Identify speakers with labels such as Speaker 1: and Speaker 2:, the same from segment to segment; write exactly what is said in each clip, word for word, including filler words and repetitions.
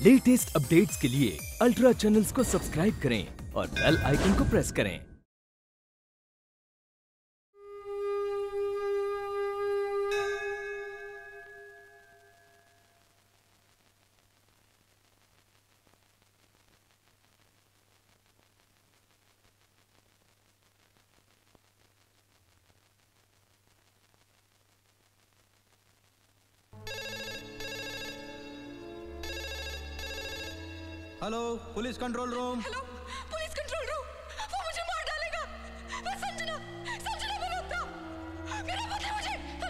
Speaker 1: Latest updates के लिए ultra channels को सब्सक्राइब करें और बेल आइकन को प्रेस करें।
Speaker 2: Hello, police control room.
Speaker 3: Hello, police control room. वो मुझे मार डालेगा। मैं संजना, संजना मल्होत्रा। मेरा पति मुझे।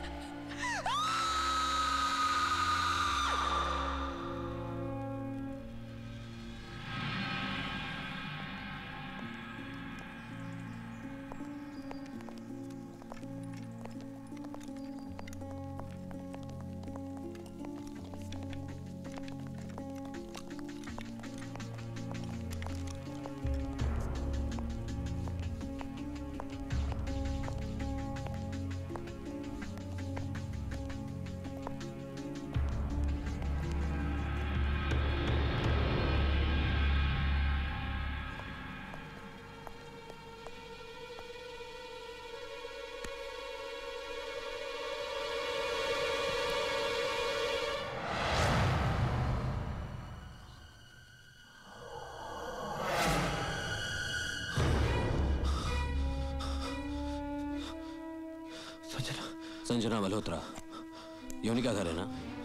Speaker 4: संजना मल्होत्रा, योनी का घर है ना?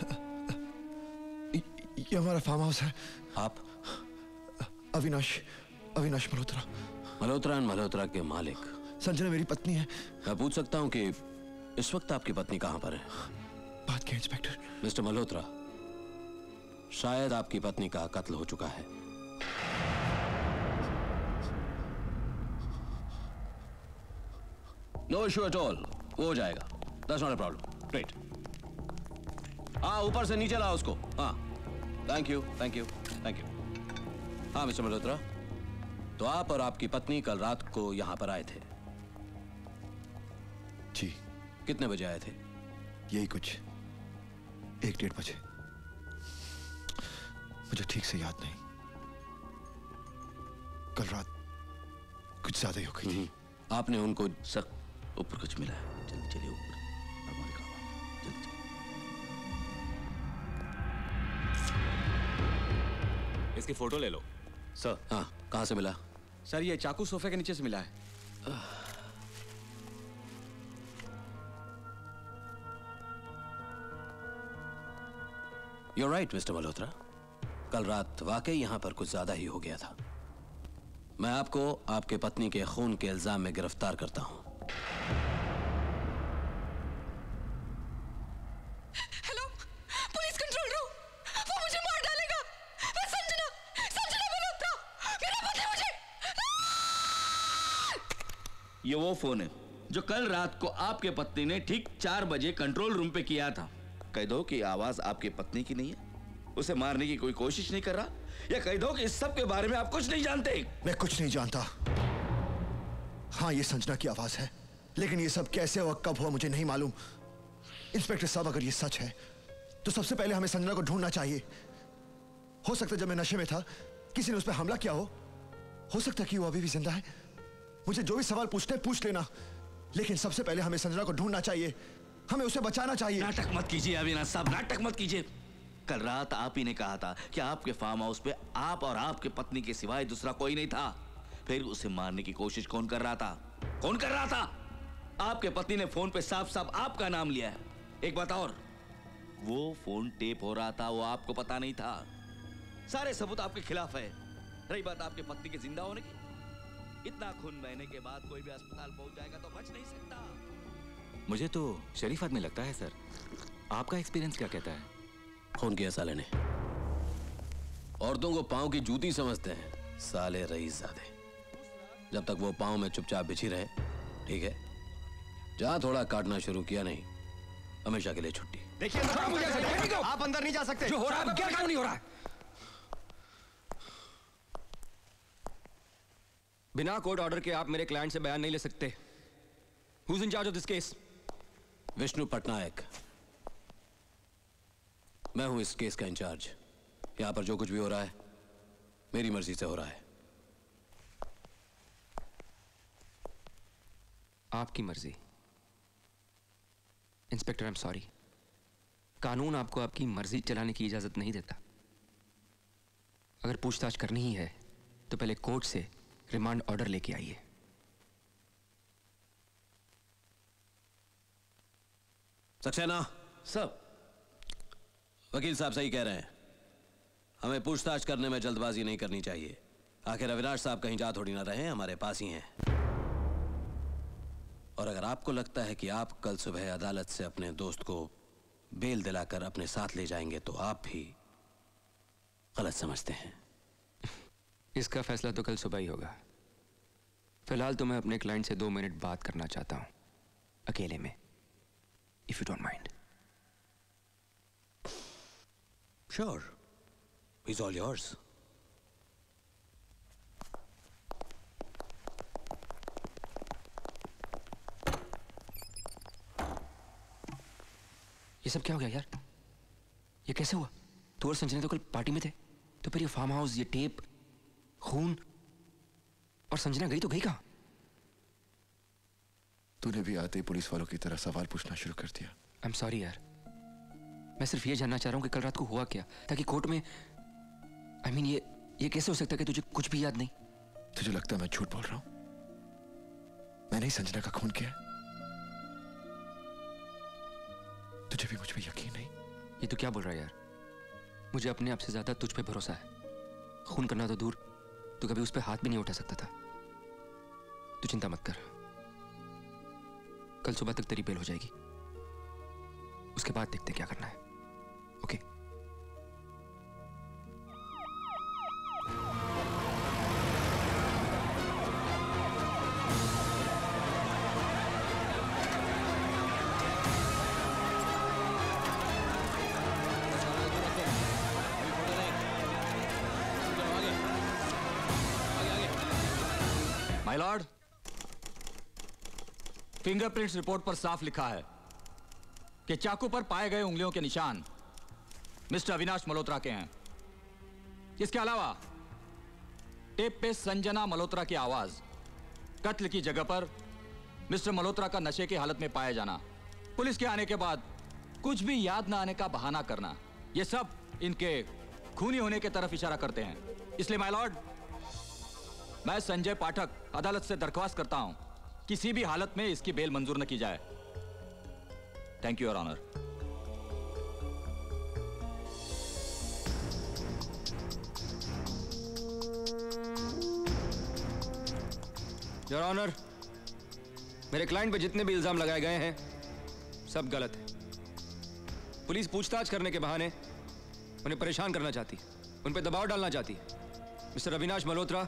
Speaker 5: ये हमारा फार्म हाउस है।
Speaker 4: आप?
Speaker 5: अविनाश, अविनाश मल्होत्रा।
Speaker 4: मल्होत्रा एंड मल्होत्रा के मालिक
Speaker 5: संजना मेरी पत्नी है।
Speaker 4: मैं पूछ सकता हूँ कि इस वक्त आपकी पत्नी कहाँ पर है?
Speaker 5: बात क्या इंस्पेक्टर?
Speaker 4: मिस्टर मल्होत्रा, शायद आपकी पत्नी का कत्ल हो चुका है। नो इश्यू एट ऑल, वो हो जाएगा। That's not a problem. Great. हाँ, ऊपर से नीचे लाओ उसको। हाँ, thank you, thank you, thank you. हाँ मिस्टर मल्होत्रा, तो आप और आपकी पत्नी कल रात को यहाँ पर आए थे?
Speaker 5: जी।
Speaker 4: कितने बजे आए थे?
Speaker 5: यही कुछ एक डेढ़ बजे। मुझे ठीक से याद नहीं। कल रात कुछ ज्यादा ही हो गई थी।
Speaker 4: आपने उनको सर ऊपर कुछ मिला है? जल्दी चलिए ऊपर।
Speaker 6: इसकी फोटो ले लो।
Speaker 4: सर। हाँ, कहाँ से मिला?
Speaker 6: सर ये चाकू सोफे के नीचे से मिला है।
Speaker 4: You're right, mister Malhotra. कल रात वाकई यहाँ पर कुछ ज्यादा ही हो गया था। मैं आपको आपके पत्नी के खून के इल्जाम में गिरफ्तार करता हूँ।
Speaker 7: ये वो फोन है जो कल रात को आपके पत्नी ने ठीक चार बजे कंट्रोल रूम पे किया था। कह दो कि आवाज आपकी पत्नी की नहीं है, उसे मारने की कोई कोशिश नहीं कर रहा, या कह दो कि इस सब के बारे में आप कुछ नहीं जानते।
Speaker 5: मैं कुछ नहीं जानता। हाँ, ये संजना की आवाज है, लेकिन ये सब कैसे और कब हुआ मुझे नहीं मालूम। इंस्पेक्टर साहब, अगर ये सच है तो सबसे पहले हमें संजना को ढूंढना चाहिए। हो सकता है जब मैं नशे में था किसी ने उस पर हमला किया हो। हो सकता है कि वो अभी भी जिंदा है। मुझे जो भी सवाल पूछते हैं पूछ लेना, लेकिन सबसे पहले हमें संजना को ढूंढना चाहिए। हमें उसे बचाना चाहिए।
Speaker 7: नाटक मत कीजिए अविनाश साहब, नाटक मत कीजिए। कल रात आप ही ने कहा था कि आपके फार्म हाउस पे आप और आपके पत्नी के सिवाय दूसरा कोई नहीं था। फिर उसे मारने की कोशिश कौन कर रहा था? कौन कर रहा था? आपके पत्नी ने फोन पे साफ साफ आपका नाम लिया है। एक बात और, वो फोन टेप हो रहा था, वो आपको पता नहीं था। सारे सबूत आपके खिलाफ है। रही बात आपके पत्नी के जिंदा होने की, इतना खून बहने के बाद कोई भी अस्पताल पहुंच जाएगा तो बच नहीं सकता।
Speaker 6: मुझे तो शरीफ आदमी लगता है सर। आपका एक्सपीरियंस क्या कहता है?
Speaker 4: खून किया साले ने। औरतों को पांव की जूती समझते हैं साले रईसज़ादे। जब तक वो पांव में चुपचाप बिछी रहे, ठीक है। जहां थोड़ा काटना शुरू किया, नहीं, हमेशा के लिए छुट्टी।
Speaker 2: देखिए, आप अंदर नहीं जा सकते।
Speaker 6: जो हो रहा है क्या कानूनी हो रहा है? बिना कोर्ट ऑर्डर के आप मेरे क्लाइंट से बयान नहीं ले सकते। Who's in charge of this case?
Speaker 4: Vishnu Patnaik. मैं हूं इस केस का इंचार्ज। यहां पर जो कुछ भी हो रहा है मेरी मर्जी से हो रहा है।
Speaker 6: आपकी मर्जी। इंस्पेक्टर, आई एम सॉरी, कानून आपको आपकी मर्जी चलाने की इजाजत नहीं देता। अगर पूछताछ करनी ही है तो पहले कोर्ट से रिमांड ऑर्डर लेके आइए।
Speaker 4: सक्सेना।
Speaker 7: सब
Speaker 4: वकील साहब सही कह रहे हैं, हमें पूछताछ करने में जल्दबाजी नहीं करनी चाहिए। आखिर अविनाश साहब कहीं जा थोड़ी ना रहे, हमारे पास ही हैं। और अगर आपको लगता है कि आप कल सुबह अदालत से अपने दोस्त को बेल दिलाकर अपने साथ ले जाएंगे तो आप भी गलत समझते हैं।
Speaker 6: इसका फैसला तो कल सुबह ही होगा। फिलहाल तो मैं अपने क्लाइंट से दो मिनट बात करना चाहता हूं, अकेले में, if you don't mind.
Speaker 4: Sure, he's all yours.
Speaker 6: ये सब क्या हो गया यार? ये कैसे हुआ? तू और संजय तो कल पार्टी में थे, तो फिर ये फार्म हाउस, ये टेप, खून, और संजना गई तो गई कहां?
Speaker 5: तूने भी आते ही पुलिस वालों की तरह सवाल पूछना शुरू कर दिया।
Speaker 6: आई एम सॉरी यार, मैं सिर्फ ये जानना चाह रहा हूं कि कल रात को हुआ क्या, ताकि कोर्ट में आई I मीन mean, ये ये कैसे हो सकता है कि तुझे कुछ भी याद नहीं?
Speaker 5: तुझे लगता है मैं झूठ बोल रहा हूं? मैंने ही संजना का खून किया। तुझे भी मुझ पे यकीन नहीं?
Speaker 6: ये तो क्या बोल रहा है यार? मुझे अपने आप से ज्यादा तुझ पे भरोसा है। खून करना तो दूर, तू कभी उस पे हाथ भी नहीं उठा सकता था। तू चिंता मत कर, कल सुबह तक तेरी बेल हो जाएगी। उसके बाद देखते क्या करना है। Okay?
Speaker 8: My lord, fingerprints report पर साफ लिखा है कि चाकू पर पाए गए उंगलियों के निशान मिस्टर अविनाश मल्होत्रा के हैं। इसके अलावा टेप पे संजना मल्होत्रा की आवाज, कत्ल की जगह पर मिस्टर मल्होत्रा का नशे की हालत में पाया जाना, पुलिस के आने के बाद कुछ भी याद ना आने का बहाना करना, यह सब इनके खूनी होने की तरफ इशारा करते हैं। इसलिए माय लॉर्ड, मैं संजय पाठक अदालत से दरख्वास्त करता हूं, किसी भी हालत में इसकी बेल मंजूर न की जाए। Thank you your honour.
Speaker 6: Your honour, मेरे क्लाइंट पे जितने भी इल्जाम लगाए गए हैं सब गलत है। पुलिस पूछताछ करने के बहाने उन्हें परेशान करना चाहती, उन पे दबाव डालना चाहती। मिस्टर अविनाश मल्होत्रा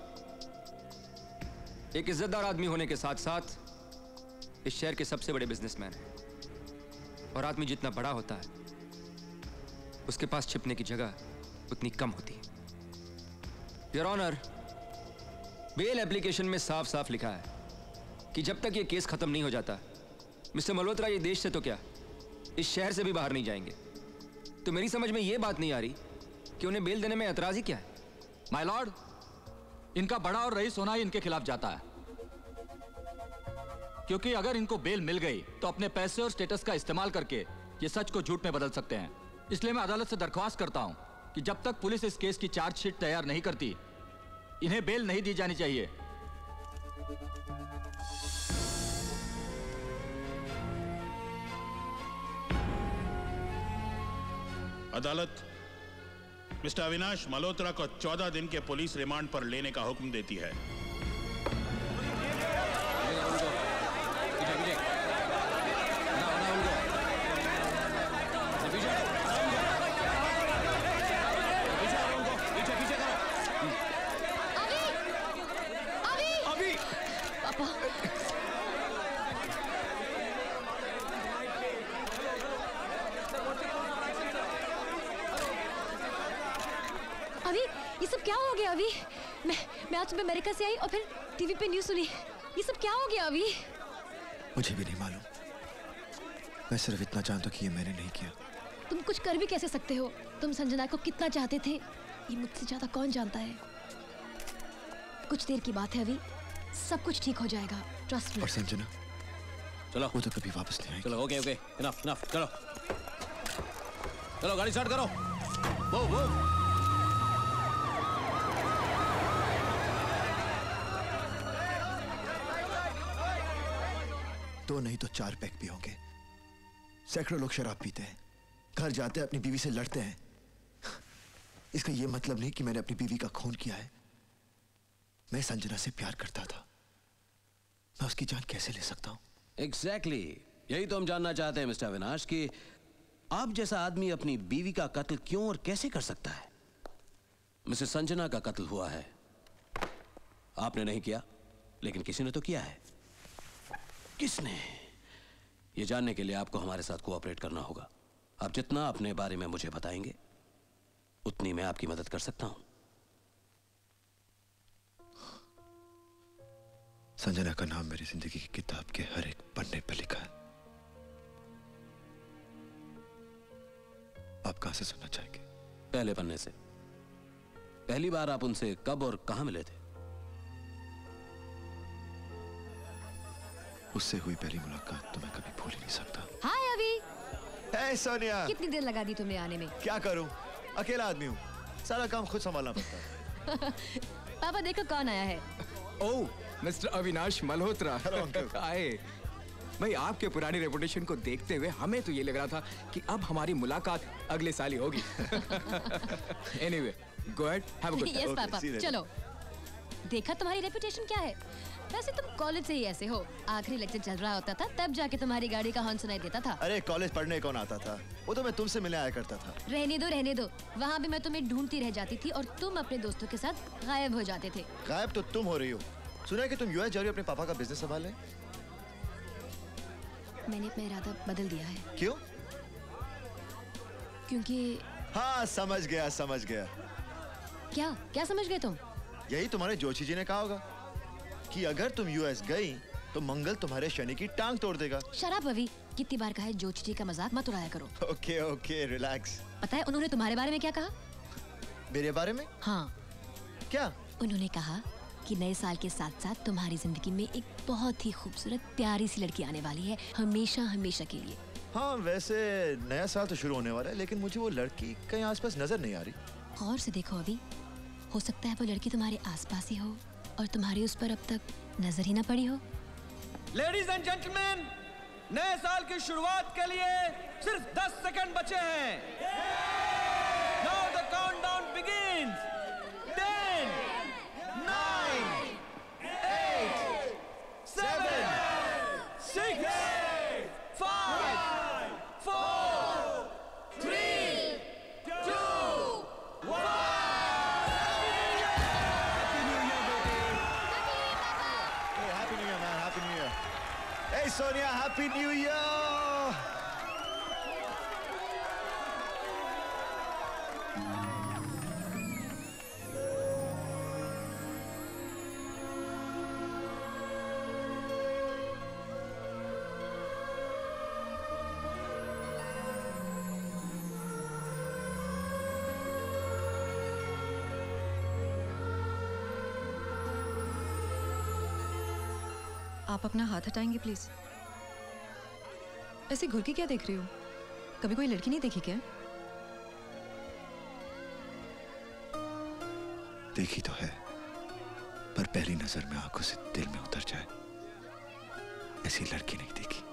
Speaker 6: एक इज्जतदार आदमी होने के साथ साथ इस शहर के सबसे बड़े बिजनेसमैन हैं। और आदमी जितना बड़ा होता है उसके पास छिपने की जगह उतनी कम होती है। योर ऑनर, बेल एप्लीकेशन में साफ साफ लिखा है कि जब तक ये केस खत्म नहीं हो जाता मिस्टर मल्होत्रा ये देश से तो क्या इस शहर से भी बाहर नहीं जाएंगे। तो मेरी समझ में ये बात नहीं आ रही कि उन्हें बेल देने में एतराज ही क्या है।
Speaker 8: माय लॉर्ड, इनका बड़ा और रईस होना ही इनके खिलाफ जाता है, क्योंकि अगर इनको बेल मिल गई तो अपने पैसे और स्टेटस का इस्तेमाल करके ये सच को झूठ में बदल सकते हैं। इसलिए मैं अदालत से दरख्वास्त करता हूं कि जब तक पुलिस इस केस की चार्जशीट तैयार नहीं करती इन्हें बेल नहीं दी जानी चाहिए।
Speaker 9: अदालत मिस्टर अविनाश मल्होत्रा को चौदह दिन के पुलिस रिमांड पर लेने का हुक्म देती है।
Speaker 3: अभी ये सब क्या हो गया? अभी मैं मैं आज सुबह अमेरिका से आई और फिर टीवी पे न्यूज़ सुनी। ये सब क्या हो गया? अभी
Speaker 5: मुझे भी नहीं मालूम। मैं सिर्फ इतना जानता हूं कि ये मैंने नहीं किया।
Speaker 10: तुम कुछ कर भी कैसे सकते हो? तुम संजना को कितना चाहते थे ये मुझसे ज्यादा कौन जानता है। कुछ देर की बात है अभी, सब कुछ ठीक हो जाएगा, ट्रस्ट मी।
Speaker 5: और संजना,
Speaker 4: चलो,
Speaker 5: वो तो कभी वापस नहीं आएगी।
Speaker 4: चलो, ओके ओके, इनफ इनफ, चलो चलो गाड़ी स्टार्ट करो। वो वो
Speaker 5: दो नहीं तो चार पैक भी होंगे। सैकड़ों लोग शराब पीते हैं, घर जाते हैं, अपनी बीवी से लड़ते हैं। इसका यह मतलब नहीं कि मैंने अपनी बीवी का खून किया है। मैं संजना से प्यार करता था, मैं उसकी जान कैसे ले सकता हूं?
Speaker 4: Exactly exactly. यही तो हम जानना चाहते हैं मिस्टर अविनाश कि आप जैसा आदमी अपनी बीवी का कत्ल क्यों और कैसे कर सकता है? मिसेस संजना का कत्ल हुआ है, आपने नहीं किया, लेकिन किसी ने तो किया है। किसने? ये जानने के लिए आपको हमारे साथ कोऑपरेट करना होगा। आप जितना अपने बारे में मुझे बताएंगे उतनी मैं आपकी मदद कर सकता हूं।
Speaker 5: संजना का नाम मेरी जिंदगी की किताब के हर एक पन्ने पर लिखा है। आप कहां से सुनना चाहेंगे?
Speaker 4: पहले पन्ने से। पहली बार आप उनसे कब और कहां मिले थे?
Speaker 5: उससे हुई पहली मुलाकात तो मैं कभी भूल ही नहीं सकता।
Speaker 10: हाय अभी।
Speaker 5: हे सोनिया,
Speaker 10: कितनी देर लगा दी तुमने आने में?
Speaker 5: क्या करूं, अकेला आदमी हूं, सारा काम खुद संभालना पड़ता है।
Speaker 10: पापा देखो कौन आया है।
Speaker 6: Oh, mister Avinash Malhotra. आए। भाई आपके पुरानी रेपुटेशन को देखते हुए हमें तो ये लग रहा था कि अब हमारी मुलाकात अगले साल ही होगी। Anyway, go ahead, have a good time.
Speaker 10: Yes papa, चलो। देखा तुम्हारी रेपुटेशन क्या है। वैसे तुम कॉलेज से ही ऐसे हो, आखिरी लेक्चर चल रहा होता था तब जाके तुम्हारी गाड़ी का हॉर्न सुनाई देता था।
Speaker 5: अरे कॉलेज पढ़ने कौन आता था, वो तो मैं तुमसे मिलने आया करता था।
Speaker 10: रहने दो रहने दो, वहाँ भी मैं तुम्हें ढूंढती रह जाती थी और तुम अपने दोस्तों के साथ गायब हो जाते थे।
Speaker 5: गायब तो तुम हो रही हो। सुना है कि तुम यूएस जा रही हो अपने पापा का बिजनेस संभालने।
Speaker 10: मैंने अपना इरादा बदल दिया है।
Speaker 5: क्यों?
Speaker 10: क्योंकि
Speaker 5: हाँ समझ गया समझ गया।
Speaker 10: क्या क्या समझ गए तुम?
Speaker 5: यही तुम्हारे जोशी जी ने कहा होगा कि अगर तुम यूएस गई तो मंगल तुम्हारे शनि की टांग तोड़ देगा।
Speaker 10: शराब अभी, कितनी बार कहा है जोशी जी का मजाक मत उड़ाया करो।
Speaker 5: Okay okay relax.
Speaker 10: पता है उन्होंने तुम्हारे बारे में क्या कहा?
Speaker 5: मेरे बारे में?
Speaker 10: हाँ।
Speaker 5: क्या?
Speaker 10: उन्होंने कहा कि नए साल के साथ साथ तुम्हारी जिंदगी में एक बहुत ही खूबसूरत प्यारी सी लड़की आने वाली है, हमेशा हमेशा के लिए।
Speaker 5: हाँ वैसे नया साल तो शुरू होने वाला है, लेकिन मुझे वो लड़की कहीं आसपास नजर नहीं आ रही।
Speaker 10: गौर से देखो अभी, हो सकता है वो लड़की तुम्हारे आसपास ही हो और तुम्हारी उस पर अब तक नजर ही ना पड़ी हो।
Speaker 11: लेडीज एंड जेंटलमैन, नए साल की शुरुआत के लिए सिर्फ दस सेकंड बचे हैं। Now the countdown begins. Ten, nine, eight, seven, six, five, four, three, two, one.
Speaker 5: Hey Sonia, Happy New Year!
Speaker 3: आप अपना हाथ हटाएंगे प्लीज। ऐसे घुर के क्या देख रही हो? कभी कोई लड़की नहीं देखी क्या?
Speaker 5: देखी तो है, पर पहली नजर में आंखों से दिल में उतर जाए ऐसी लड़की नहीं देखी।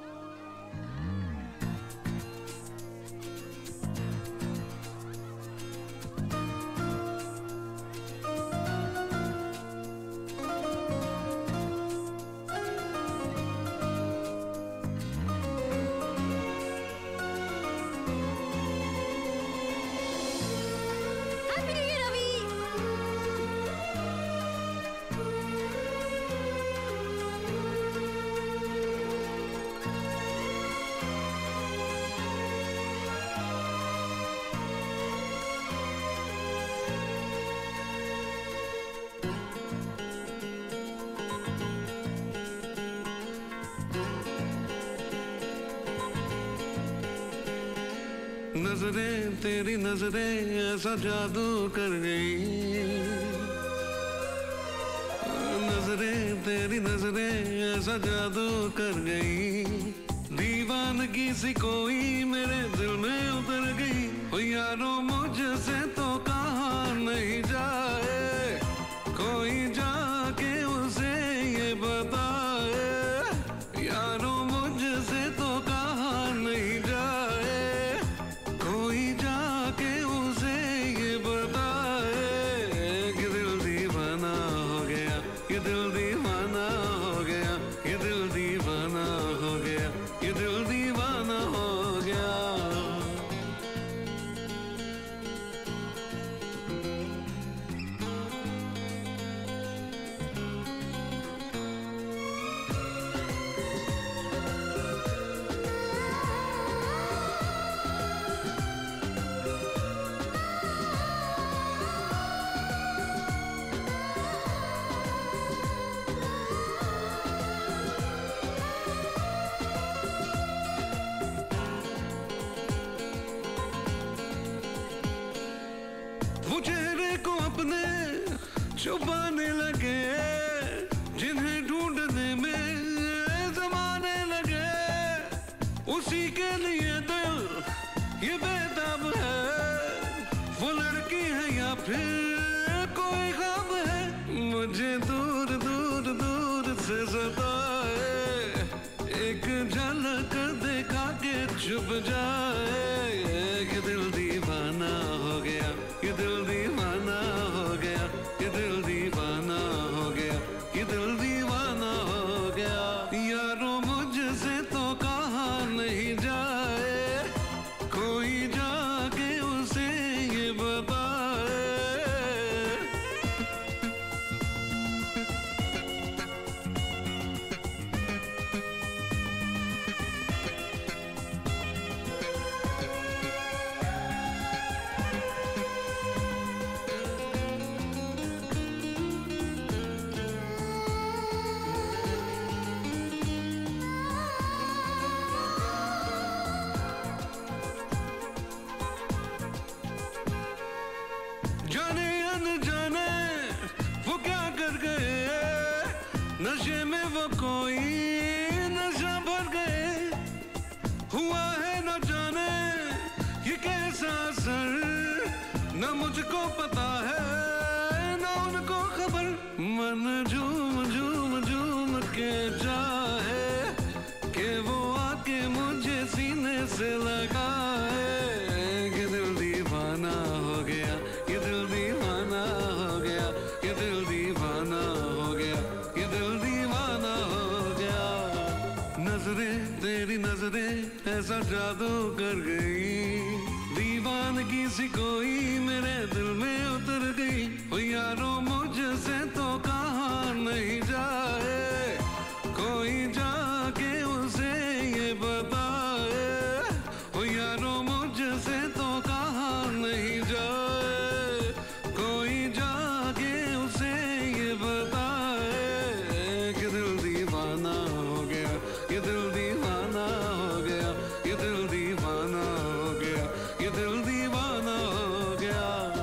Speaker 12: नजरें तेरी नजरें ऐसा जादू कर गई, नजरें तेरी नजरें ऐसा जादू कर गई, दीवानगी सी कोई मेरे दिल में उतर गई। ओ यारो मुझसे तो कहा नहीं जाए, कोई जाके उसे ये बताए, यारो मुझसे तो कहा नहीं जाए, कोई जाके उसे ये बताए कि दिल दीवाना हो गया, ये दिल दीवाना हो गया, ये दिल दीवाना हो गया, ये दिल दीवाना हो गया। वो चेहरे को अपने छुपाने लगे, जिन्हें ढूंढने में जमाने लगे, उसी के लिए दिल ये बेताब है, वो लड़की है या फिर कोई ख्वाब है, मुझे दूर दूर दूर से सताए, एक झलक देखा के छुप जाए, ये दिल दीवाना हो गया, ये दिल दीवाना हो गया, ये दिल दीवाना हो गया, ये दिल दीवाना हो गया। यारो मुझसे तो कहा नहीं जाए, कोई जाके उसे ये बताए। जाने अनजाने वो क्या कर गए, नशे में वो कोई नशा भर गए, हुआ है न जाने ये कैसा असर, न मुझको पता है न उनको खबर, मन झूम झूम झूम के चाहे कि वो आके मुझे सीने से लगाए, ये दिल दीवाना हो गया, ये दिल दीवाना हो गया, ये दिल दीवाना हो गया, ये दिल दीवाना हो गया। नजरें तेरी नजरें ऐसा जादू कर गई, दीवानगी सी कोई मेरे दिल में उतर गई। ओ यारो मुझसे तो कहा नहीं जाए, कोई जाके उसे ये बताए। ओ यारो मुझसे तो कहा नहीं जाए, कोई जाके उसे ये बताए कि दिल दीवाना हो गया, ये दिल दीवाना हो गया, ये दिल दीवाना हो गया, ये दिल दीवाना हो गया।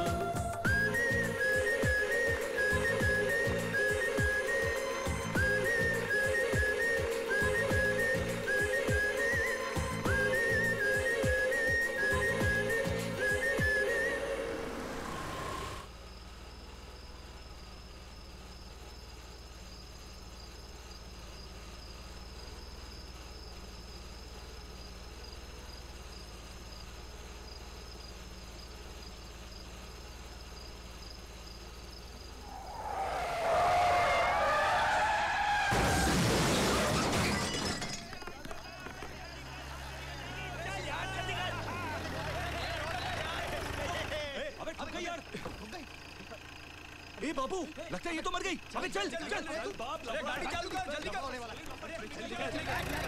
Speaker 11: ए बाबू, लगता है ये तो मर गई। अबे चल चल चल, अरे गाड़ी चालू कर, जल्दी कर।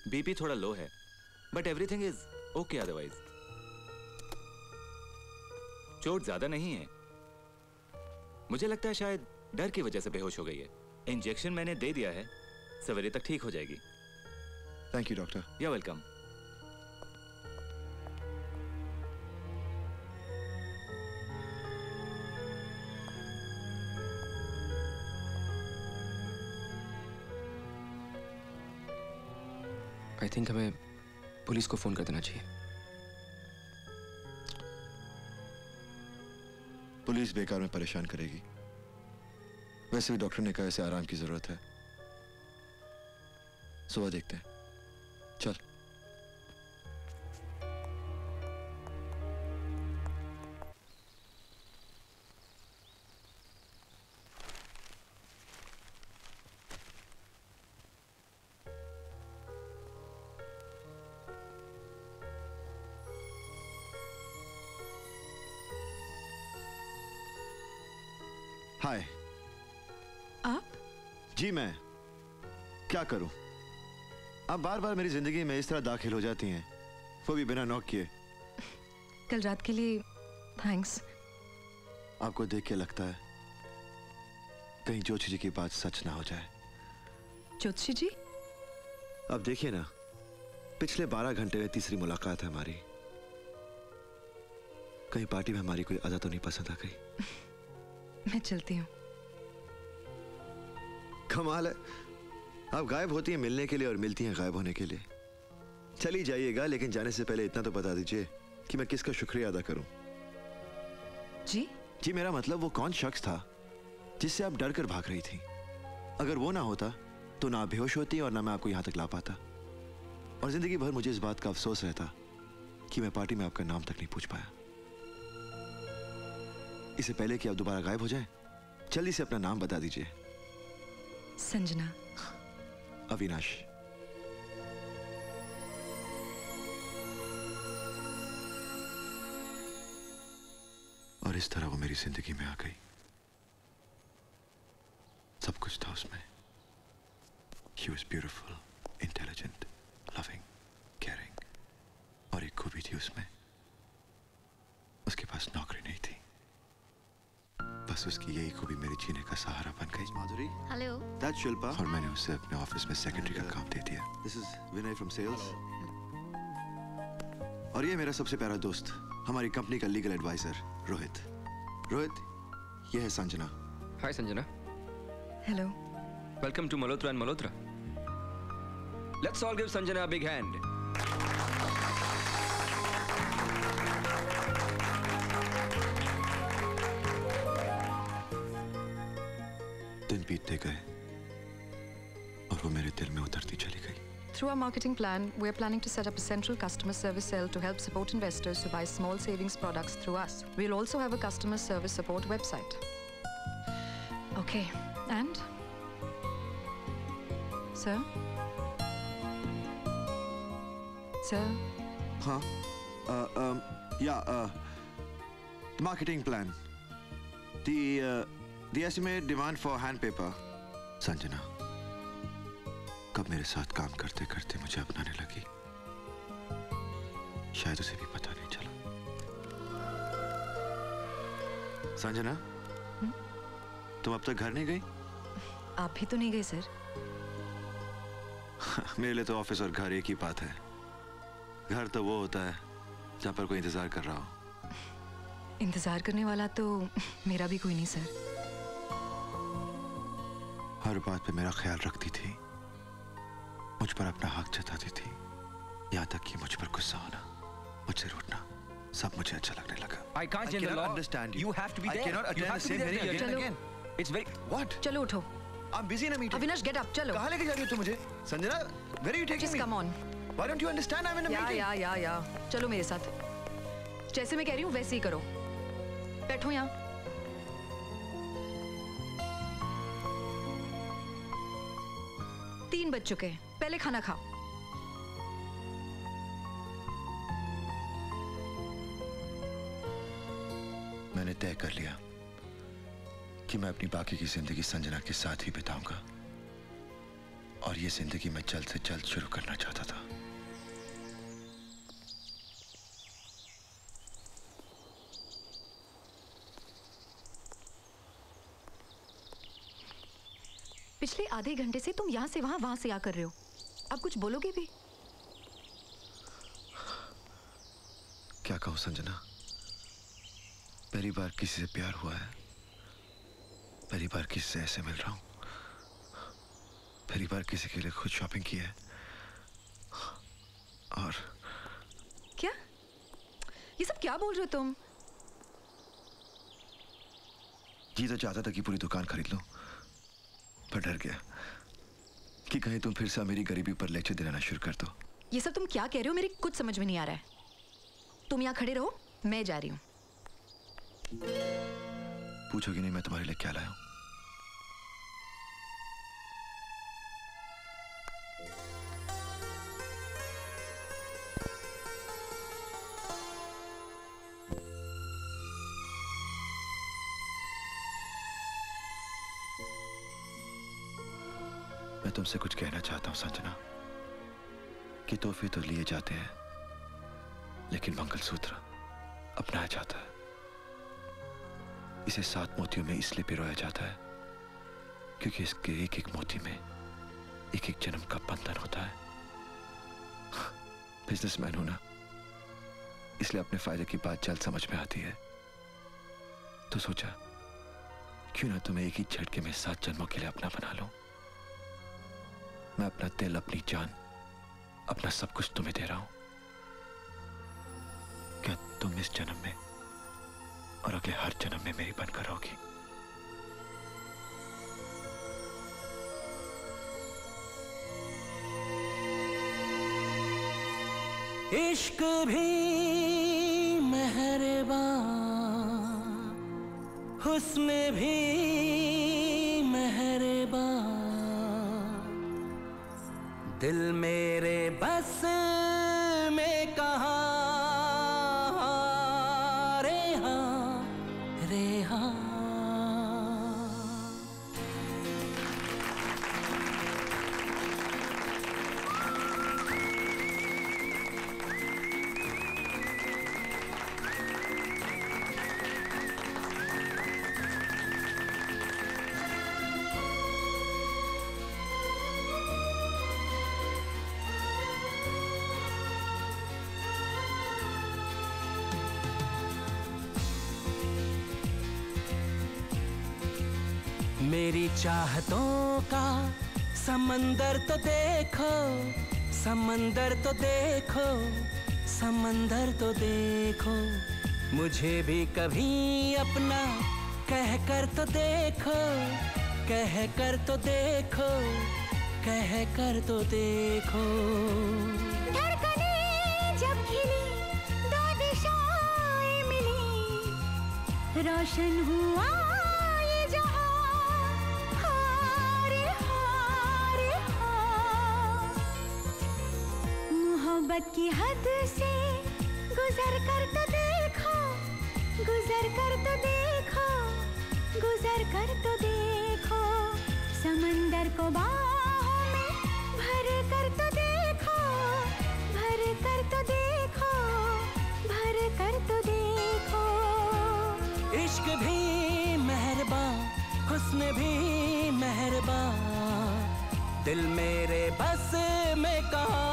Speaker 11: बीपी थोड़ा लो है, but everything is okay otherwise. चोट ज्यादा नहीं है, मुझे लगता है शायद डर की वजह से बेहोश हो गई है। इंजेक्शन मैंने दे दिया है, सवेरे तक ठीक हो जाएगी।
Speaker 5: Thank you doctor.
Speaker 11: You welcome.
Speaker 6: I think हमें पुलिस को फोन कर देना चाहिए।
Speaker 5: पुलिस बेकार में परेशान करेगी, वैसे भी डॉक्टर ने कहा इसे आराम की जरूरत है। सुबह देखते हैं, चल। हाय।
Speaker 10: आप?
Speaker 5: जी मैं क्या करूं? आप बार बार मेरी जिंदगी में इस तरह दाखिल हो जाती हैं, वो भी बिना नॉक किए।
Speaker 10: कल रात के लिए थैंक्स।
Speaker 5: आपको देख के लगता है कहीं ज्योति जी की बात सच ना हो जाए।
Speaker 10: ज्योति जी?
Speaker 5: अब देखिए ना, पिछले बारह घंटे में तीसरी मुलाकात है हमारी। कहीं पार्टी में हमारी कोई अदा तो नहीं पसंद आ गई?
Speaker 10: मैं चलती हूँ।
Speaker 5: कमाल है, आप गायब होती हैं मिलने के लिए और मिलती हैं गायब होने के लिए। चली जाइएगा, लेकिन जाने से पहले इतना तो बता दीजिए कि मैं किसका शुक्रिया अदा करूं।
Speaker 10: जी?
Speaker 5: जी मेरा मतलब वो कौन शख्स था जिससे आप डर कर भाग रही थी? अगर वो ना होता तो ना आप बेहोश होती और ना मैं आपको यहां तक ला पाता, और जिंदगी भर मुझे इस बात का अफसोस रहता कि मैं पार्टी में आपका नाम तक नहीं पूछ पाया। इससे पहले कि आप दोबारा गायब हो जाएं, जल्दी से अपना नाम बता दीजिए।
Speaker 10: संजना।
Speaker 5: अविनाश। और इस तरह वो मेरी जिंदगी में आ गई। सब कुछ था उसमें। She was beautiful, intelligent, loving, caring, और एक खूबी थी उसमें, उसके पास नौकरी नहीं थी। बस उसकी यही खूबी मेरे जीने का सहारा बन गई। माधुरी।
Speaker 10: हेलो।
Speaker 5: That's शिल्पा। और मैंने उसे अपने ऑफिस में सेक्रेटरी का काम दे दिया। This is Vinay from sales। और ये मेरा सबसे प्यारा दोस्त, हमारी कंपनी का लीगल एडवाइजर रोहित। रोहित, ये है Sanjana.
Speaker 6: Hi Sanjana.
Speaker 10: Hello.
Speaker 6: Welcome to Malhotra and Malhotra. Let's all give Sanjana a big hand.
Speaker 5: दिन बीतते गए और वो मेरे दिल में उतरती चली गई।
Speaker 13: Through our marketing plan, we are planning to set up a central customer service cell to help support investors who buy small savings products through us. We'll also have a customer service support website. Okay, and? Sir? Sir?
Speaker 5: हाँ, uh, um, yeah, uh, marketing plan. The, uh, the estimate demand for hand paper. Sanjana, कब मेरे साथ काम करते करते मुझे अपनाने लगी, शायद उसे भी पता नहीं चला। संजना,
Speaker 13: हुँ?
Speaker 5: तुम अब तक घर नहीं गई?
Speaker 13: आप भी तो नहीं गए सर।
Speaker 5: मेरे लिए तो ऑफिस और घर एक ही बात है। घर तो वो होता है जहां पर कोई इंतजार कर रहा हो।
Speaker 13: इंतजार करने वाला तो मेरा भी कोई नहीं सर।
Speaker 5: हर बात पे मेरा ख्याल रखती थी, मुझ पर अपना हक जताती थी, यहाँ तक कि मुझ पर गुस्सा होना, मुझसे रूठना, सब मुझे अच्छा लगने लगा।
Speaker 6: I can't change the law.
Speaker 5: Understand you.
Speaker 6: You have to be
Speaker 5: I
Speaker 6: there.
Speaker 5: cannot
Speaker 6: You
Speaker 5: attend
Speaker 6: have
Speaker 5: the
Speaker 6: to be
Speaker 5: same
Speaker 6: there
Speaker 5: meeting again
Speaker 13: चलो।
Speaker 5: and again.
Speaker 6: It's very.
Speaker 5: What?
Speaker 13: चलो उठो।
Speaker 5: I'm busy in a meeting.
Speaker 13: Avinash get up चलो।
Speaker 5: कहाँ लेके जा रही हो तुम मुझे? Sanjana, where are you taking
Speaker 13: Just
Speaker 5: me?
Speaker 13: come on.
Speaker 5: Why don't you understand? I'm in a
Speaker 13: या
Speaker 5: meeting.
Speaker 13: या या या चलो मेरे साथ। जैसे मैं कह रही हूँ वैसे ही करो। बैठो यहाँ। तीन बज चुके हैं, पहले खाना खाओ।
Speaker 5: मैंने तय कर लिया कि मैं अपनी बाकी की जिंदगी संजना के साथ ही बिताऊंगा, और ये जिंदगी मैं जल्द से जल्द शुरू करना चाहता था।
Speaker 13: पिछले आधे घंटे से तुम यहाँ से वहाँ वहाँ से आ कर रहे हो। अब कुछ बोलोगे भी?
Speaker 5: क्या कहूँ संजना, पहली बार किसी से प्यार हुआ है, पहली बार किसी से ऐसे मिल रहा हूँ, पहली बार किसी के लिए खुद शॉपिंग की है। और
Speaker 13: क्या ये सब क्या बोल रहे हो तुम?
Speaker 5: जी तो चाहता था कि पूरी दुकान खरीद लूं, पर डर गया कि कहीं तुम फिर से मेरी गरीबी पर लेक्चर दिलाना शुरू कर दो।
Speaker 13: ये सब तुम क्या कह रहे हो? मेरे कुछ समझ में नहीं आ रहा है। तुम यहाँ खड़े रहो, मैं जा रही हूँ।
Speaker 5: पूछोगी नहीं मैं तुम्हारे लिए क्या लाया हूँ? मैं तुमसे कुछ कहना चाहता हूं संजना, कि तोहफे तो लिए जाते हैं लेकिन मंगलसूत्र अपनाया जाता है। इसे सात मोतियों में इसलिए पिरोया जाता है क्योंकि इसके एक एक मोती में एक एक जन्म का बंधन होता है। बिजनेसमैन हूं ना, इसलिए अपने फायदे की बात जल्द समझ में आती है। तो सोचा क्यों ना तुम्हें एक ही झटके में सात जन्मों के लिए अपना बना लूं। मैं अपना दिल, अपनी जान, अपना सब कुछ तुम्हें दे रहा हूं। क्या तुम इस जन्म में और अगले हर जन्म में मेरी बनकर रहोगी?
Speaker 14: इश्क भी मेहरबान, हुस्न भी मेहरबान, दिल मेरे बस में कहाँ रे हाँ रे हाँ। मेरी चाहतों का समंदर तो देखो, समंदर तो देखो, समंदर तो देखो, मुझे भी कभी अपना कह कर तो देखो, कह कर तो देखो, कह कर तो देखो।
Speaker 15: धड़कनें जब खिली, दो दिशाएं मिली, रोशन हुआ मोहब्बत की हद से गुजर कर तो देखो, गुजर कर तो देखो, गुजर कर तो देखो, समंदर को बाहों में भर कर तो देखो, भर कर तो देखो, भर कर तो देखो।
Speaker 14: इश्क भी मेहरबान, हुस्न भी मेहरबान, दिल मेरे बस में कहाँ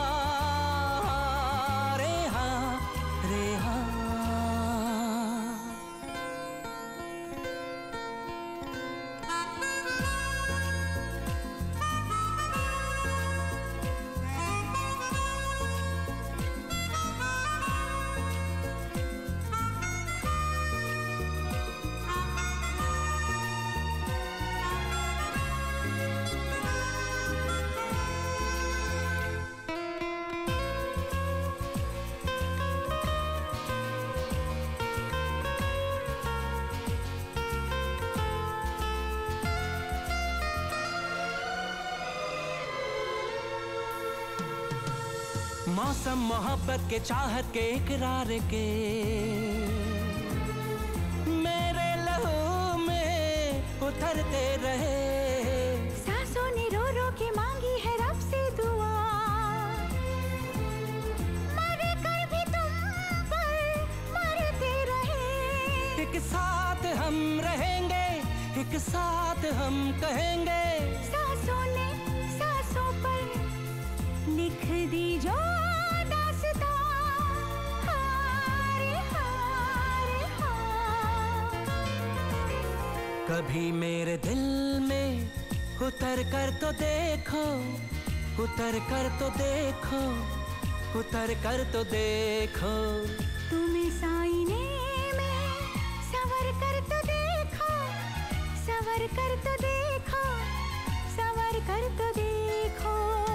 Speaker 14: मौसम मोहब्बत के, चाहत के, इकरार के, मेरे लहू में उतरते रहे।
Speaker 15: सांसों ने रो रो के मांगी है रब से दुआ, मर कर भी तुम पर मरते रहे।
Speaker 14: एक साथ हम रहेंगे, एक साथ हम कहेंगे,
Speaker 15: सांसों लिख दी जो दास्तां, हारे हारे हाँ।
Speaker 14: कभी मेरे दिल में उतर कर तो देखो, उतर कर तो देखो, उतर कर तो देखो।
Speaker 15: तुम्हें साईने में सवर कर तो देखो, सवर कर तो देखो, सवर कर तो देखो।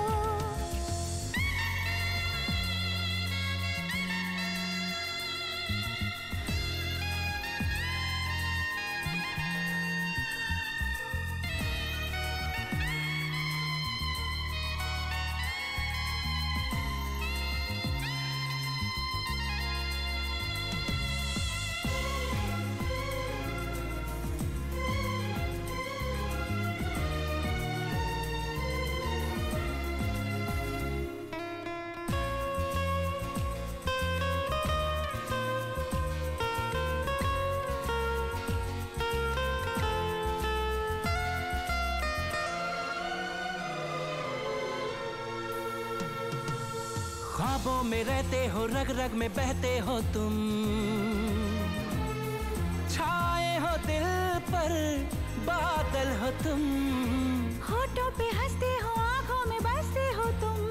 Speaker 14: ख्वाबों में रहते हो, रग रग में बहते हो तुम, छाए हो दिल पर, बादल हो तुम।
Speaker 15: होठों पे हंसते हो, आंखों में बसते हो तुम,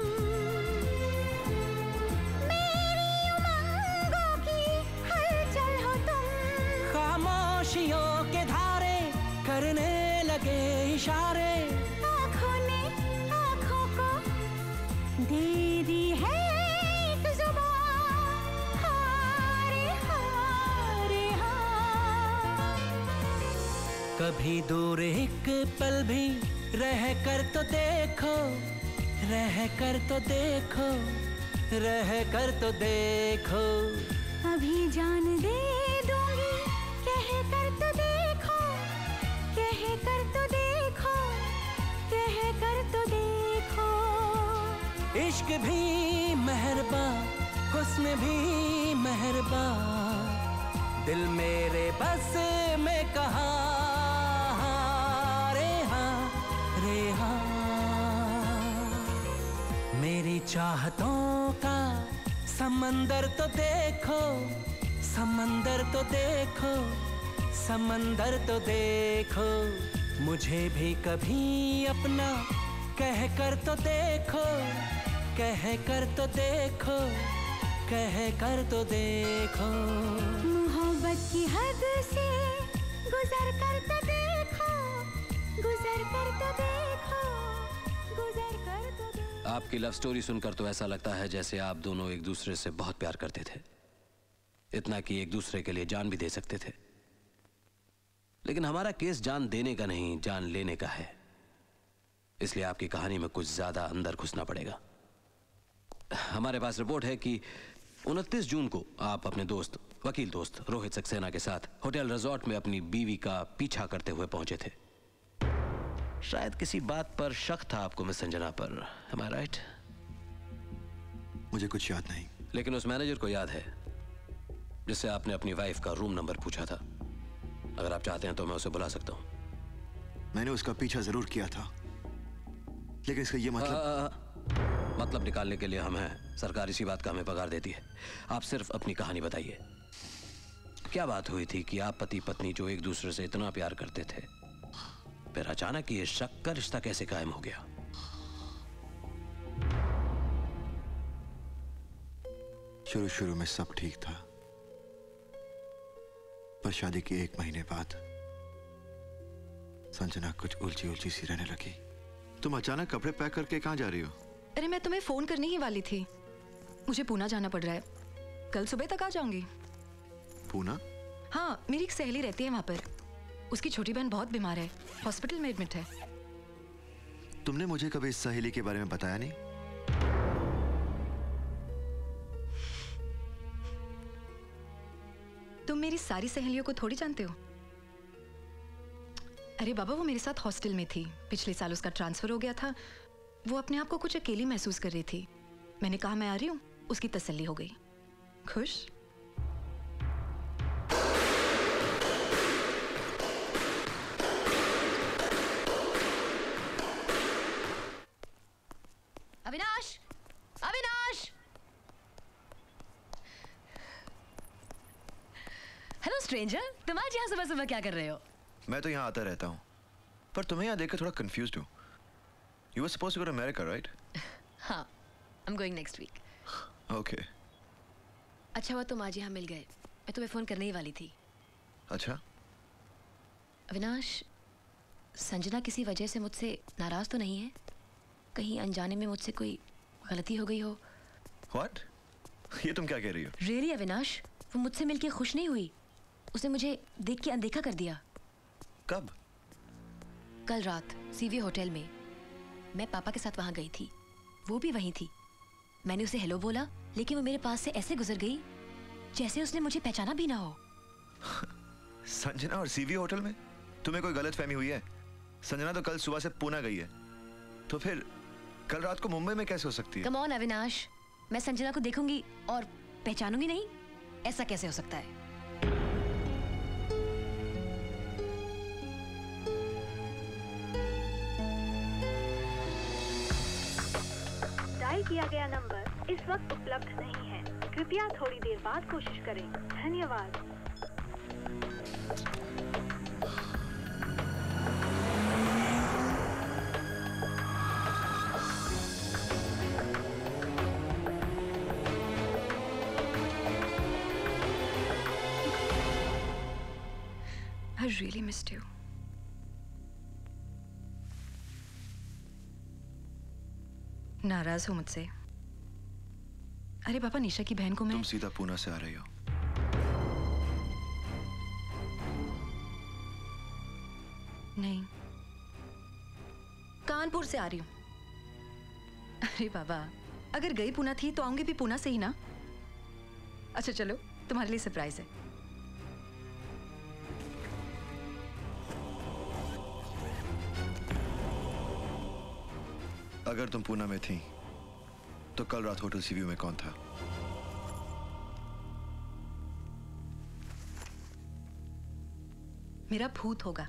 Speaker 15: मेरी उमंगों की हलचल हो तुम।
Speaker 14: खामोशियों के धारे करने लगे इशारे,
Speaker 15: आंखों ने आंखों को दे दी है एक जुबान, हारे हारे हाँ।
Speaker 14: कभी दूर एक पल भी रह कर तो देखो, रह कर तो देखो, रह कर तो देखो।
Speaker 15: अभी जान दे दूंगी, कह कर तो देखो, कह कर तो देखो, कह कर तो देखो।
Speaker 14: इश्क भी मेहरबान, हुस्न भी मेहरबान, दिल मेरे बस में कहा रे हाँ, रे हाँ। मेरी चाहतों का समंदर तो देखो, समंदर तो देखो, समंदर तो देखो। मुझे भी कभी अपना कह कर तो देखो, कह कर तो देखो, कह कर तो देखो।
Speaker 15: मोहब्बत की हद से गुजर कर तो देखो, गुजर कर तो देखो, गुजर कर तो देखो।
Speaker 4: आपकी लव स्टोरी सुनकर तो ऐसा लगता है जैसे आप दोनों एक दूसरे से बहुत प्यार करते थे, इतना कि एक दूसरे के लिए जान भी दे सकते थे। लेकिन हमारा केस जान देने का नहीं, जान लेने का है, इसलिए आपकी कहानी में कुछ ज्यादा अंदर घुसना पड़ेगा। हमारे पास रिपोर्ट है कि उनतीस जून को आप अपने दोस्त, वकील दोस्त रोहित सक्सेना के साथ होटल रिजॉर्ट में अपनी बीवी का पीछा करते हुए पहुंचे थे। शायद किसी बात पर शक था आपको मिस संजना पर, am I right?
Speaker 5: मुझे कुछ याद नहीं,
Speaker 4: लेकिन उस मैनेजर को याद है जिससे आपने अपनी वाइफ का रूम नंबर पूछा था। अगर आप चाहते हैं तो मैं उसे बुला सकता हूं।
Speaker 5: मैंने उसका पीछा जरूर किया था, लेकिन इसका ये मतलब
Speaker 4: आ, आ, मतलब निकालने के लिए हम हैं। सरकार इसी बात का हमें पगार देती है। आप सिर्फ अपनी कहानी बताइए। क्या बात हुई थी कि आप पति पत्नी जो एक दूसरे से इतना प्यार करते थे, फिर अचानक ये शक का रिश्ता कैसे कायम हो गया?
Speaker 5: शुरू शुरू में सब ठीक था, पर शादी के एक महीने बाद संजना कुछ उलझी उलझी सी रहने लगी। तुम अचानक कपड़े पैक करके कहां जा रही हो?
Speaker 13: अरे मैं तुम्हें फोन करने ही वाली थी। मुझे पूना जाना पड़ रहा है, कल सुबह तक आ जाऊंगी।
Speaker 5: पूना?
Speaker 13: हाँ, मेरी एक सहेली रहती है वहां पर। उसकी छोटी बहन बहुत बीमार है, हॉस्पिटल में एडमिट है।
Speaker 5: तुमने मुझे कभी इस सहेली के बारे में बताया नहीं?
Speaker 13: तुम मेरी सारी सहेलियों को थोड़ी जानते हो। अरे बाबा, वो मेरे साथ हॉस्टल में थी। पिछले साल उसका ट्रांसफर हो गया था। वो अपने आप को कुछ अकेली महसूस कर रही थी। मैंने कहा मैं आ रही हूँ, उसकी तसल्ली हो गई। खुश?
Speaker 10: अविनाश, अविनाश! हेलो स्ट्रेंजर, तुम आज यहाँ सुबह सुबह क्या कर रहे हो?
Speaker 5: मैं तो यहाँ आता रहता हूँ, पर तुम्हें यहाँ देखकर थोड़ा कंफ्यूज्ड हूँ। You were supposed to go to America, right?
Speaker 10: हाँ, I'm going next week.
Speaker 5: Okay.
Speaker 10: अच्छा हुआ तुम आज यहाँ मिल गए, मैं तुम्हें फोन करने ही वाली थी।
Speaker 5: अच्छा?
Speaker 10: अविनाश, संजना किसी वजह से मुझसे नाराज तो नहीं है? कहीं अनजाने में मुझसे कोई गलती हो गई हो?
Speaker 5: What? ये तुम क्या कह रही हो?
Speaker 10: Really अविनाश, वो मुझसे मिलके खुश नहीं हुई। उसने मुझे देख के अनदेखा कर दिया।
Speaker 5: कब?
Speaker 10: कल रात सीवी होटल में। मैं पापा के साथ वहाँ गई थी, वो भी वहीं थी। मैंने उसे हेलो बोला, लेकिन वो मेरे पास से ऐसे गुजर गई जैसे उसने मुझे पहचाना भी ना हो।
Speaker 5: संजना और सीवी होटल में? तुम्हें कोई गलतफहमी हुई है? संजना तो कल सुबह से पूना गई है, तो फिर कल रात को मुंबई में कैसे हो सकती है?
Speaker 10: कम ऑन अविनाश, मैं संजना को देखूंगी और पहचानूंगी नहीं? ऐसा कैसे हो सकता है?
Speaker 15: डायल किया गया नंबर इस वक्त उपलब्ध नहीं है, कृपया थोड़ी देर बाद कोशिश करें। धन्यवाद।
Speaker 13: I really missed you. नाराज हो मुझसे? अरे पापा, निशा की बहन को मैं...
Speaker 5: तुम सीधा पूना से आ रही हो?
Speaker 13: नहीं, कानपुर से आ रही हूँ। अरे बाबा, अगर गई पूना थी तो आऊंगी भी पूना से ही ना। अच्छा चलो, तुम्हारे लिए सरप्राइज है।
Speaker 5: अगर तुम पूना में थी तो कल रात होटल सीव्यू में कौन था?
Speaker 13: मेरा भूत होगा।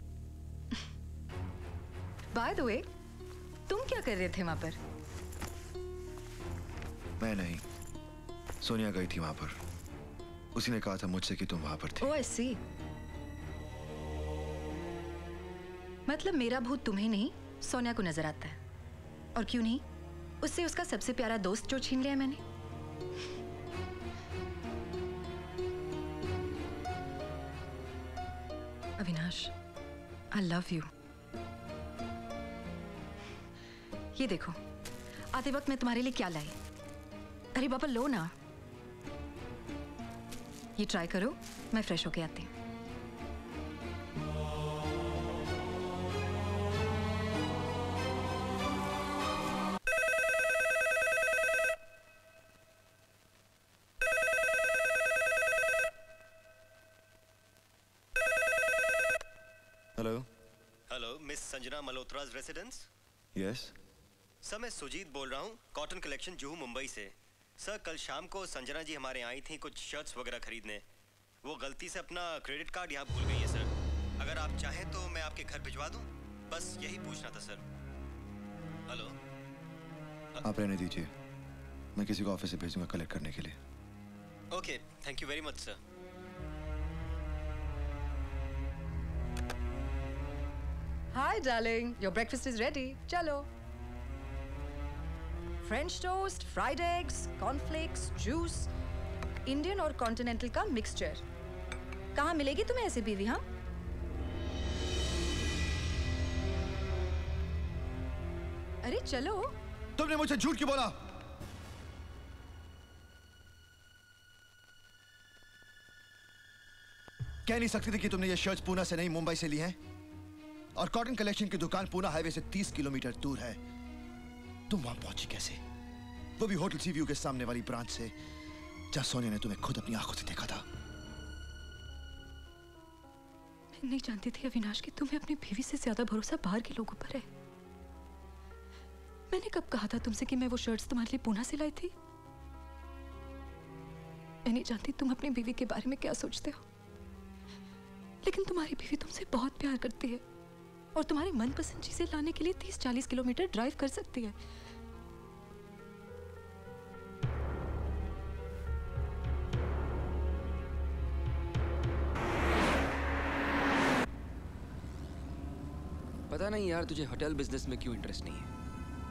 Speaker 13: बाय द वे, तुम क्या कर रहे थे वहां पर?
Speaker 5: मैं नहीं, सोनिया गई थी वहां पर। उसी ने कहा था मुझसे कि तुम वहां पर थी।
Speaker 13: ओह आई सी। मतलब मेरा भूत तुम्हें नहीं, सोनिया को नजर आता है। और क्यों नहीं, उससे उसका सबसे प्यारा दोस्त जो छीन लिया मैंने। Avinash, I love you. ये देखो, आते वक्त मैं तुम्हारे लिए क्या लाई। अरे बाबा, लो ना, ये ट्राई करो, मैं फ्रेश होके आती हूँ।
Speaker 5: हेलो
Speaker 2: हेलो, मिस संजना मल्होत्रा's रेसिडेंस?
Speaker 5: यस।
Speaker 2: सर, मैं सुजीत बोल रहा हूँ, कॉटन कलेक्शन जुहू मुंबई से। सर, कल शाम को संजना जी हमारे आई थी कुछ शर्ट्स वगैरह खरीदने। वो गलती से अपना क्रेडिट कार्ड यहाँ भूल गई है सर। अगर आप चाहें तो मैं आपके घर भिजवा दूँ, बस यही पूछना था सर। हेलो,
Speaker 5: आप रहने दीजिए, मैं किसी को ऑफिस से भेजूंगा कलेक्ट करने के लिए।
Speaker 2: Okay, thank you very much sir.
Speaker 13: Hi, darling. Your breakfast is ready. चलो. French toast, fried eggs, cornflakes, juice, Indian और continental का mixture. कहाँ मिलेगी तुम्हें ऐसी बीवी, हाँ? अरे चलो.
Speaker 5: तुमने मुझे झूठ क्यों बोला? कह नहीं सकती थी कि तुमने ये शर्ट्स पूना से नहीं मुंबई से ली हैं? और कॉटन कलेक्शन की दुकान पूना हाईवे से तीस किलोमीटर दूर है। तुम वहां पहुंची कैसे? वो भी होटल सी व्यू के सामने वाली ब्रांच से, जहां सोनिया ने तुम्हें खुद अपनी आंखों से देखा था।
Speaker 13: मैं नहीं जानती थी अविनाश कि तुम्हें अपनी बीवी से ज्यादा भरोसा बाहर के लोगों पर है। मैंने कब कहा था तुमसे कि मैं वो शर्ट्स तुम्हारे लिए पूना से लाई थी? मैं नहीं जानती तुम अपनी बीवी के बारे में क्या सोचते हो, लेकिन तुम्हारी बीवी तुमसे बहुत प्यार करती है और तुम्हारी मनपसंद चीजें लाने के लिए तीस चालीस किलोमीटर ड्राइव कर सकती है।
Speaker 6: पता नहीं यार तुझे होटल बिजनेस में क्यों इंटरेस्ट नहीं है।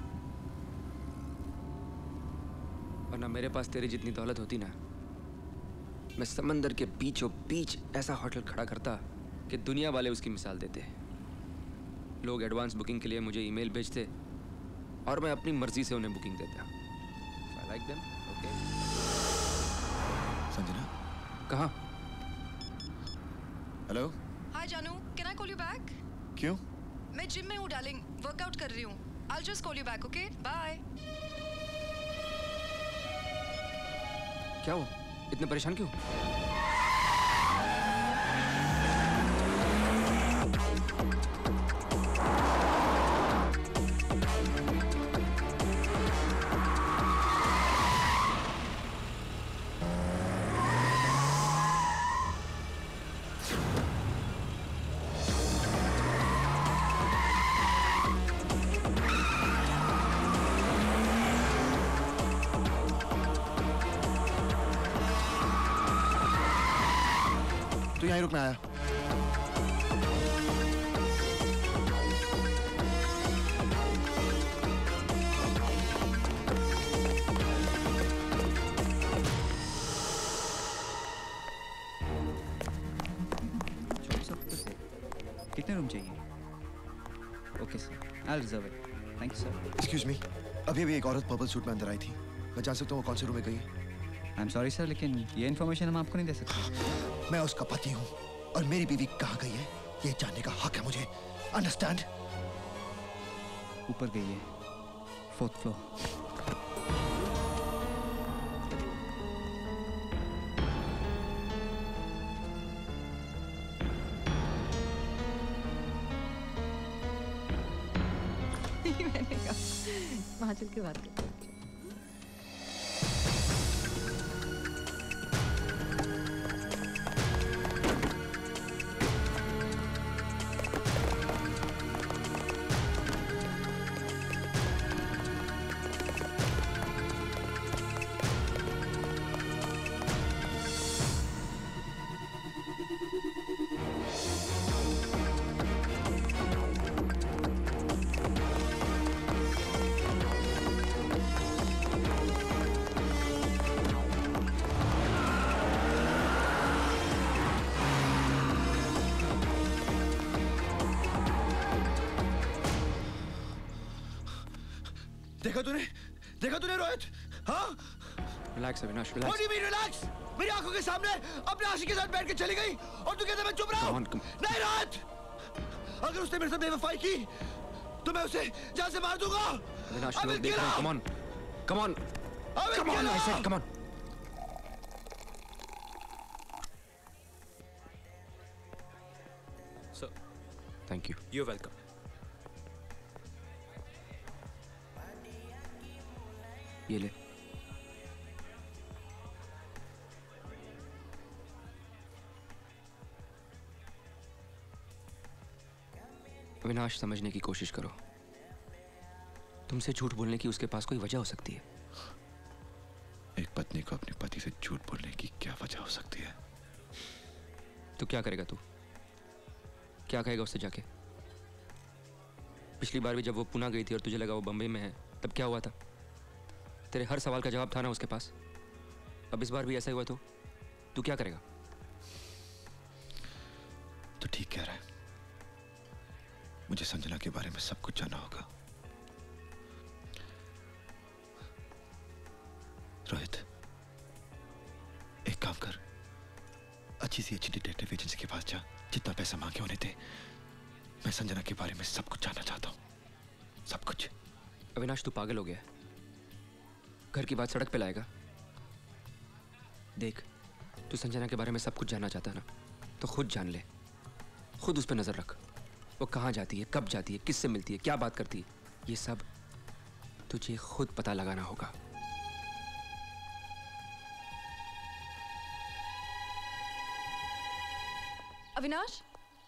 Speaker 6: वरना मेरे पास तेरी जितनी दौलत होती ना, मैं समंदर के बीचों बीच ऐसा होटल खड़ा करता कि दुनिया वाले उसकी मिसाल देते। लोग एडवांस बुकिंग के लिए मुझे ईमेल भेजते और मैं अपनी मर्जी से उन्हें बुकिंग देता। I like them. Okay.
Speaker 5: Sanjana?
Speaker 6: कहाँ?
Speaker 5: Hello?
Speaker 13: Hi Janu, can I call you back?
Speaker 5: क्यों?
Speaker 13: मैं जिम में हूँ डार्लिंग, वर्कआउट कर रही हूँ। I'll just call you back, okay? Bye.
Speaker 6: क्या हुआ? इतने परेशान क्यों?
Speaker 5: तू यहीं रुक, मैं आया।
Speaker 16: कितने रूम चाहिए? Okay sir, I reserve it. Thank you sir.
Speaker 5: Excuse me, अभी अभी एक औरत पर्पल सूट में अंदर आई थी। मैं जान सकता हूँ वो कौन से रूम में गई है?
Speaker 16: आई एम सॉरी सर, लेकिन ये इन्फॉर्मेशन हम आपको नहीं दे सकते।
Speaker 5: मैं उसका पति हूँ और मेरी बीवी कहाँ गई है ये जानने का हक है मुझे। अंडरस्टैंड?
Speaker 16: ऊपर गई है, फोर्थ फ्लोर।
Speaker 13: मैंने कहा वहाँ चल के बात करते हैं।
Speaker 5: देखा तूने? देखा तूने रोहित? हाँ?
Speaker 6: Relax Avinash,
Speaker 5: What do you mean relax? मेरी आंखों के सामने अपने आशिक के साथ बैठ के चली गई और तू कहता मैं चुप रहा हूँ? नहीं रोहित! अगर उसने मेरे साथ बेवफाई की तो मैं उसे जान से मार दूंगा।
Speaker 6: अविनाश लोग देख रहे हैं। Come on, come on, come on, I said, come on.
Speaker 11: Sir,
Speaker 6: thank you.
Speaker 11: You're welcome.
Speaker 6: ये ले। अविनाश, समझने की कोशिश करो। तुमसे झूठ बोलने की उसके पास कोई वजह हो सकती है।
Speaker 5: एक पत्नी को अपने पति से झूठ बोलने की क्या वजह हो सकती है?
Speaker 6: तो क्या करेगा तू? क्या कहेगा उससे जाके? पिछली बार भी जब वो पुणे गई थी और तुझे लगा वो बंबई में है, तब क्या हुआ था? तेरे हर सवाल का जवाब था ना उसके पास। अब इस बार भी ऐसा हुआ तो तू क्या करेगा?
Speaker 5: तो ठीक कह रहा है, मुझे संजना के बारे में सब कुछ जानना होगा। रोहित, एक काम कर, अच्छी सी अच्छी डिटेक्टिव एजेंसी के पास जा, जितना पैसा मांगे होने दे। मैं संजना के बारे में सब कुछ जानना चाहता हूँ, सब कुछ।
Speaker 6: अविनाश, तू पागल हो गया? घर की बात सड़क पे लाएगा? देख, तू संजना के बारे में सब कुछ जानना चाहता है ना, तो खुद जान ले। खुद उस पर नजर रख। वो कहाँ जाती है, कब जाती है, किससे मिलती है, क्या बात करती है, ये सब तुझे खुद पता लगाना होगा।
Speaker 13: अविनाश,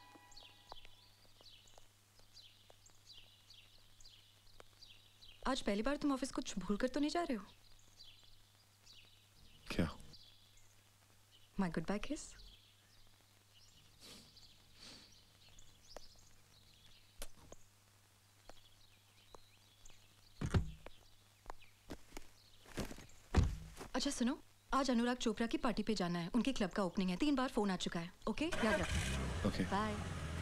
Speaker 13: आज पहली बार तुम ऑफिस कुछ भूल कर तो नहीं जा रहे हो?
Speaker 5: क्या?
Speaker 13: माय गुड बाय किस। अच्छा सुनो, आज अनुराग चोपड़ा की पार्टी पे जाना है। उनके क्लब का ओपनिंग है। तीन बार फोन आ चुका है। ओके, याद रखना।
Speaker 5: Okay
Speaker 13: bye.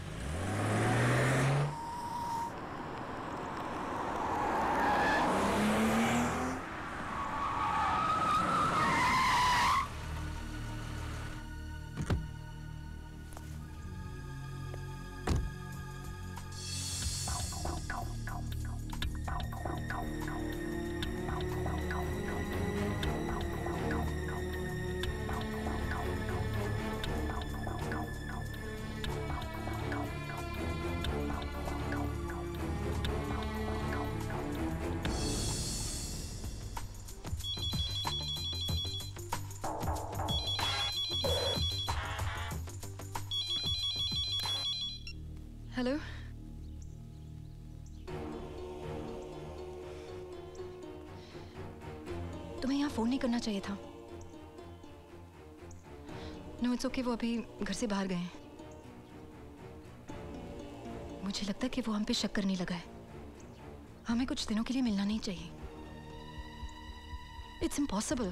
Speaker 13: हेलो। तुम्हें यहाँ फोन नहीं करना चाहिए था। नो इट्स ओके, वो अभी घर से बाहर गए हैं। मुझे लगता है कि वो हम पे शक करने लगा है। हमें कुछ दिनों के लिए मिलना नहीं चाहिए। It's impossible.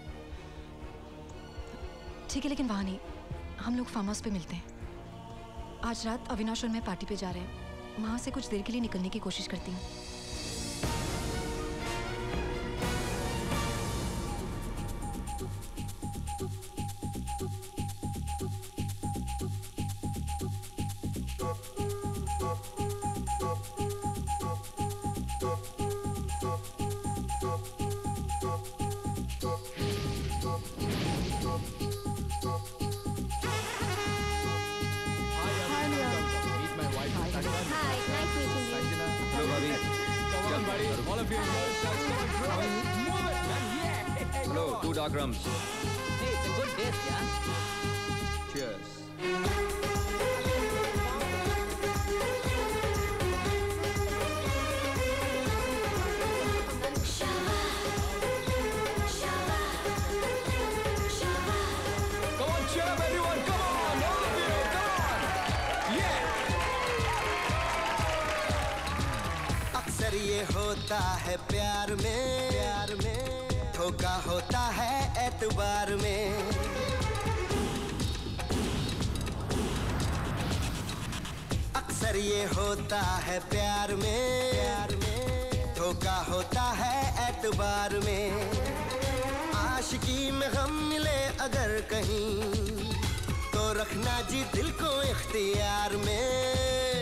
Speaker 13: ठीक है, लेकिन वहाँ नहीं, हम लोग फार्म हाउस पे मिलते हैं। आज रात अविनाश और मैं पार्टी पे जा रहे हैं। वहाँ से कुछ देर के लिए निकलने की कोशिश करती हूँ।
Speaker 6: Hello, two dark rums.
Speaker 17: Hey, it's a good taste, yeah?
Speaker 6: Cheers. Come on, chub, everyone, come on, all of you, come on, yeah.
Speaker 18: अक्सर ये होता है प्यार में, प्यार में धोखा होता है एतबार में। अक्सर ये होता है प्यार में, प्यार में धोखा होता है एतबार में। आशिकी में गम मिले अगर कहीं तो रखना जी दिल को इख्तियार में।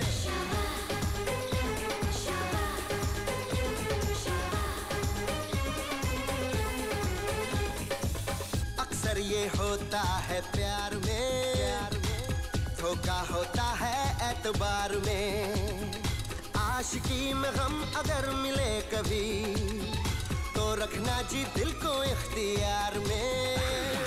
Speaker 18: अक्सर ये होता है प्यार में, प्यार में धोखा होता है एतबार में। आशिकी में गम अगर मिले कभी तो रखना जी दिल को इख्तियार में।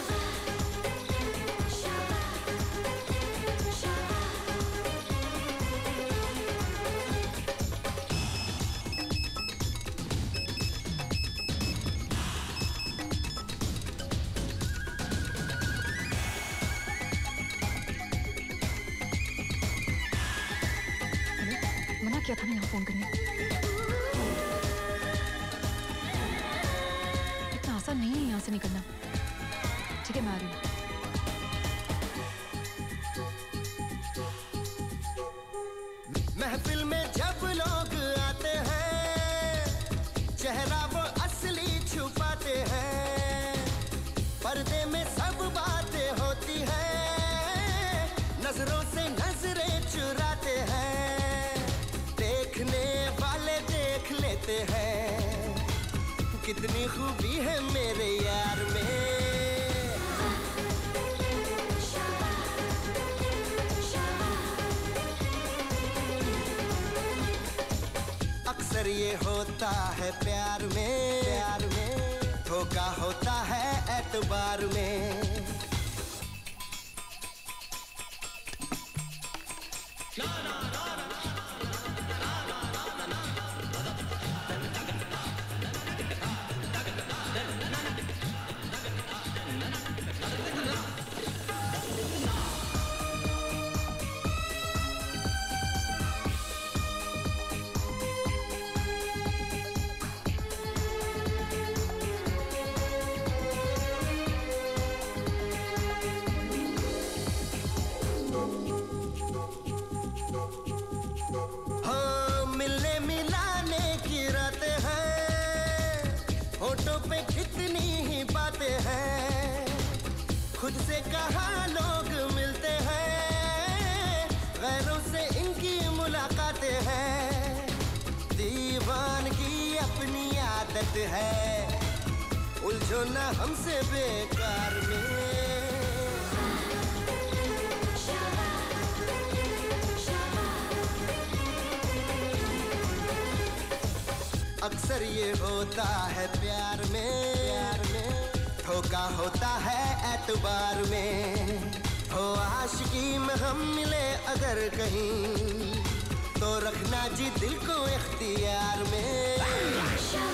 Speaker 13: क्या था यहाँ फोन करने? इतना आसान नहीं है यहाँ से निकलना। ठीक है, मैं आ रही हूँ।
Speaker 18: महफिल में जब लोग आते हैं चेहरा वो असली छुपाते हैं। पर्दे में सब बातें होती हैं, नजरों से नजरें चुराते हैं। देखने वाले देख लेते हैं कितनी खूबी है मेरे यार में। अक्सर ये होता है प्यार में, प्यार में धोखा होता है एतबार में। खुद से कहाँ लोग मिलते हैं, गैरों से इनकी मुलाकातें हैं। दीवान की अपनी आदत है, उलझो ना हमसे बेकार में। अक्सर ये होता है प्यार में, प्यार में धोखा होता है एतबार में। हो आशिकी में हम मिले अगर कहीं, तो रखना जी दिल को इख्तियार में।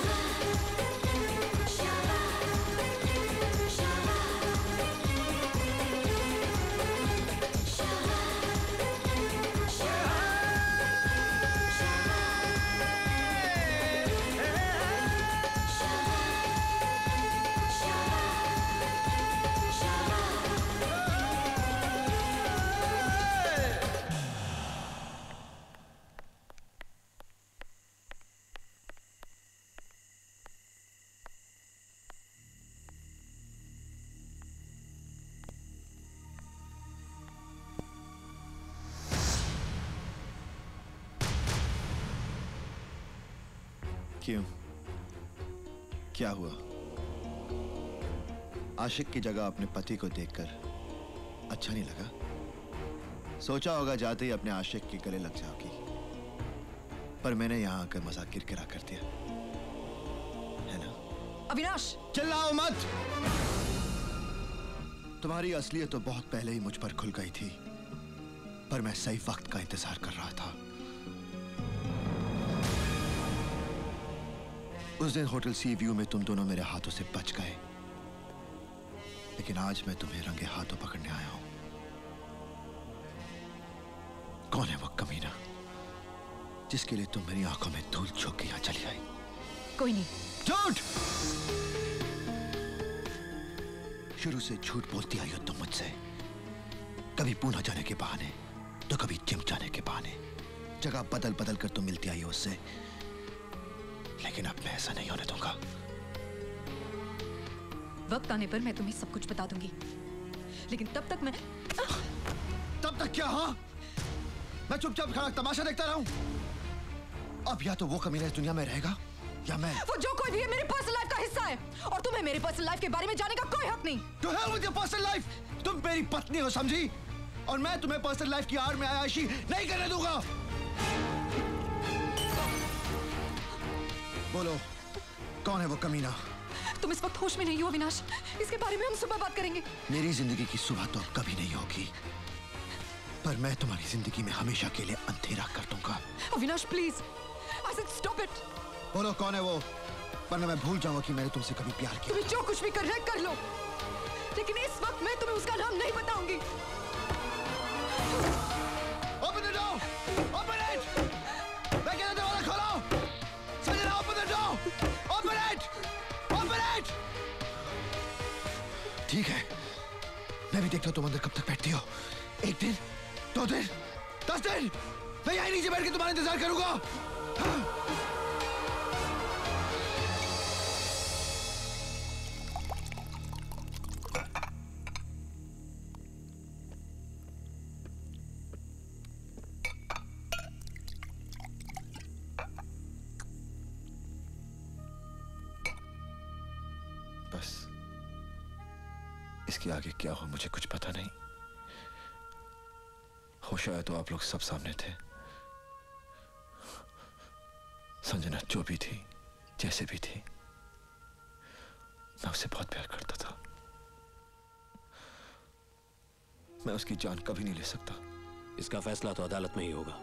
Speaker 5: क्यों? क्या हुआ? आशिक की जगह अपने पति को देखकर अच्छा नहीं लगा? सोचा होगा जाते ही अपने आशिक के गले लग जाओगी, पर मैंने यहां आकर मजाक किरकिरा कर दिया, है ना?
Speaker 13: अविनाश!
Speaker 5: चिल्लाओ मत! तुम्हारी असलियत तो बहुत पहले ही मुझ पर खुल गई थी, पर मैं सही वक्त का इंतजार कर रहा था। उस दिन होटल सी व्यू में तुम दोनों मेरे हाथों से बच गए, लेकिन आज मैं तुम्हें रंगे हाथों पकड़ने आया हूं। कौन है वो कमीना जिसके लिए तुम मेरी आंखों में धूल झोंक के यहां चली आई?
Speaker 13: कोई नहीं।
Speaker 5: झूठ! शुरू से झूठ बोलती आई हो तुम मुझसे, कभी पूना जाने के बहाने तो कभी जिम जाने के बहाने। जगह बदल बदल कर तुम मिलती आई हो उससे, लेकिन अब मैं ऐसा नहीं होने दूंगा।
Speaker 13: वक्त आने पर मैं तुम्हें सब कुछ बता दूंगी, लेकिन तब तक मैं
Speaker 5: तब तक क्या? हाँ, मैं चुपचाप खड़ा तमाशा देखता रहूं? अब या तो वो कमीना इस दुनिया में रहेगा या मैं।
Speaker 13: वो जो कोई भी है मेरी पर्सनल लाइफ का हिस्सा है, और तुम्हें मेरी पर्सनल लाइफ के बारे में जानने का कोई हक नहीं।
Speaker 5: To hell with your personal life! तुम मेरी पत्नी हो, समझी? और मैं तुम्हें पर्सनल लाइफ की आड़ में आयाशी नहीं करने दूंगा। बोलो, कौन है वो कमीना?
Speaker 13: तुम इस वक्त होश में नहीं हो अविनाश, इसके बारे में हम सुबह बात करेंगे।
Speaker 5: मेरी जिंदगी की सुबह तो अब कभी नहीं होगी, पर मैं तुम्हारी जिंदगी में हमेशा के लिए अंधेरा कर दूंगा।
Speaker 13: Avinash please, I said stop it.
Speaker 5: बोलो कौन है वो, वरना मैं भूल जाऊंगा कि मैंने तुमसे कभी प्यार किया।
Speaker 13: तुम्हें जो कुछ भी करना है कर लो, लेकिन इस वक्त मैं तुम्हें उसका नाम नहीं बताऊंगी।
Speaker 5: Open the door! Open it! मैं कहता दरवाजा खोलो! Sanjana, open the door! Open it! Open it! ठीक है, मैं भी देखता हूँ तुम अंदर कब तक बैठती हो। एक दिन, दो दिन, दस दिन, मैं यहीं नीचे बैठ के तुम्हारा इंतजार करूंगा। हाँ। बस इसके आगे क्या हो मुझे कुछ पता नहीं। हो शायद तो आप लोग सब सामने थे। संजना जो भी थी, जैसे भी थी, मैं उससे बहुत प्यार करता था। मैं उसकी जान कभी नहीं ले सकता।
Speaker 19: इसका फैसला तो अदालत में ही होगा।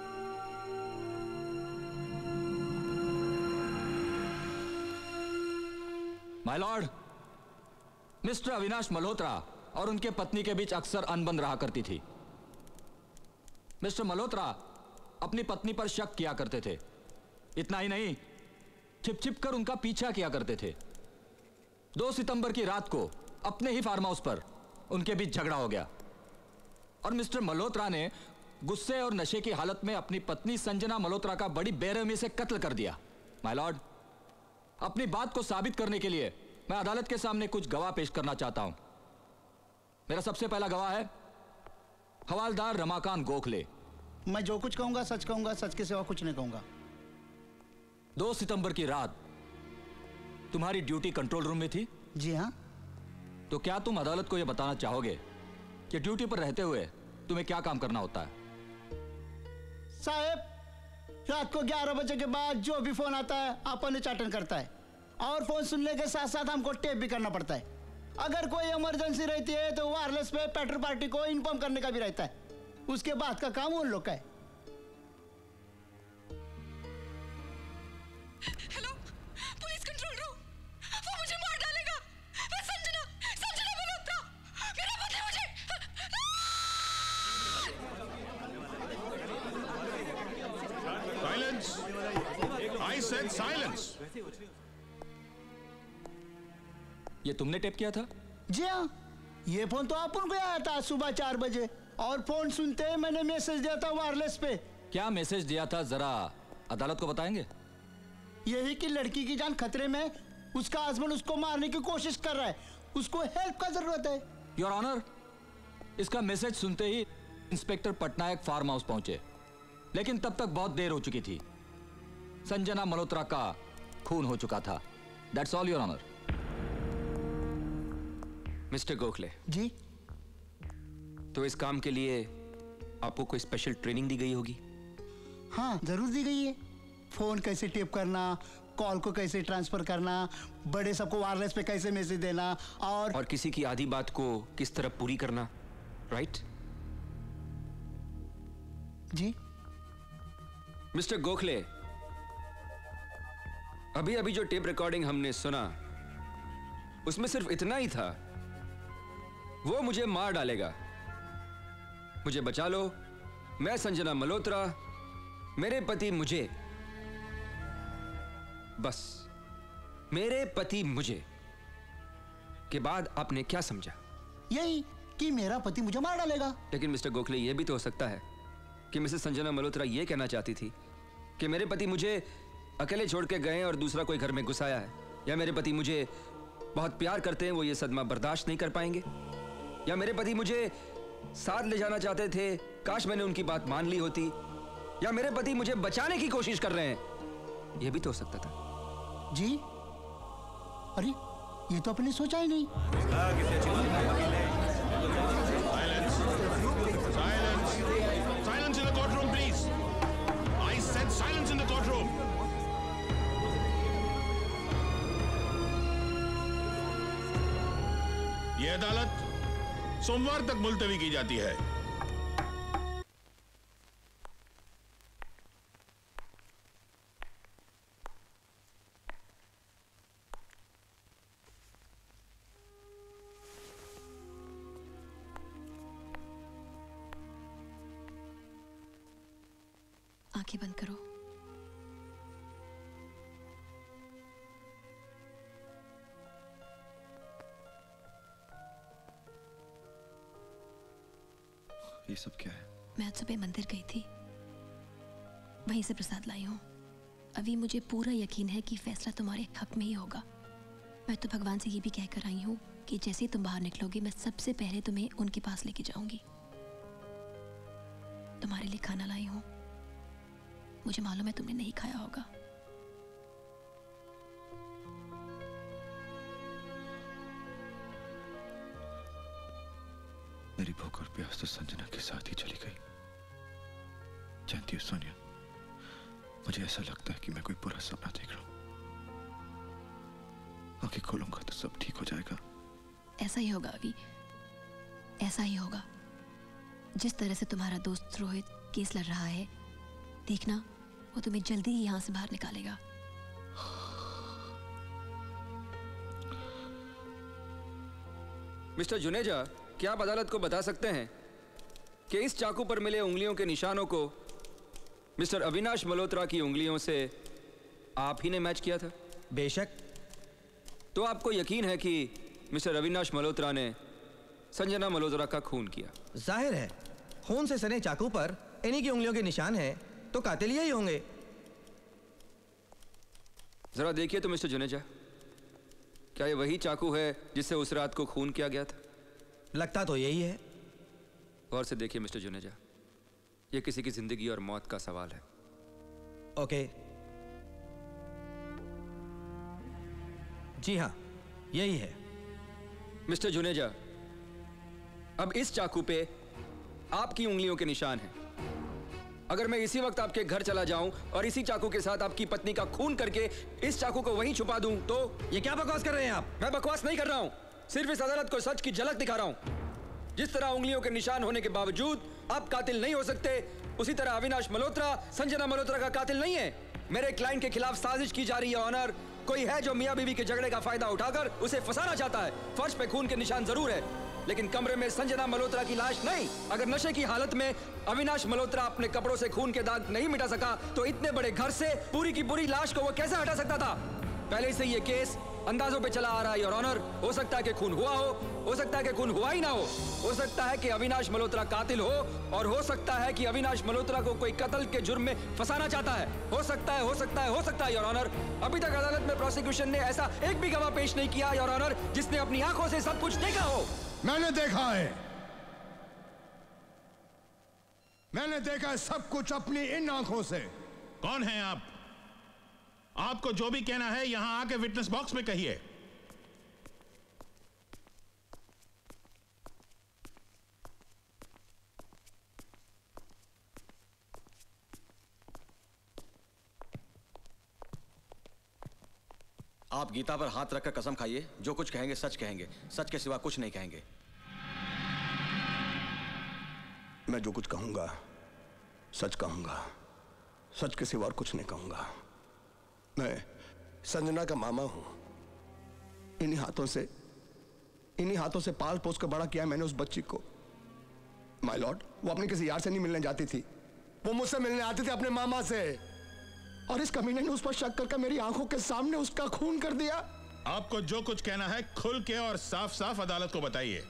Speaker 8: My lord, mister Avinash Malhotra और उनके पत्नी के बीच अक्सर अनबन रहा करती थी। मिस्टर मल्होत्रा अपनी पत्नी पर शक किया करते थे। इतना ही नहीं, छिप छिप कर उनका पीछा किया करते थे। दो सितंबर की रात को अपने ही फार्म हाउस पर उनके बीच झगड़ा हो गया और मिस्टर मल्होत्रा ने गुस्से और नशे की हालत में अपनी पत्नी संजना मल्होत्रा का बड़ी बेरहमी से कत्ल कर दिया। माय लॉर्ड, अपनी बात को साबित करने के लिए मैं अदालत के सामने कुछ गवाह पेश करना चाहता हूं। मेरा सबसे पहला गवाह है हवालदार रमाकांत गोखले।
Speaker 20: मैं जो कुछ कहूंगा सच कहूंगा, सच के सिवा कुछ नहीं कहूंगा।
Speaker 8: दो सितंबर की रात तुम्हारी ड्यूटी कंट्रोल रूम में थी?
Speaker 20: जी हाँ।
Speaker 8: तो क्या तुम अदालत को यह बताना चाहोगे कि ड्यूटी पर रहते हुए तुम्हें क्या काम करना होता है?
Speaker 20: साहब, रात को ग्यारह बजे के बाद जो भी फोन आता है अपन उच्चाटन करता है, और फोन सुनने के साथ साथ हमको टेप भी करना पड़ता है। अगर कोई इमरजेंसी रहती है तो वायरलेस पे पेट्रोल पार्टी को इन्फॉर्म करने का भी रहता है। उसके बाद का काम उन लोग का है।
Speaker 3: Hello, police control room. वो मुझे मार डालेगा। मैं संजना, संजना मल्होत्रा, मेरा पति मुझे।
Speaker 9: Silence! I said silence!
Speaker 8: ये तुमने टेप किया था?
Speaker 20: जी हाँ, ये फोन तो आप उनको आया था सुबह चार बजे, और फोन सुनते ही मैंने मैसेज दिया था वायरलेस पे।
Speaker 8: क्या मैसेज दिया था, जरा अदालत को बताएंगे?
Speaker 20: यही कि लड़की की जान खतरे में, उसका हस्बैंड उसको मारने की कोशिश कर रहा है, उसको हेल्प का जरूरत है।
Speaker 8: योर ऑनर, इसका मैसेज सुनते ही इंस्पेक्टर पटनायक फार्म हाउस पहुंचे, लेकिन तब तक बहुत देर हो चुकी थी। संजना मल्होत्रा का खून हो चुका था। That's all your honour.
Speaker 6: Mister Gokhale
Speaker 20: ji,
Speaker 6: तो इस काम के लिए आपको कोई स्पेशल ट्रेनिंग दी गई होगी?
Speaker 20: हाँ, जरूर दी गई है। फोन कैसे टेप करना, कॉल को कैसे ट्रांसफर करना, बड़े सबको वायरलेस पे कैसे मैसेज देना, और
Speaker 6: और किसी की आधी बात को किस तरह पूरी करना, राइट?
Speaker 20: जी
Speaker 6: मिस्टर गोखले, अभी अभी जो टेप रिकॉर्डिंग हमने सुना उसमें सिर्फ इतना ही था, वो मुझे मार डालेगा, मुझे बचा लो, मैं संजना मल्होत्रा, मेरे पति मुझे, बस मेरे पति मुझे के बाद आपने क्या समझा?
Speaker 20: यही कि मेरा पति मुझे मार डालेगा।
Speaker 6: लेकिन मिस्टर गोखले, यह भी तो हो सकता है कि मिसेस संजना मल्होत्रा यह कहना चाहती थी कि मेरे पति मुझे अकेले छोड़ के गए और दूसरा कोई घर में घुसाया है, या मेरे पति मुझे बहुत प्यार करते हैं, वो ये सदमा बर्दाश्त नहीं कर पाएंगे, या मेरे पति मुझे साथ ले जाना चाहते थे, काश मैंने उनकी बात मान ली होती, या मेरे पति मुझे बचाने की कोशिश कर रहे हैं। यह भी तो हो सकता था।
Speaker 20: जी, अरे ये तो अपने सोचा ही नहीं।
Speaker 9: Silence! Silence! Silence in the courtroom, please! I said silence in the courtroom! यह अदालत सोमवार तक मुलतवी की जाती है।
Speaker 10: आंखें बंद करो।
Speaker 5: ये सब क्या है?
Speaker 10: मैं आज सुबह मंदिर गई थी, वहीं से प्रसाद लाई हूँ। अभी मुझे पूरा यकीन है कि फैसला तुम्हारे हक में ही होगा। मैं तो भगवान से ये भी कहकर आई हूँ कि जैसे ही तुम बाहर निकलोगे, मैं सबसे पहले तुम्हें उनके पास लेके जाऊंगी। तुम्हारे लिए खाना लाई हूँ, मुझे मालूम है तुमने नहीं खाया होगा।
Speaker 5: मेरी भूख और प्यास तो संजना के साथ ही चली गई। जानती हो सोनिया, मुझे ऐसा लगता है कि मैं कोई बुरा सपना देख रहा हूं। आंखें खोलूंगा तो सब ठीक हो जाएगा।
Speaker 10: ऐसा ही होगा अभी, ऐसा ही होगा। जिस तरह से तुम्हारा दोस्त रोहित केस लड़ रहा है, देखना वो तुम्हें जल्दी ही यहां से बाहर निकालेगा।
Speaker 6: मिस्टर जुनेजा, क्या आप अदालत को बता सकते हैं कि इस चाकू पर मिले उंगलियों के निशानों को मिस्टर अविनाश मल्होत्रा की उंगलियों से आप ही ने मैच किया था?
Speaker 21: बेशक।
Speaker 6: तो आपको यकीन है कि मिस्टर अविनाश मल्होत्रा ने संजना मल्होत्रा का खून किया?
Speaker 21: जाहिर है, खून से सने चाकू पर इन्हीं की उंगलियों के निशान हैं, तो कातिल यही होंगे।
Speaker 6: जरा देखिए तो मिस्टर जुनेजा, क्या ये वही चाकू है जिससे उस रात को खून किया गया था?
Speaker 21: लगता तो यही है।
Speaker 6: गौर से देखिए मिस्टर जुनेजा, ये किसी की जिंदगी और मौत का सवाल है।
Speaker 21: ओके, जी हाँ, यही है।
Speaker 6: मिस्टर जुनेजा, अब इस चाकू पे आपकी उंगलियों के निशान हैं। अगर मैं इसी वक्त आपके घर चला जाऊं और इसी चाकू के साथ आपकी पत्नी का खून करके इस चाकू को वहीं छुपा दूं तो?
Speaker 21: ये क्या बकवास कर रहे हैं आप?
Speaker 6: मैं बकवास नहीं कर रहा हूं, सिर्फ इस अदालत को सच की झलक दिखा रहा हूं। जिस तरह उंगलियों के निशान होने के बावजूद आप कातिल नहीं हो सकते, उसी तरह अविनाश मल्होत्रा संजना मल्होत्रा का कातिल नहीं है। मेरे क्लाइंट के खिलाफ साजिश की जा रही है ऑनर। कोई है जो मियां बीवी के झगड़े का फायदा उठाकर उसे फंसाना चाहता है। फर्श पे खून के निशान जरूर है, लेकिन कमरे में संजना मल्होत्रा की लाश नहीं। अगर नशे की हालत में अविनाश मल्होत्रा अपने कपड़ों से खून के दाग नहीं मिटा सका तो इतने बड़े घर से पूरी की पूरी लाश को वो कैसे हटा सकता था? पहले से ये केस अंदाजों पे चला आ रहा है योर ऑनर। हो सकता है कि खून हुआ हो, हो सकता है कि खून हुआ ही ना हो, हो सकता है कि अविनाश मल्होत्रा कातिल हो, और हो सकता है कि अविनाश मल्होत्रा को कोई कत्ल के जुर्म में फंसाना चाहता है। हो सकता है, हो सकता है, हो सकता है योर ऑनर। अभी तक अदालत में प्रोसिक्यूशन ने ऐसा एक भी गवाह पेश नहीं किया योर ऑनर जिसने अपनी आंखों से सब कुछ देखा हो।
Speaker 9: मैंने देखा है, मैंने देखा है सब कुछ अपनी इन आंखों से। कौन है आप? आपको जो भी कहना है यहां आके विटनेस बॉक्स में कहिए।
Speaker 4: आप गीता पर हाथ रखकर कसम खाइए, जो कुछ कहेंगे सच कहेंगे, सच के सिवा कुछ नहीं कहेंगे।
Speaker 5: मैं जो कुछ कहूंगा सच कहूंगा, सच के सिवा और कुछ नहीं कहूंगा। मैं संजना का मामा हूं। इन्हीं हाथों से इन्हीं हाथों से पाल पोस कर बड़ा किया मैंने उस बच्ची को। माय लॉर्ड, वो अपने किसी यार से नहीं मिलने जाती थी, वो मुझसे मिलने आती थी अपने मामा से। और इस कमीने ने उस पर शक करके मेरी आंखों के सामने उसका खून कर दिया।
Speaker 9: आपको जो कुछ कहना है खुल के और साफ साफ अदालत को बताइए।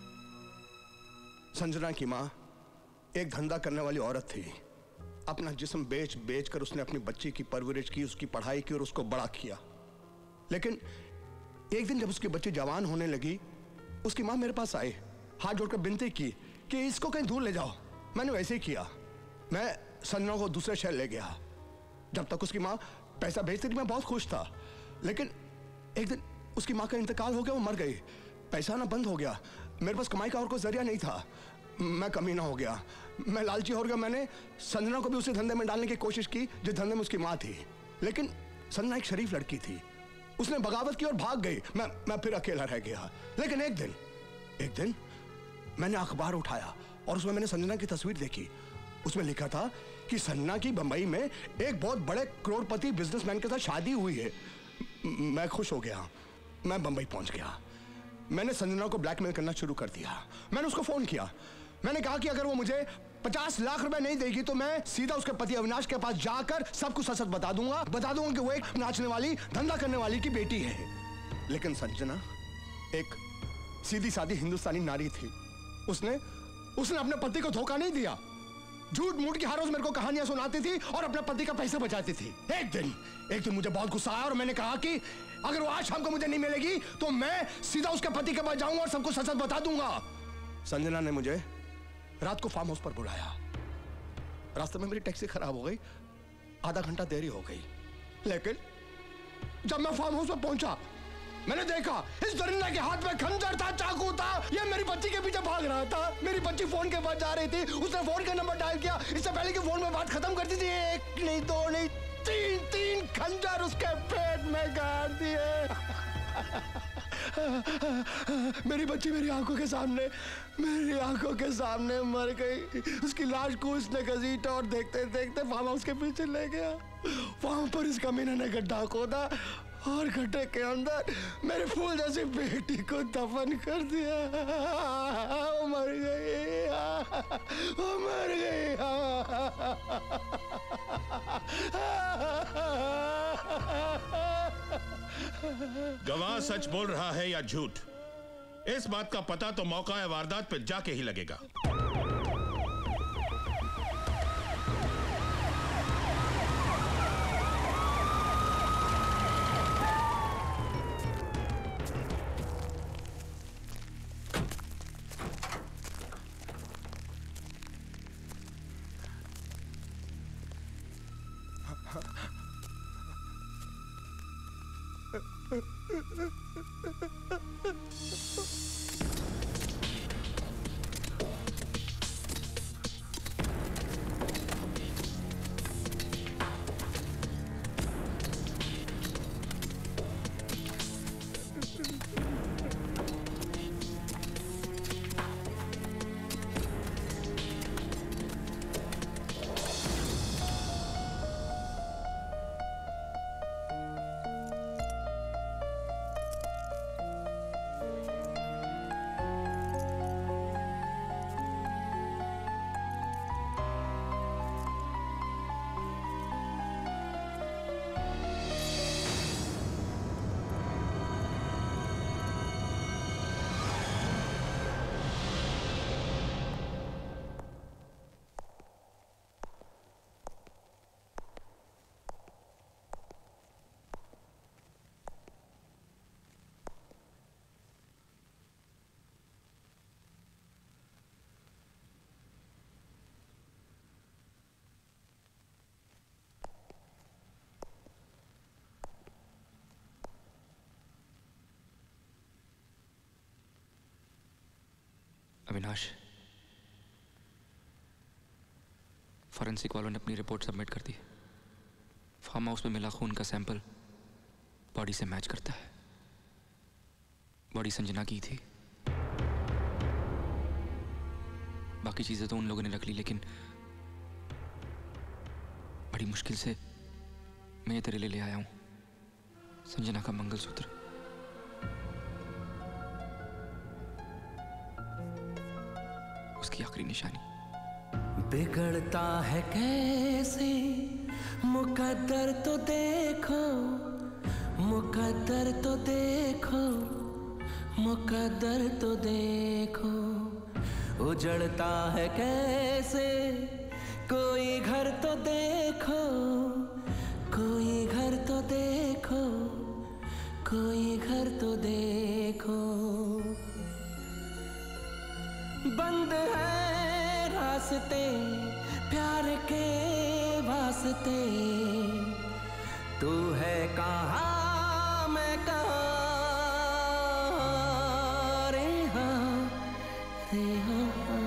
Speaker 5: संजना की मां एक धंधा करने वाली औरत थी। अपना जिस्म बेच बेच कर उसने अपनी बच्ची की परवरिश की, उसकी पढ़ाई की और उसको बड़ा किया। लेकिन एक दिन जब उसकी बच्ची जवान होने लगी, उसकी मां मेरे पास आई, हाथ जोड़कर विनती की कि इसको कहीं दूर ले जाओ। मैंने वैसे ही किया। मैं संजना को दूसरे शहर ले गया। जब तक उसकी मां पैसा भेजती थी मैं बहुत खुश था, लेकिन एक दिन उसकी मां का इंतकाल हो गया, वो मर गई। पैसा ना बंद हो गया, मेरे पास कमाई का और कोई जरिया नहीं था। मैं कमीना हो गया, मैं लालची हो गया। मैंने संजना को भी उसी धंधे में डालने की कोशिश की जिस धंधे में उसकी मां थी। लेकिन संजना एक शरीफ लड़की थी, उसने बगावत की और भाग गई। मैं मैं फिर अकेला रह गया। लेकिन एक दिन एक दिन मैंने अखबार उठाया और उसमें मैंने संजना की तस्वीर देखी। उसमें लिखा था कि संजना की बंबई में एक बहुत बड़े करोड़पति बिजनेसमैन के साथ शादी हुई है। मैं खुश हो गया, मैं बंबई पहुंच गया। मैंने संजना को ब्लैकमेल करना शुरू कर दिया। मैंने उसको फोन किया, मैंने कहा कि अगर वो मुझे पचास लाख रुपए नहीं देगी तो मैं सीधा उसके पति अविनाश के पास जाकर सब कुछ सच बता दूंगा बता दूंगा कि वो एक नाचने वाली, धंधा करने वाली की बेटी है। लेकिन संजना एक सीधी सादी हिंदुस्तानी नारी थी। उसने उसने अपने पति को धोखा नहीं दिया। झूठ मूठ की हर रोज मेरे को कहानियां सुनाती थी और अपने पति का पैसा बचाती थी। एक दिन एक दिन मुझे बहुत गुस्सा आया और मैंने कहा कि अगर वो आज शाम को मुझे नहीं मिलेगी तो मैं सीधा उसके पति के पास जाऊंगा और सबको सच सच बता दूंगा। संजना ने मुझे रात को फार्म हाउस पर बुलाया। रास्ते में मेरी टैक्सी खराब हो गई, आधा घंटा देरी हो गई। लेकिन जब मैं फार्म हाउस पर पहुंचा मैंने देखा इस दरिंदा के हाथ में खंजर था, चाकू था। ये मेरी बच्ची के पीछे भाग रहा था। मेरी बच्ची फोन के पास जा रही थी, उसने फोन का नंबर डायल किया। इससे पहले कि फोन में बात खत्म करती थी, एक नहीं दो नहीं तीन तीन खंजर उसके पेट में गाड़ दिए। मेरी बच्ची मेरी आंखों के सामने मेरी आंखों के सामने मर गई। उसकी लाश को उसने घसीटा और देखते देखते फार्म हाउस के पीछे ले गया। वहां पर इस कमीने ने गड्ढा खोदा और गड्ढे के अंदर मेरे फूल जैसी बेटी को दफन कर दिया। वो मर गई, वो मर गई।
Speaker 9: गवाह सच बोल रहा है या झूठ, इस बात का पता तो मौका वारदात पे जाके ही लगेगा।
Speaker 6: अविनाश, फॉरेंसिक वालों ने अपनी रिपोर्ट सबमिट कर दी। फार्म हाउस में मिला खून का सैंपल बॉडी से मैच करता है। बॉडी संजना की थी। बाकी चीजें तो उन लोगों ने रख ली, लेकिन बड़ी मुश्किल से मैं ये तेरे लिए ले आया हूं, संजना का मंगलसूत्र। उसकी आखिरी निशानी।
Speaker 14: बिगड़ता है कैसे मुकद्दर तो देखो, मुकद्दर तो देखो, मुकद्दर तो देखो। उजड़ता है कैसे कोई घर तो देखो, कोई घर तो देखो, कोई घर तो देखो। बंद है रास्ते प्यार के वास्ते, तू है कहाँ मैं कहाँ, रे हाँ रे हाँ।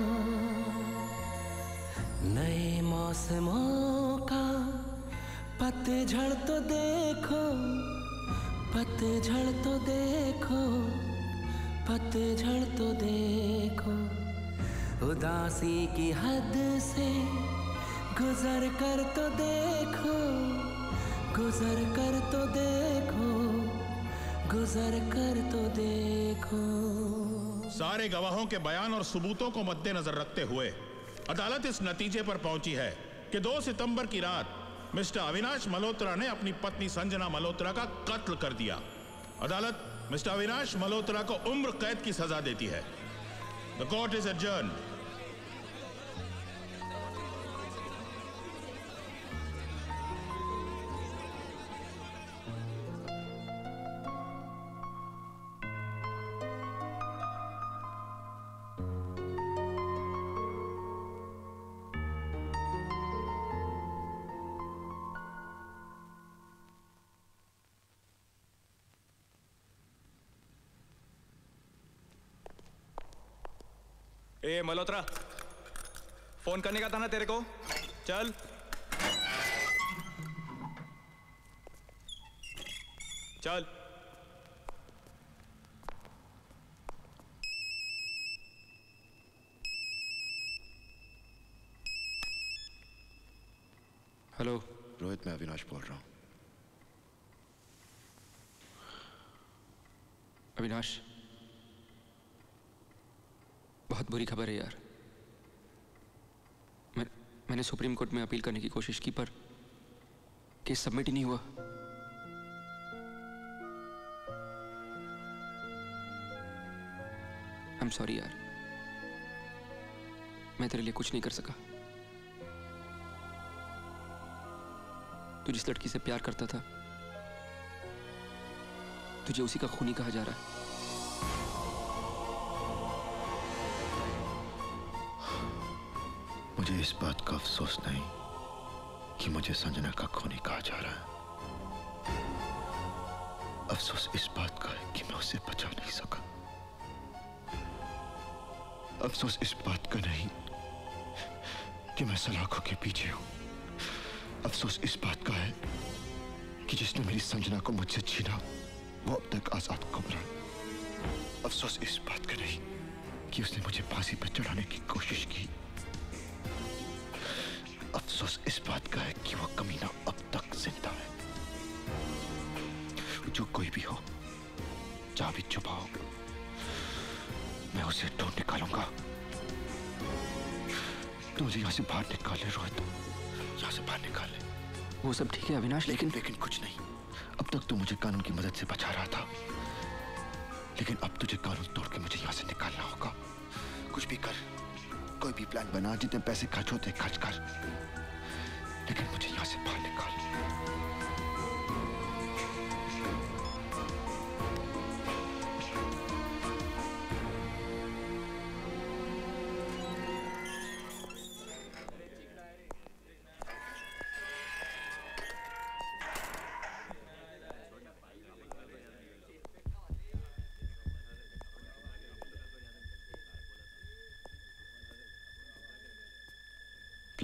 Speaker 14: नए मौसमों का पतझड़ तो देखो, पतझड़ तो देखो, पतझड़ तो देखो। उदासी की हद से गुजर कर तो देखो, गुजर कर तो देखो, गुजर कर तो देखो।
Speaker 9: सारे गवाहों के बयान और सबूतों को मद्देनजर रखते हुए अदालत इस नतीजे पर पहुंची है कि दो सितंबर की रात मिस्टर अविनाश मल्होत्रा ने अपनी पत्नी संजना मल्होत्रा का कत्ल कर दिया। अदालत मिस्टर अविनाश मल्होत्रा को उम्र कैद की सजा देती है। The court is adjourned.
Speaker 8: ए मल्होत्रा, फोन करने का था ना तेरे को, चल। चल।
Speaker 6: हेलो
Speaker 5: रोहित, मैं अविनाश बोल रहा हूं।
Speaker 6: अविनाश, बहुत बुरी खबर है यार। मैं मैंने सुप्रीम कोर्ट में अपील करने की कोशिश की, पर केस सबमिट ही नहीं हुआ। आई एम सॉरी यार, मैं तेरे लिए कुछ नहीं कर सका। तू जिस लड़की से प्यार करता था, तुझे उसी का खूनी कहा जा रहा है।
Speaker 5: मुझे इस बात का अफसोस नहीं कि मुझे संजना का खूनी कहा जा रहा है। अफसोस इस बात का है कि मैं उसे बचा नहीं सका। अफसोस इस बात का नहीं कि मैं सलाखों के पीछे हूं। अफसोस इस बात का है कि जिसने मेरी संजना को मुझसे छीना, वो अब तक आजाद घूम रहा है। अफसोस इस बात का नहीं कि उसने मुझे फांसी पर चढ़ाने की कोशिश की। अफसोस इस बात का है कि वो कमीना अब तक जिंदा है। जो कोई भी हो, जहां भी छुपा हो, मैं उसे ढूंढ निकालूंगा। तो मुझे यहां से बाहर निकाल ले रोहित, यहां से बाहर निकाल ले।
Speaker 6: वो सब ठीक है अविनाश,
Speaker 5: लेकिन लेकिन कुछ नहीं। अब तक तो मुझे कानून की मदद से बचा रहा था, लेकिन अब तुझे कानून तोड़ के मुझे यहां से निकालना होगा। कुछ भी कर, कोई भी प्लान बना, जितने पैसे खर्च होते खर्च कर, लेकिन मुझे यहां से बाहर निकाल।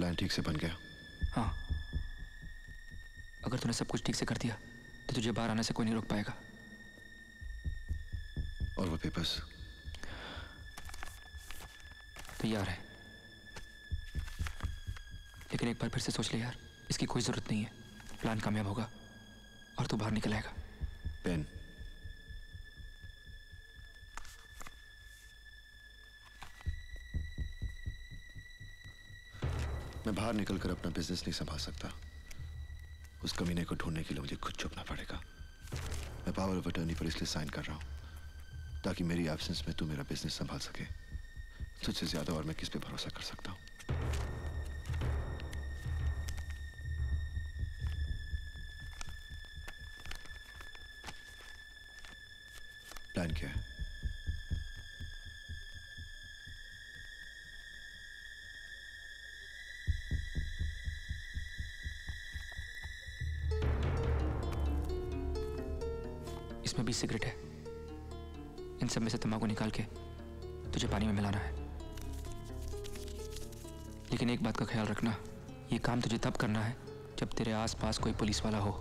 Speaker 5: प्लान ठीक से बन गया?
Speaker 6: हाँ, अगर तूने सब कुछ ठीक से कर दिया तो तुझे बाहर आने से कोई नहीं रोक पाएगा।
Speaker 5: और वो पेपर्स
Speaker 6: तैयार है, लेकिन एक बार फिर से सोच ले यार, इसकी कोई जरूरत नहीं है। प्लान कामयाब होगा और तू बाहर निकल आएगा।
Speaker 5: पेन। मैं बाहर निकलकर अपना बिजनेस नहीं संभाल सकता। उस कमीने को ढूंढने के लिए मुझे खुद छुपना पड़ेगा। मैं पावर ऑफ अटर्नी पर इसलिए साइन कर रहा हूं ताकि मेरी एब्सेंस में तू मेरा बिजनेस संभाल सके। तुझसे ज्यादा और मैं किस पे भरोसा कर सकता हूं? प्लान क्या है?
Speaker 6: इसमें बीस सिगरेट है। इन सब में से तंबाकू निकाल के तुझे पानी में मिलाना है। लेकिन एक बात का ख्याल रखना, ये काम तुझे तब करना है जब तेरे आसपास कोई पुलिस वाला हो।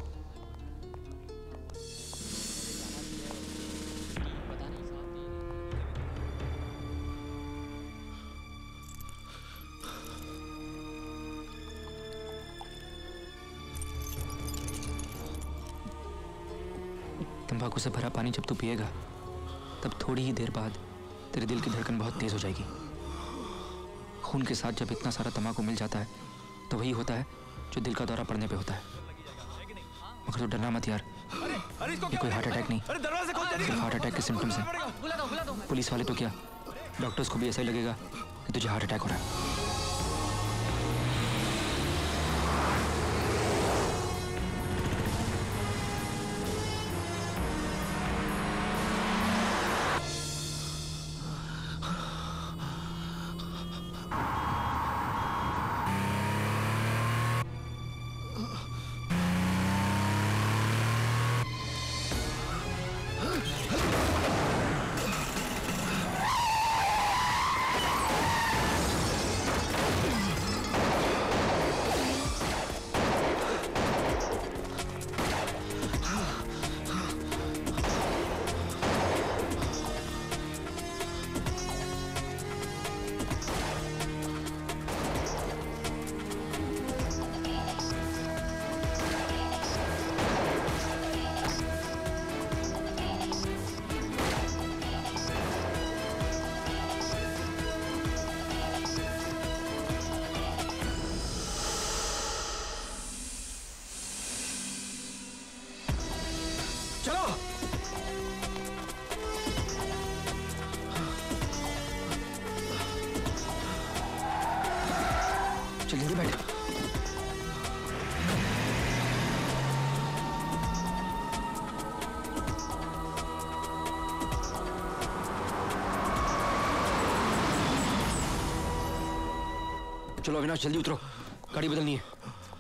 Speaker 6: तंबाकू से भरा पानी जब तू पिएगा तब थोड़ी ही देर बाद तेरे दिल की धड़कन बहुत तेज हो जाएगी। खून के साथ जब इतना सारा तंबाकू मिल जाता है तो वही होता है जो दिल का दौरा पड़ने पे होता है। मगर तो डरना मत यार, ये कोई हार्ट अटैक नहीं, सिर्फ हार्ट अटैक के सिम्टम्स हैं। पुलिस वाले तो क्या, डॉक्टर्स को भी ऐसा ही लगेगा कि तुझे हार्ट अटैक हो रहा है। जल्दी बैठ। चलो अविनाश जल्दी उतरो, गाड़ी बदलनी है।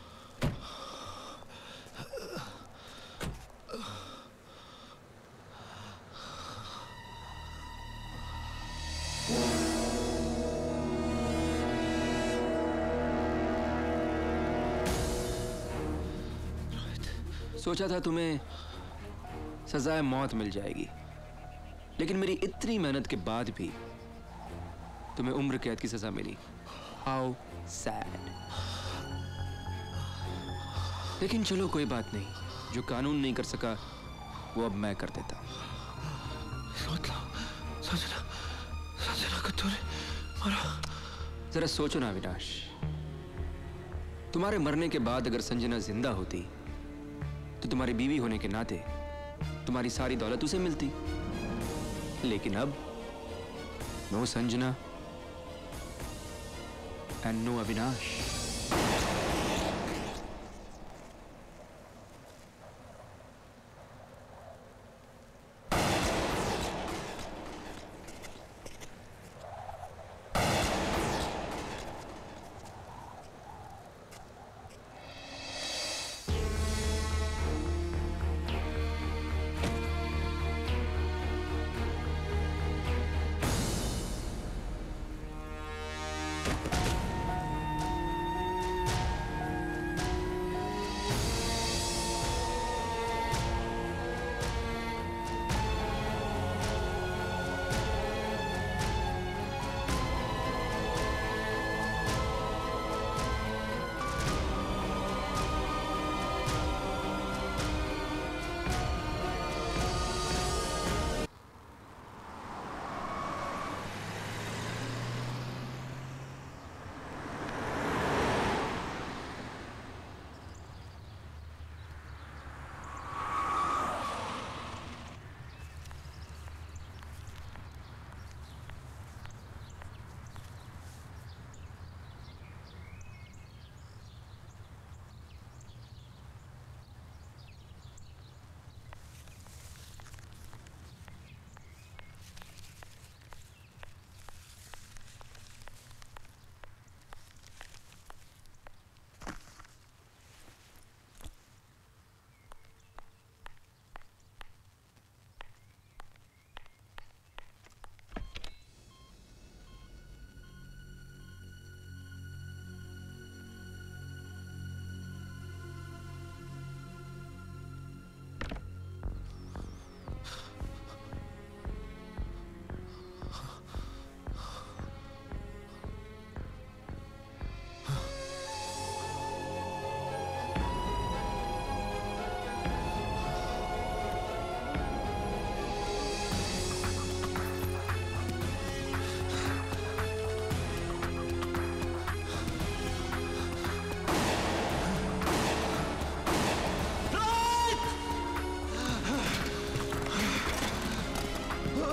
Speaker 6: सोचा था तुम्हें सजाए मौत मिल जाएगी, लेकिन मेरी इतनी मेहनत के बाद भी तुम्हें उम्र कैद की सजा मिली। How sad. लेकिन चलो कोई बात नहीं, जो कानून नहीं कर सका वो अब मैं कर देता।
Speaker 5: संजना, संजना को तूने मारा?
Speaker 6: जरा सोचो ना अविनाश, तुम्हारे मरने के बाद अगर संजना जिंदा होती तो तुम्हारी बीवी होने के नाते तुम्हारी सारी दौलत उसे मिलती। लेकिन अब no Sanjana and no Avinash.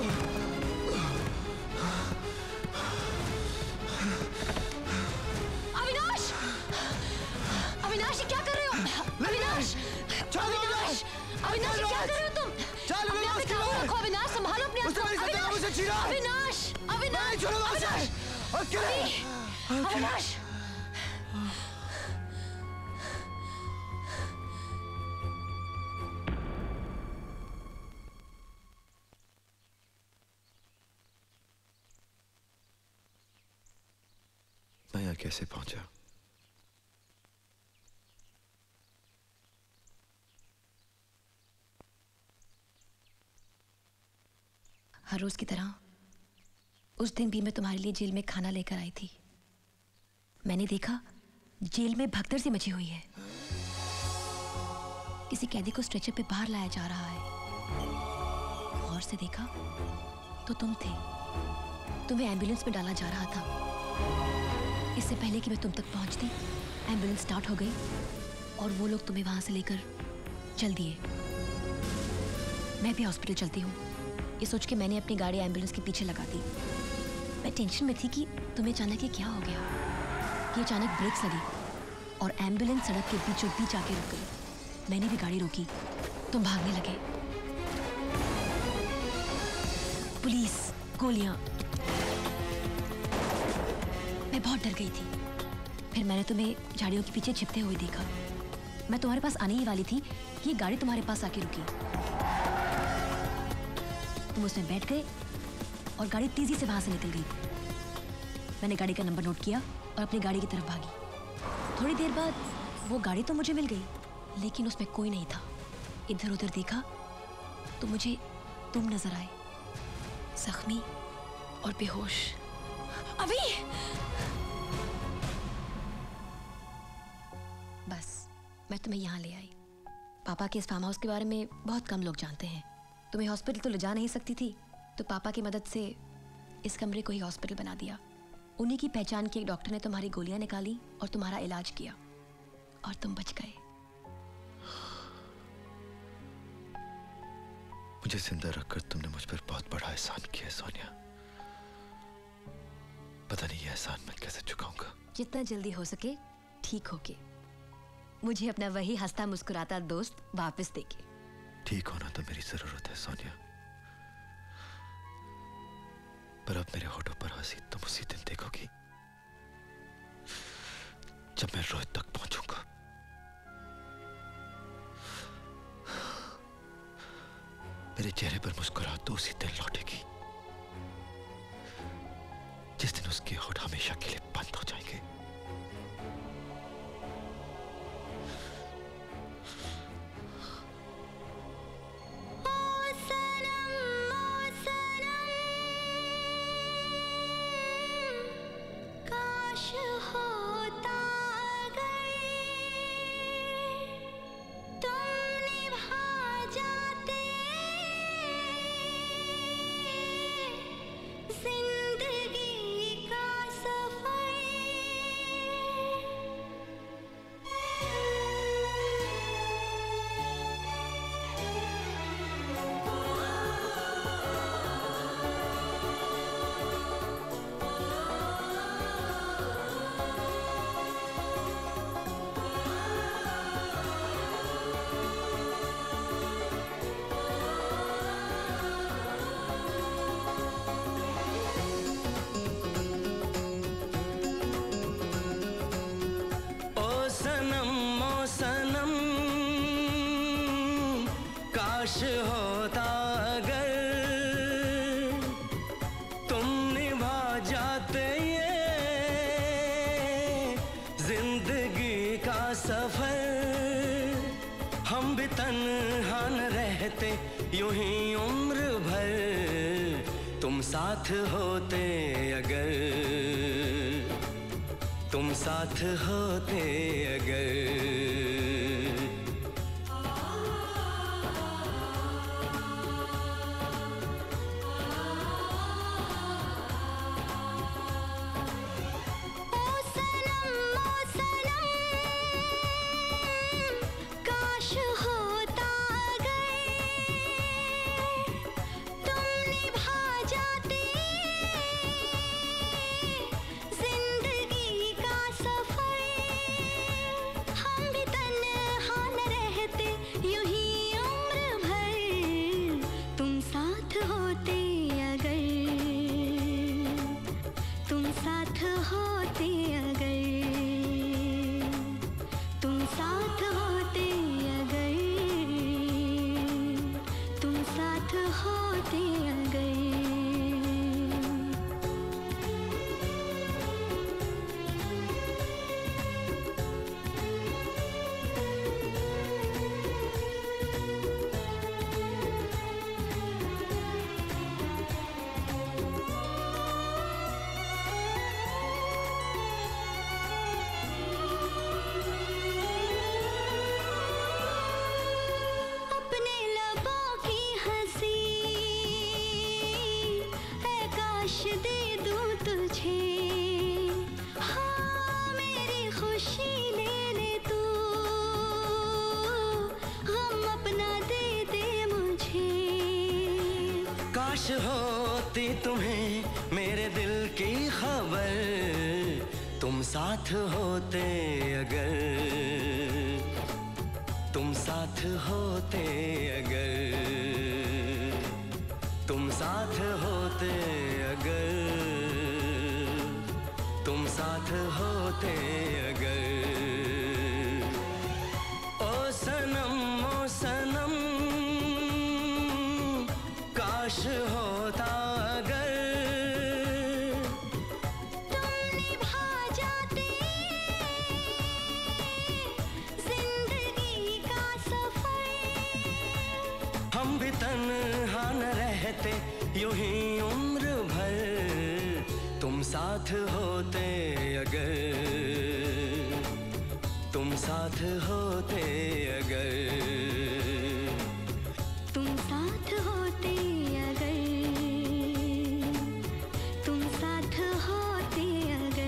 Speaker 10: Avinash! Avinash, ये क्या कर रहे हो? अविनाश! अविनाश! अविनाश, ये क्या कर रहे हो तुम? अपने आप पे काबू रखो, अविनाश, संभालो अपने आप को। अविनाश! अविनाश! अविनाश! अविनाश! अविनाश!
Speaker 5: मैं यहाँ कैसे पहुंचा?
Speaker 10: हर रोज की तरह उस दिन भी मैं तुम्हारे लिए जेल में खाना लेकर आई थी। मैंने देखा जेल में भगदड़ सी मची हुई है। किसी कैदी को स्ट्रेचर पे बाहर लाया जा रहा है। गौर से देखा तो तुम थे। तुम्हें एम्बुलेंस में डाला जा रहा था। इससे पहले कि मैं तुम तक पहुंचती, एम्बुलेंस स्टार्ट हो गई और वो लोग तुम्हें वहां से लेकर चल दिए। मैं भी हॉस्पिटल चलती हूँ, ये सोच के मैंने अपनी गाड़ी एम्बुलेंस के पीछे लगा दी। मैं टेंशन में थी कि तुम्हें अचानक ये क्या हो गया। ये अचानक ब्रेक्स लगी और एम्बुलेंस सड़क के बीचों बीच आके रुक गई। मैंने भी गाड़ी रोकी, तुम भागने लगे। पुलिस, गोलियां। मैं बहुत डर गई थी। फिर मैंने तुम्हें झाड़ियों के पीछे छिपते हुए देखा। मैं तुम्हारे पास आने ही वाली थी कि ये गाड़ी तुम्हारे पास आके रुकी। तुम उसमें बैठ गए और गाड़ी तेजी से वहां से निकल गई। मैंने गाड़ी का नंबर नोट किया और अपनी गाड़ी की तरफ भागी। थोड़ी देर बाद वो गाड़ी तो मुझे मिल गई, लेकिन उसमें कोई नहीं था। इधर उधर देखा तो मुझे तुम नजर आए, जख्मी और बेहोश। अभी बस मैं तुम्हें यहाँ ले आई। पापा के इस फार्म हाउस के बारे में बहुत कम लोग जानते हैं। तुम्हें हॉस्पिटल तो ले जा नहीं सकती थी, तो पापा की मदद से इस कमरे को ही हॉस्पिटल बना दिया। उन्हीं की पहचान के एक डॉक्टर ने तुम्हारी गोलियां निकाली और तुम्हारा इलाज किया और तुम बच गए।
Speaker 5: मुझे जिंदा रखकर तुमने मुझ पर बहुत बड़ा एहसान किया सोनिया। पता नहीं ये एहसान मैं कैसे चुकाऊंगा।
Speaker 10: जितना जल्दी हो सके ठीक होके मुझे अपना वही हंसता मुस्कुराता दोस्त वापस देके।
Speaker 5: ठीक होना तो मेरी जरूरत है सोनिया, पर अब मेरे होठों पर हंसी तुम उसी दिन देखोगी जब मैं रोहित तक पहुंचूंगा। मेरे चेहरे पर मुस्कुराहट तो उसी दिन लौटेगी जिस दिन उसके होठ हमेशा के लिए बंद हो जाएंगे।
Speaker 1: यूं ही उम्र भर तुम साथ होते, अगर तुम साथ होते अगर।
Speaker 15: काश होता अगर तुम निभा काश दे दूं तुझे, हाँ मेरी खुशी ले ले तू, हम अपना दे दे मुझे।
Speaker 1: काश होती तुम्हें मेरे दिल की खबर, तुम साथ होते अगर, तुम साथ होते अगर, तुम साथ होते अगर, तुम साथ होते अगर। ओ सनम ओ सनम काश होता अगर,
Speaker 15: तुम निभा जाते जिंदगी का सफर,
Speaker 1: हम भी तन्हा न रहते यूं ही उम्र भर, तुम साथ होते अगर, तुम साथ होते अगर,
Speaker 15: तुम साथ होते अगर, तुम साथ होते अगर।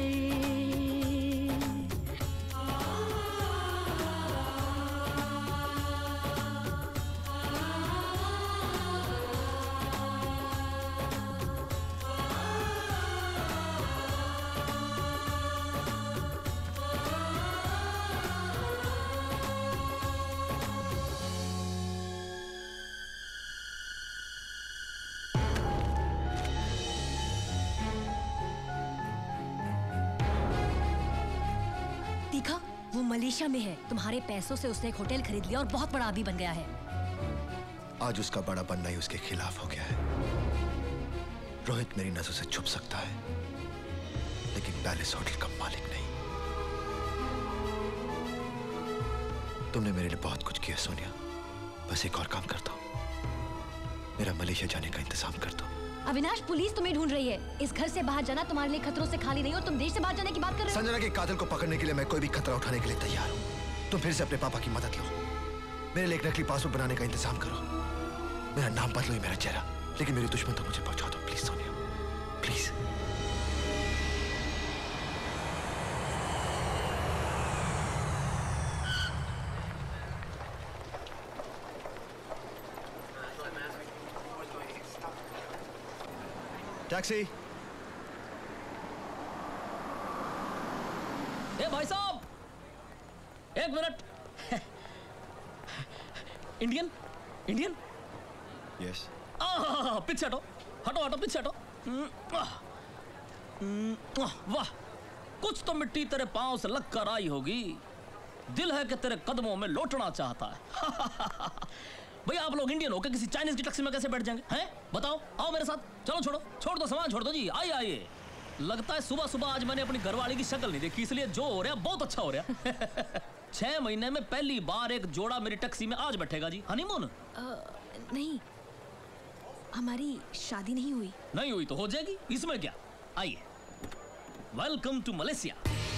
Speaker 10: देखा, वो मलेशिया में है। तुम्हारे पैसों से उसने एक होटल खरीद लिया और बहुत बड़ा आदमी बन गया है।
Speaker 5: आज उसका बड़ा बनना ही उसके खिलाफ हो गया है। रोहित मेरी नजरों से छुप सकता है, लेकिन पैलेस होटल का मालिक नहीं। तुमने मेरे लिए बहुत कुछ किया सोनिया, बस एक और काम कर दो, मेरा मलेशिया जाने का इंतजाम कर दो।
Speaker 10: अविनाश, पुलिस तुम्हें ढूंढ रही है। इस घर से बाहर जाना तुम्हारे लिए खतरों से खाली नहीं, और तुम देश से बाहर जाने की बात कर रहे हो।
Speaker 5: संजना के कातिल को पकड़ने के लिए मैं कोई भी खतरा उठाने के लिए तैयार हूँ। तुम फिर से अपने पापा की मदद लो, मेरे लिए एक नकली पासपोर्ट बनाने का इंतजाम करो। मेरा नाम बदलो, मेरा चेहरा, लेकिन मेरी दुश्मन तो मुझे पहुंचा दो प्लीज सोनिया, प्लीज। टैक्सी।
Speaker 7: ए भाई साहब, एक मिनट। Indian Indian
Speaker 5: yes.
Speaker 7: आह, पीछे हटो हटो हटो पीछे हटो। वाह, कुछ तो मिट्टी तेरे पांव से लग कर आई होगी। दिल है कि तेरे कदमों में लौटना चाहता है। भैया, आप लोग इंडियन होकर किसी चाइनीज की टैक्सी में कैसे बैठ जाएंगे? हैं? बताओ, आओ मेरे साथ। चलो, छोड़ो छोड़ दो सामान, छोड़ दो जी। आइए आइए। लगता है सुबह सुबह आज मैंने अपनी घरवाली की शक्ल नहीं देखी, इसलिए जो हो रहा बहुत अच्छा हो रहा। छह महीने में पहली बार एक जोड़ा मेरी टैक्सी में आज बैठेगा जी। हनीमून?
Speaker 10: नहीं, हमारी शादी नहीं हुई।
Speaker 7: नहीं हुई तो हो जाएगी, इसमें क्या। आइए, वेलकम टू मलेशिया।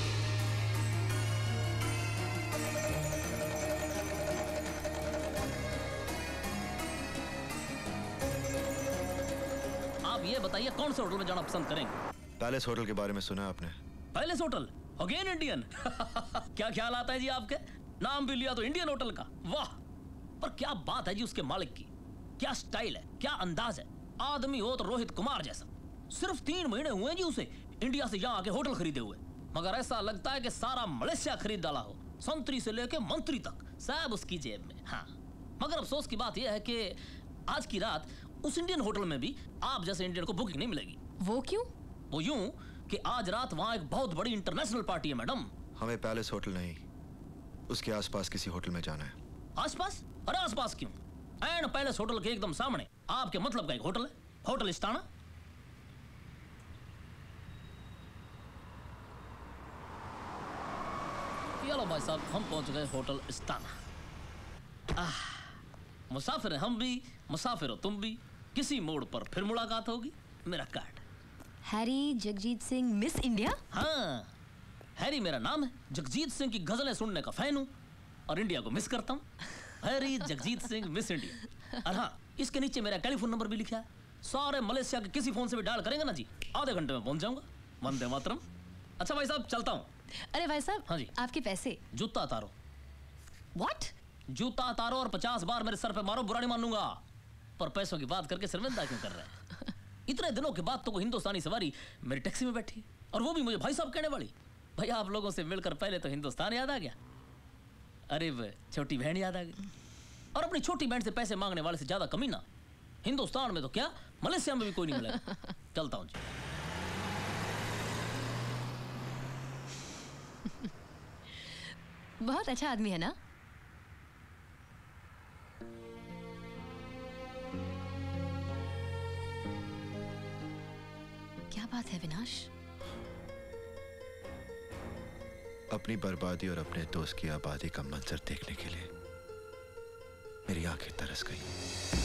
Speaker 7: आप ये बताइए कौन से होटल में जाना पसंद करेंगे?
Speaker 5: पैलेस होटल के बारे में सुना आपने?
Speaker 7: Palace hotel? Again Indian? क्या ख्याल आता है जी आपके? नाम भी लिया तो इंडियन होटल का। वाह, पर क्या बात है जी उसके मालिक की। क्या स्टाइल है, क्या अंदाज है। आदमी हो तो रोहित कुमार जैसा। सिर्फ तीन महीने हुए जी उसे इंडिया से यहाँ आके होटल खरीदे हुए, मगर ऐसा लगता है कि सारा मलेशिया खरीद डाला हो। संतरी से लेके मंत्री तक सब उसकी जेब में। हाँ, मगर अफसोस की बात यह है कि आज की रात उस इंडियन होटल में भी आप जैसे इंडियन को बुकिंग नहीं मिलेगी।
Speaker 10: वो क्यों?
Speaker 7: वो यूं कि आज रात वहाँ एक बहुत बड़ी इंटरनेशनल पार्टी है मैडम।
Speaker 5: हमें पैलेस होटल नहीं, उसके आसपास किसी होटल में जाना है।
Speaker 7: आसपास? अरे आसपास क्यों? एंड पैलेस होटल के एकदम सामने आपके मतलब का एक होटल है, होटल इस्ताना। चलो भाई साहब, हम पहुंच गए होटल इस्ताना। आह, मुसाफिर हैं हम भी, मुसाफिर हो तुम भी। किसी मोड़ पर फिर मुलाकात होगी। मेरा card.
Speaker 10: Harry Jagjit Singh, miss India?
Speaker 7: हाँ, हैरी मेरा नाम है। जगजीत सिंह की गजलें सुनने का फैन हूँ और इंडिया को मिस करता हूँ। Harry Jagjit Singh, miss India. और हाँ, इसके नीचे मेरा टेलीफोन नंबर भी लिखा है। सारे मलेशिया के किसी फोन से भी डायल करेंगे ना जी, आधे घंटे में पहुंच जाऊंगा। वंदे मातरम। अच्छा भाई साहब चलता हूँ।
Speaker 10: अरे भाई साहब,
Speaker 7: हाँ जी,
Speaker 10: आपके पैसे।
Speaker 7: जूता उतारो।
Speaker 10: What?
Speaker 7: जूता उतारो और पचास बार मेरे सर पे मारो, बुरा नहीं मानूंगा। पर पैसों की बात करके शर्मिंदा क्यों कर रहे हैं? इतने दिनों के बाद तो कोई हिंदुस्तानी सवारी मेरी टैक्सी में बैठी, और वो भी मुझे भाई साहब कहने वाली। भाई आप लोगों से मिलकर पहले तो हिंदुस्तान याद आ गया, अरे वो छोटी बहन याद आ गई, और अपनी छोटी बहन से पैसे मांगने वाले से ज्यादा कमीना हिंदुस्तान में तो क्या मलेशिया में भी कोई नहीं मिलेगा। चलता हूँ जी।
Speaker 10: बहुत अच्छा आदमी है ना? क्या बात है विनाश?
Speaker 5: अपनी बर्बादी और अपने दोस्त की आबादी का मंजर देखने के लिए मेरी आंखें तरस गई।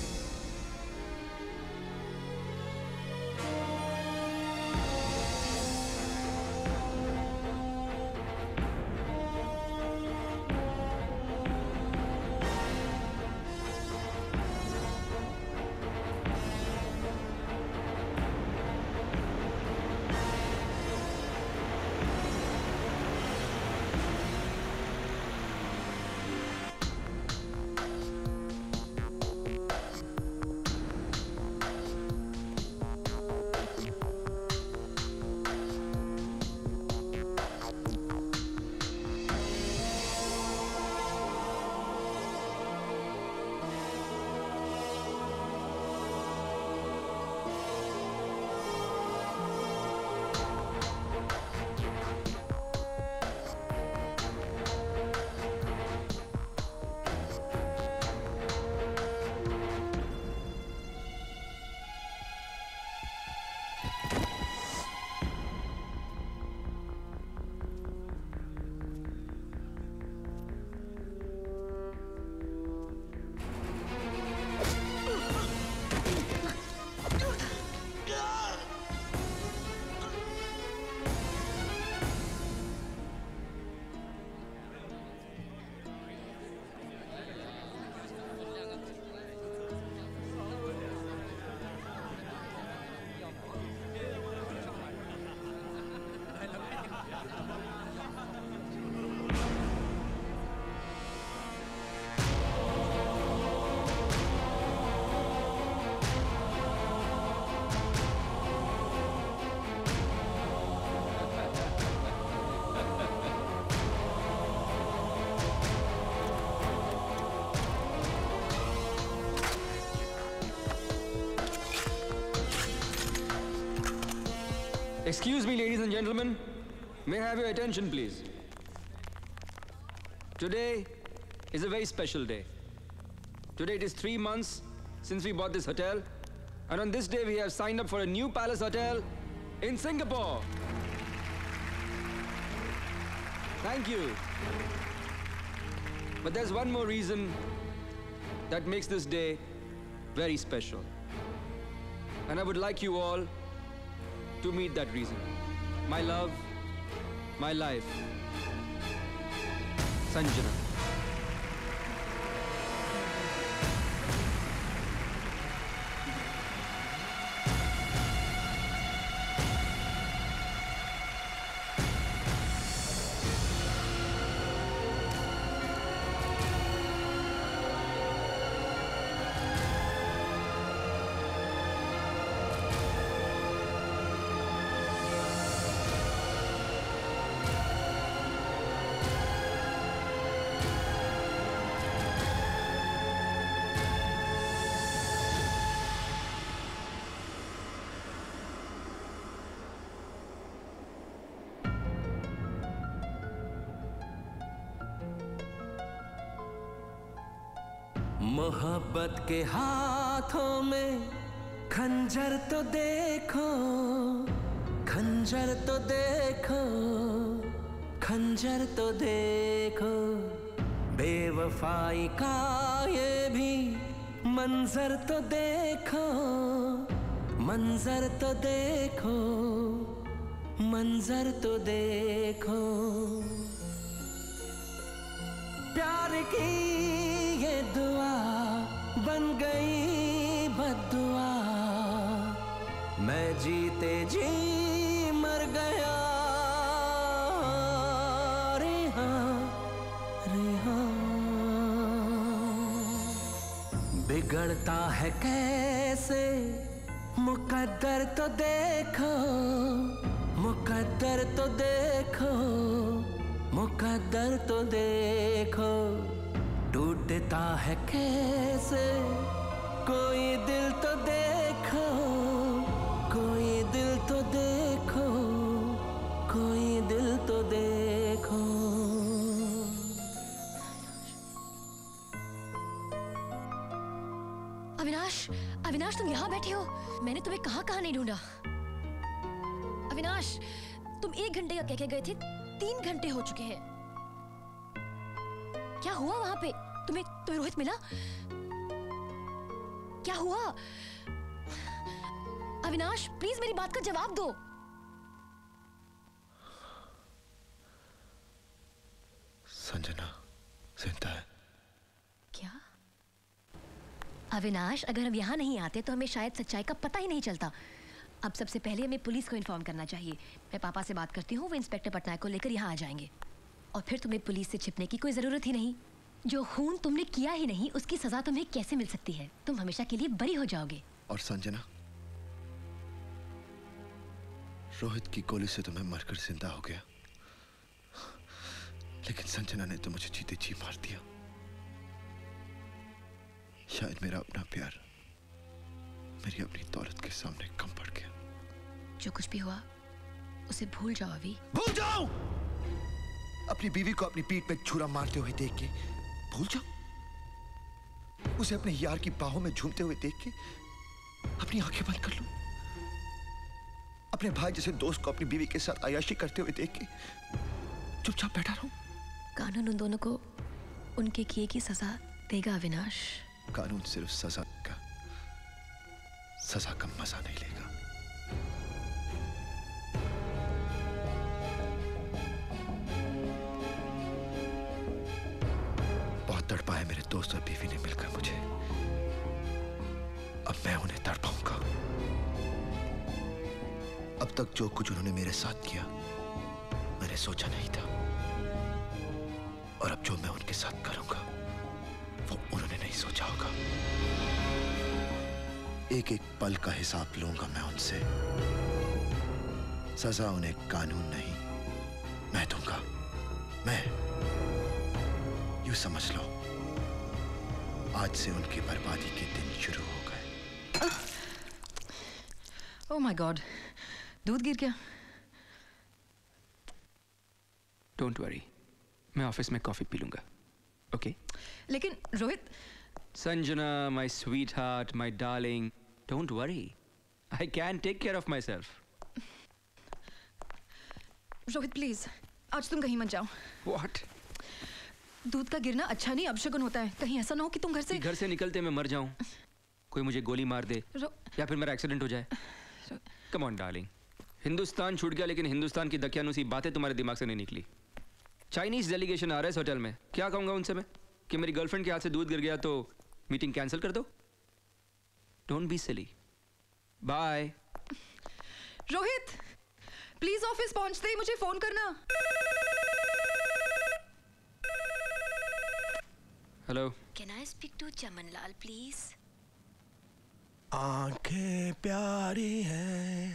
Speaker 6: Excuse me, ladies and gentlemen. May I have your attention, please? Today is a very special day. Today it is three months since we bought this hotel, and on this day we have signed up for a new Palace Hotel in Singapore. Thank you. But there's one more reason that makes this day very special. And I would like you all to meet that reason. My love, my life, Sanjana.
Speaker 14: मोहब्बत के हाथों में खंजर तो देखो, खंजर तो देखो, खंजर तो देखो, बेवफाई का ये भी मंजर तो देखो, मंजर तो देखो, मंजर तो देखो। प्यार की ये दुआ बन गई बद्दुआ। मैं जीते जी मर गया रे हाँ रे हाँ। बिगड़ता है कैसे मुकद्दर तो देखो, मुकद्दर तो देखो, मुकद्दर तो देखो। टूटता है कैसे कोई दिल तो देखो, कोई दिल तो देखो, कोई दिल तो देखो।
Speaker 10: अविनाश, अविनाश तुम यहाँ बैठे हो? मैंने तुम्हें कहाँ कहाँ नहीं ढूंढा। अविनाश, तुम एक घंटे का कह के गए थे, तीन घंटे हो चुके हैं। क्या हुआ वहां पे? तुम्हें तुम्हें रोहित मिला? क्या हुआ? अविनाश प्लीज मेरी बात का जवाब दो।
Speaker 5: संजना जिंदा है।
Speaker 10: क्या? अविनाश, अगर हम यहाँ नहीं आते तो हमें शायद सच्चाई का पता ही नहीं चलता। अब सबसे पहले हमें पुलिस को इन्फॉर्म करना चाहिए। मैं पापा से बात करती हूँ, वो इंस्पेक्टर पटनायक को लेकर यहाँ आ जाएंगे। और फिर तुम्हें पुलिस से छिपने की कोई जरूरत ही नहीं। जो खून तुमने किया ही नहीं, उसकी सजा तुम्हें कैसे मिल सकती है? तुम हमेशा के लिए बरी हो जाओगे।
Speaker 5: और संजना, रोहित की गोली से तो मैं मरकर जिंदा हो गया, लेकिन संजना ने तो मुझे जीते जी मार दिया। शायद मेरा अपना प्यार मेरी अपनी दौलत के सामने कम पड़ गया।
Speaker 10: जो कुछ भी हुआ उसे भूल जाओ अभी।
Speaker 5: भूल जाओ? अपनी बीवी को अपनी पीठ पे छुरा मारते हुए देख के भूल जाओ? उसे अपने यार की बाहों में झूमते हुए देख के अपनी आंखें बंद कर लो? अपने भाई जैसे दोस्त को अपनी बीवी के साथ अय्याशी करते हुए देख के चुपचाप बैठा रहूं?
Speaker 10: कानून उन दोनों को उनके किए की सजा देगा अविनाश।
Speaker 5: कानून सिर्फ सजा का सजा का मजा नहीं लेगा। बहुत तड़पा है मेरे दोस्त और बीवी ने मिलकर मुझे, अब मैं उन्हें तड़पाऊंगा। अब तक जो कुछ उन्होंने मेरे साथ किया मैंने सोचा नहीं था, और अब जो मैं उनके साथ करूंगा वो उन्होंने नहीं सोचा होगा। एक एक पल का हिसाब लूंगा मैं उनसे। सजा उन्हें कानून नहीं मैं दूंगा। मैं, यूं समझ लो, आज से उनकी बर्बादी के दिन शुरू हो गए।
Speaker 13: ओह माय गॉड, दूध गिर गया।
Speaker 6: डोंट वरी, मैं ऑफिस में कॉफी पी लूंगा। ओके?
Speaker 13: लेकिन Rohit.
Speaker 6: Sanjana, my sweet heart, my darling, don't worry, I can take care of myself.
Speaker 13: Rohit please, आज तुम कहीं मत जाओ।
Speaker 6: व्हाट?
Speaker 13: दूध का गिरना अच्छा नहीं, अपशगुन होता है। कहीं ऐसा ना हो कि तुम घर से
Speaker 6: घर से निकलते मैं मर जाऊं, कोई मुझे गोली मार दे, या फिर मेरा एक्सीडेंट हो जाए। कम ऑन डार्लिंग, हिंदुस्तान छूट गया लेकिन हिंदुस्तान की दकियानुसी बातें तुम्हारे दिमाग से नहीं निकली। चाइनीज डेलीगेशन आ रहा है इस होटल में, क्या कहूंगा उनसे मैं कि मेरी गर्लफ्रेंड के हाथ से दूध गिर गया तो मीटिंग कैंसिल कर दो? Don't be silly. Bye.
Speaker 13: Rohit please office पहुंचते ही मुझे फोन करना।
Speaker 6: Hello,
Speaker 10: can I speak to Chaman Lal please?
Speaker 5: आंखें प्यारी हैं,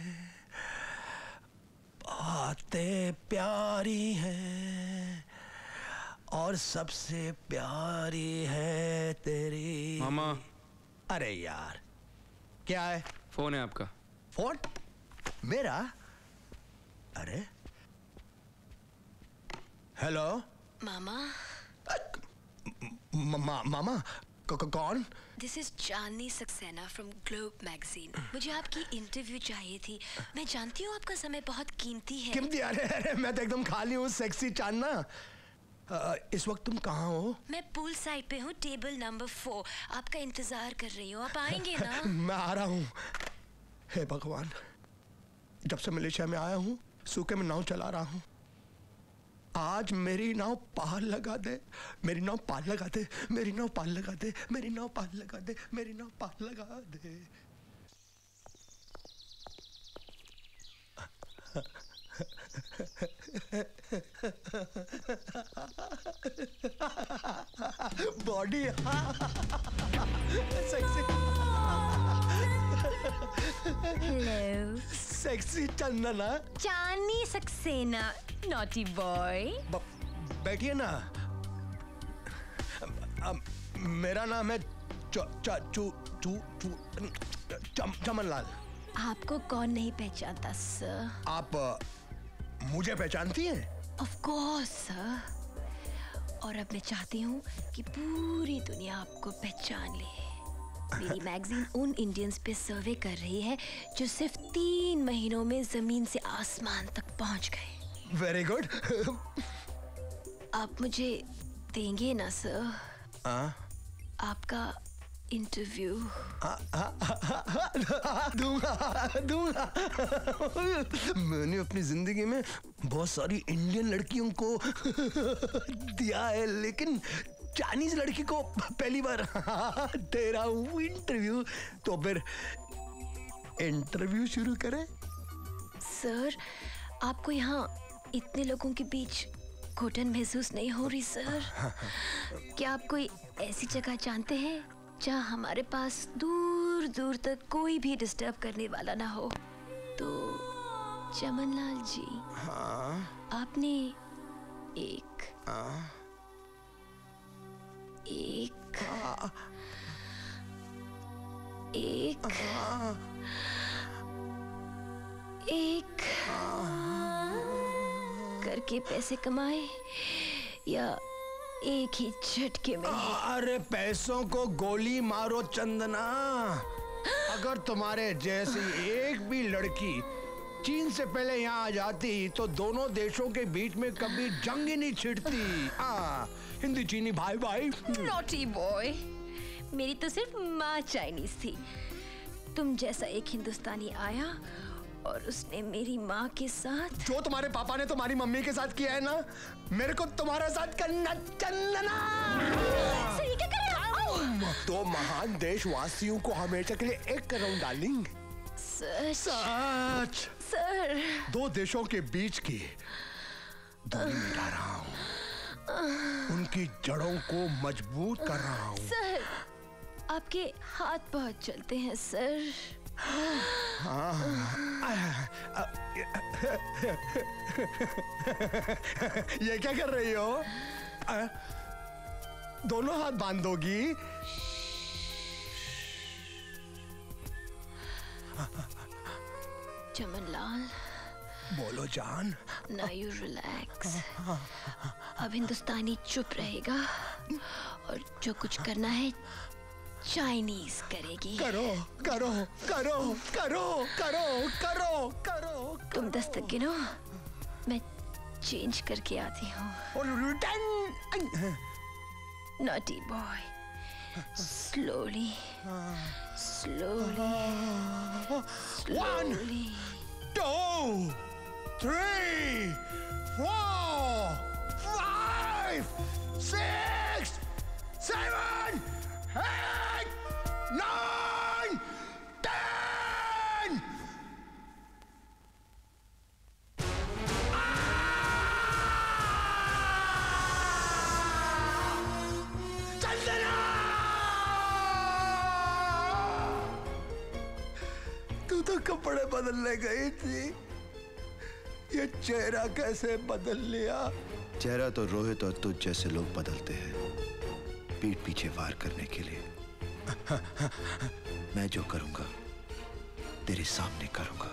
Speaker 5: बातें प्यारी हैं, और सबसे प्यारी है तेरी।
Speaker 6: मामा।
Speaker 5: अरे यार, क्या है?
Speaker 6: फोन है आपका।
Speaker 5: फोन? मेरा? अरे हेलो
Speaker 10: मामा।
Speaker 5: मा, मामा कौन?
Speaker 10: This is Chandni Saxena from globe magazine. मुझे आपकी इंटरव्यू चाहिए थी। मैं जानती हूँ आपका समय बहुत कीमती है।
Speaker 5: कीमती? अरे अरे मैं तो एकदम खाली हूँ सेक्सी चांदना। आ, इस वक्त तुम कहाँ हो?
Speaker 10: मैं पूल साइड पे हूँ, टेबल नंबर फोर। आपका इंतजार कर रही हूँ, आप आएंगे ना?
Speaker 5: मैं आ रहा हूँ। हे भगवान, जब से मलेशिया में आया हूँ सूखे में नाव चला रहा हूँ। आज मेरी नाव पार लगा दे, मेरी नाव पार लगा दे, मेरी नाव पार लगा दे, मेरी नाव पार लगा दे, मेरी नाव पार लगा दे। Body sexy
Speaker 10: hello
Speaker 5: sexy Chandana.
Speaker 10: Chandni Saxena, naughty boy.
Speaker 5: बैठिए ना। अ, मेरा नाम है च, च, चू, चू, चू, चम, चमन लाल।
Speaker 10: आपको कौन नहीं पहचानता सर?
Speaker 5: आप अ, मुझे पहचानती हैं?
Speaker 10: Of course sir. और अब मैं चाहती हूँ कि पूरी दुनिया आपको पहचान ले। मेरी मैगजीन उन इंडियंस पे सर्वे कर रही है जो सिर्फ तीन महीनों में जमीन से आसमान तक पहुँच गए।
Speaker 5: Very good.
Speaker 10: आप मुझे देंगे ना सर?
Speaker 5: हाँ?
Speaker 10: आपका इंटरव्यू?
Speaker 5: दूंगा दूंगा। मैंने अपनी जिंदगी में बहुत सारी इंडियन लड़कियों को दिया है, लेकिन चाइनीज लड़की को पहली बार दे रहा हूँ इंटरव्यू। तो फिर इंटरव्यू शुरू करें?
Speaker 10: सर, आपको यहाँ इतने लोगों के बीच घुटन महसूस नहीं हो रही सर? क्या आप कोई ऐसी जगह जानते हैं जहाँ हमारे पास दूर दूर तक कोई भी डिस्टर्ब करने वाला ना हो? तो चमनलाल जी,
Speaker 5: हाँ?
Speaker 10: आपने एक
Speaker 5: हाँ?
Speaker 10: एक एक एक करके पैसे कमाए या एक ही झटके में?
Speaker 5: अरे पैसों को गोली मारो चंदना। अगर तुम्हारे जैसी एक भी लड़की चीन से पहले यहाँ आ जाती तो दोनों देशों के बीच में कभी जंग ही नहीं छिड़ती। हाँ, हिंदी चीनी भाई भाई।
Speaker 10: नॉटी बॉय, मेरी तो सिर्फ माँ चाइनीज थी। तुम जैसा एक हिंदुस्तानी आया और उसने मेरी माँ के साथ
Speaker 5: जो तुम्हारे पापा ने तुम्हारी मम्मी के साथ किया है ना, मेरे को तुम्हारे साथ करना चंदना।
Speaker 10: सही क्या कर रहे हो?
Speaker 5: दो महान देशवासियों को हमेशा के लिए एक करूं डार्लिंग।
Speaker 10: सच
Speaker 5: सच
Speaker 10: सर,
Speaker 5: दो देशों के बीच की दूरी मिटा रहा हूँ, उनकी जड़ों को मजबूत कर रहा हूँ।
Speaker 10: सर, आपके हाथ बहुत चलते हैं सर।
Speaker 5: ये क्या कर रही हो? दोनों हाथ बांधोगी?
Speaker 10: चमनलाल,
Speaker 5: बोलो जान।
Speaker 10: Now you relax। अब हिंदुस्तानी चुप रहेगा और जो कुछ करना है चाइनीज करेगी।
Speaker 5: करो करो करो करो करो करो करो।
Speaker 10: तुम दस्तक गिनो, मैं चेंज करके आती हूँ। Naughty boy, slowly slowly slowly.
Speaker 5: Two, three, four, five, six, seven, eight, nine, ten. Chandana! तू तो कपड़े बदलने गई थी, ये चेहरा कैसे बदल लिया?
Speaker 12: चेहरा तो रोहित और तुझ जैसे लोग बदलते हैं, पीठ पीछे वार करने के लिए। मैं जो करूंगा तेरे सामने करूंगा।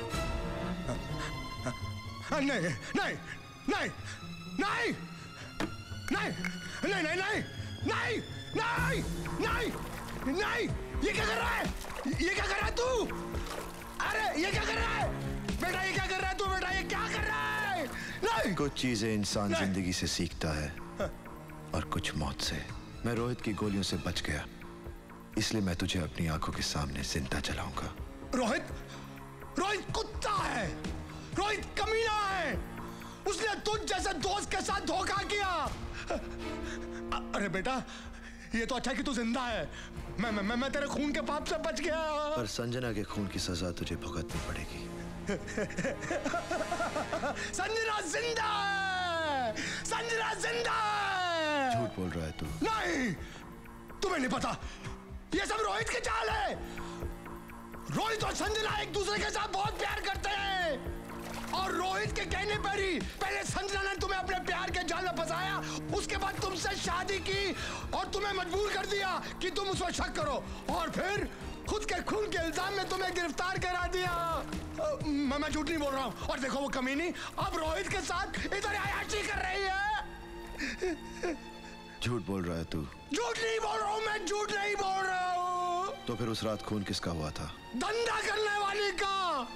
Speaker 5: नहीं नहीं नहीं नहीं नहीं नहीं नहीं नहीं नहीं नहीं नहीं नहीं। ये क्या कर रहा है? ये क्या कर रहा है तू? अरे ये क्या कर रहा है बेटा? ये क्या कर रहा है तू बेटा? ये क्या कर रहा है? नहीं।
Speaker 12: कुछ चीजें इंसान जिंदगी से सीखता है और कुछ मौत से। मैं रोहित की गोलियों से बच गया, इसलिए मैं तुझे अपनी आंखों के सामने जिंदा जलाऊंगा।
Speaker 5: रोहित रोहित कुत्ता है, रोहित कमीना है, उसने तुझ जैसे दोस्त के साथ धोखा किया। अरे बेटा, ये तो अच्छा है कि तू जिंदा है। मैं मैं मैं तेरे खून के पाप से बच गया।
Speaker 12: पर संजना के खून की सजा तुझे भुगतनी पड़ेगी।
Speaker 5: संजना जिंदा है! संजना जिंदा है!
Speaker 12: झूठ बोल रहा है तू।
Speaker 5: नहीं, तुम्हें नहीं पता, ये सब रोहित की चाल है। रोहित और संजना एक दूसरे के साथ बहुत प्यार करते हैं और रोहित के कहने पर ही पहले संजना ने तुम्हें अपने प्यार के जाल में फंसाया, उसके बाद तुमसे शादी की और तुम्हें मजबूर कर दिया कि तुम उस पर शक करो, और फिर खुद के खून के इल्जाम में तुम्हें गिरफ्तार करा दिया। मैं मैं झूठ नहीं बोल रहा हूँ। और देखो वो कमीनी अब रोहित के साथ इधर अयाशी कर रही है।
Speaker 12: झूठ बोल रहा है तू।
Speaker 5: झूठ नहीं बोल रहा हूँ, मैं झूठ नहीं बोल रहा हूँ।
Speaker 12: तो फिर उस रात खून किसका हुआ था?
Speaker 5: धंधा करने वाली का।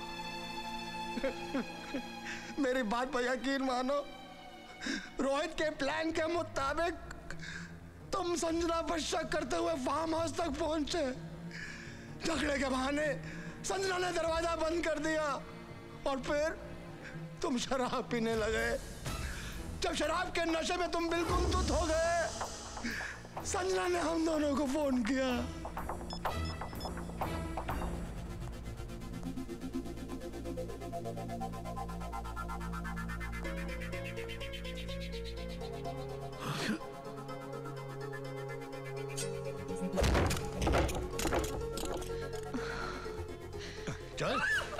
Speaker 5: मेरी बात पर यकीन मानो, रोहित के प्लान के मुताबिक तुम संजना पर शक करते हुए फार्म हाउस तक पहुंचे। झगड़े के बहाने संजना ने दरवाजा बंद कर दिया और फिर तुम शराब पीने लगे। जब शराब के नशे में तुम बिल्कुल धुत हो गए, संजना ने हम दोनों को फोन किया। चल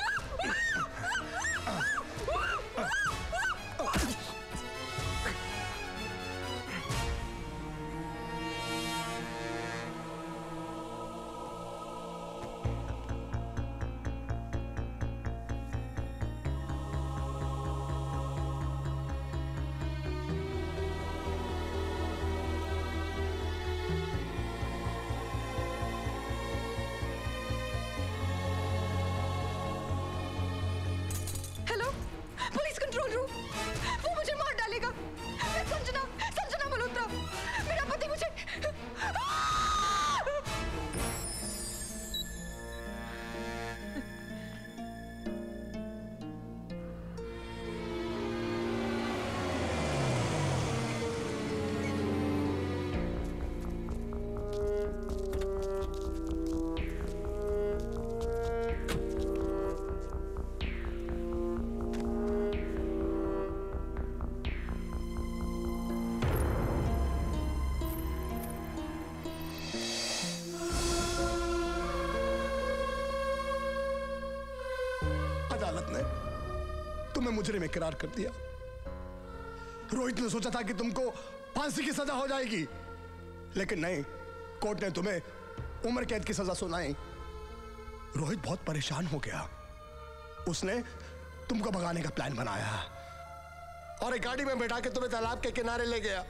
Speaker 5: तुम्हें मुजरिम इकरार कर दिया। रोहित ने सोचा था कि तुमको फांसी की सजा हो जाएगी, लेकिन नहीं, कोर्ट ने तुम्हें उम्र कैद की सजा सुनाई। रोहित बहुत परेशान हो गया। उसने तुमको भगाने का प्लान बनाया और एक गाड़ी में बैठा के तुम्हें तालाब के किनारे ले गया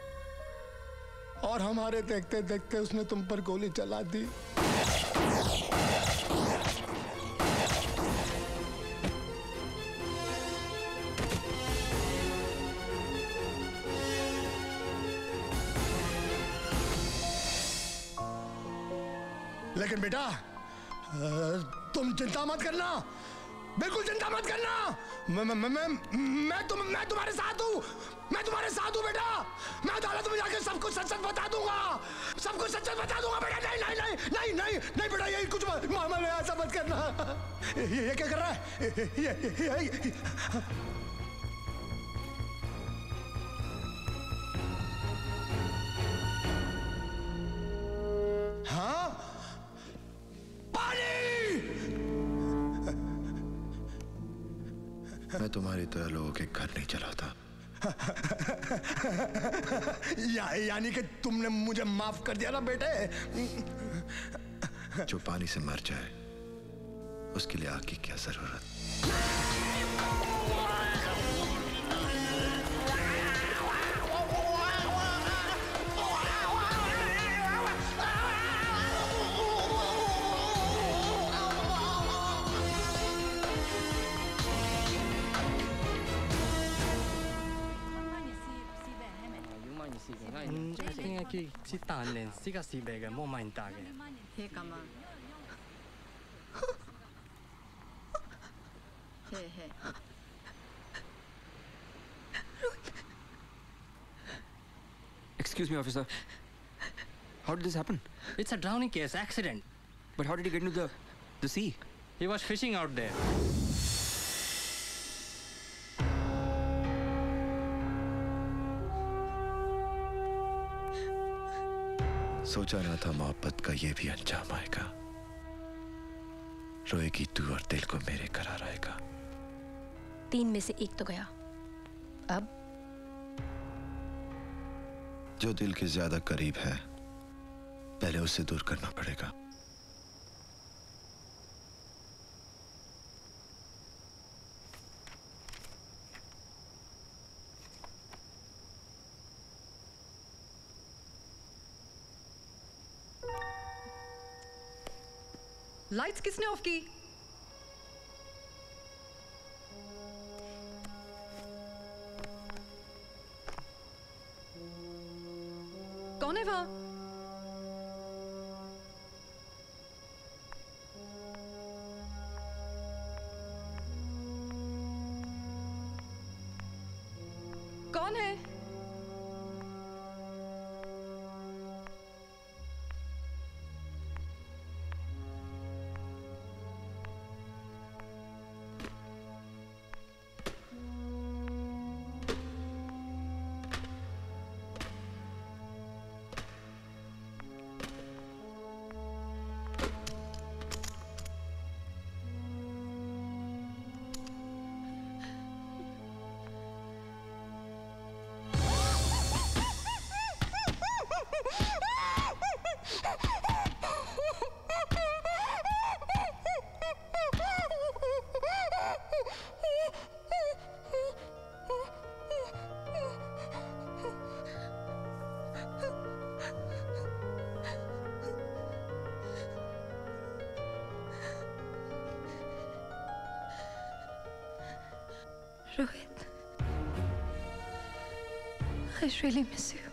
Speaker 5: और हमारे देखते देखते उसने तुम पर गोली चला दी। लेकिन बेटा, तुम चिंता मत करना, बिल्कुल चिंता मत करना। मैं मैं मैं मैं तुम मैं तुम्हारे साथ हूँ, मैं तुम्हारे साथ हूँ बेटा। मैं अदालत में जाके सब कुछ सच सच बता दूंगा, सब कुछ सच सच बता दूंगा बेटा। नहीं नहीं नहीं नहीं नहीं नहीं बेटा, यही कुछ मामा ने ऐसा मत करना। ये, ये क्या कर रहा है? ये, ये, ये, ये, हाँ
Speaker 12: मैं तुम्हारी तरह लोगों के घर नहीं चलाता।
Speaker 5: या, यानी कि तुमने मुझे माफ कर दिया ना बेटे।
Speaker 12: जो पानी से मर जाए उसके लिए आग की क्या जरूरत?
Speaker 2: Cái si tàn lên, si cái si bề cái mua mạnh ta cái.
Speaker 13: Thế cảm ơn. Hey hey.
Speaker 6: Excuse me, officer. How did this happen?
Speaker 2: It's a drowning case, accident.
Speaker 6: But how did he get into the the sea?
Speaker 2: He was fishing out there.
Speaker 12: सोचा ना था मोहब्बत का ये भी अंजाम आएगा। रोएगी तू और दिल को मेरे करार आएगा।
Speaker 10: तीन में से एक तो गया, अब
Speaker 12: जो दिल के ज्यादा करीब है पहले उससे दूर करना पड़ेगा।
Speaker 13: लाइट्स किसने ऑफ की? कौन है वहां? कौन है? Rohit, I really miss you.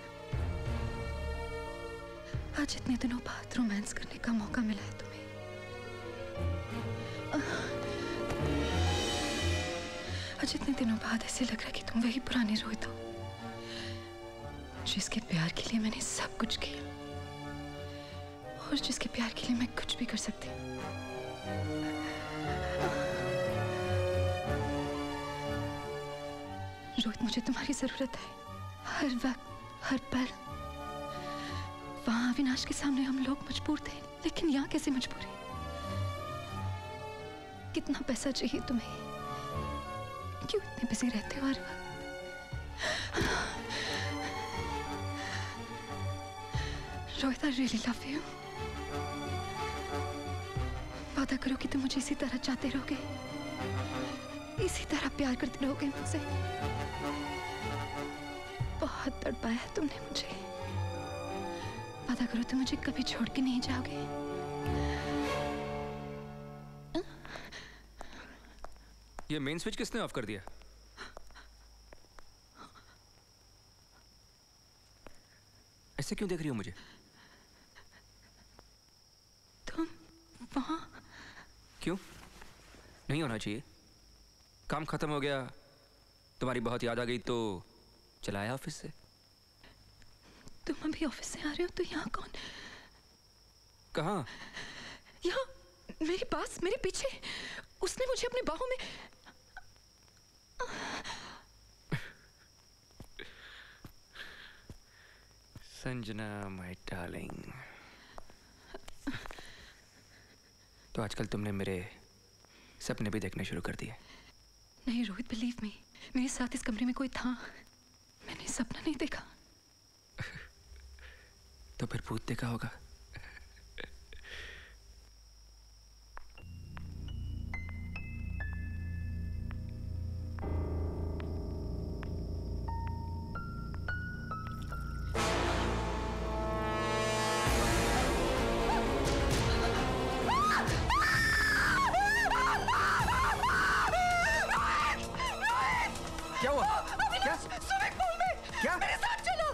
Speaker 13: आज इतने दिनों बाद रोमांस करने का मौका मिला है तुम्हें। आज इतने दिनों बाद ऐसे लग रहा है कि तुम वही पुराने रोहित हो, जिसके प्यार के लिए मैंने सब कुछ किया और जिसके प्यार के लिए मैं कुछ भी कर सकती हूँ। रोहित, मुझे तुम्हारी जरूरत है हर वक्त, हर पल। वहां अविनाश के सामने हम लोग मजबूर थे, लेकिन यहाँ कैसे मजबूर है? कितना पैसा चाहिए तुम्हें? क्यों इतने बिजी रहते हो हर वक्त? Rohit, I really love you. वादा करो कि तुम मुझे इसी तरह चाहते रहोगे, इसी तरह प्यार करते रहोगे मुझसे। बहुत तड़पाया है तुमने मुझे। वादा करो तुम मुझे कभी छोड़ के नहीं जाओगे।
Speaker 6: ये मेन स्विच किसने ऑफ कर दिया? ऐसे क्यों देख रही हो मुझे?
Speaker 13: तुम वहां
Speaker 6: क्यों? नहीं होना चाहिए। काम खत्म हो गया, तुम्हारी बहुत याद आ गई तो चला आया ऑफिस से।
Speaker 13: तुम अभी ऑफिस से आ रहे हो तो यहाँ कौन?
Speaker 6: कहाँ?
Speaker 13: यहाँ मेरे पास, मेरे पीछे। उसने मुझे अपनी बाहों में।
Speaker 6: संजना माय डार्लिंग, तो आजकल तुमने मेरे सपने भी देखने शुरू कर दिए।
Speaker 13: नहीं रोहित, बिलीव मी, मेरे साथ इस कमरे में कोई था। मैंने सपना नहीं देखा।
Speaker 6: तो फिर भूत देखा होगा।
Speaker 13: क्या हुआ? क्या? स्विमिंग पूल में। क्या? मेरे साथ चलो।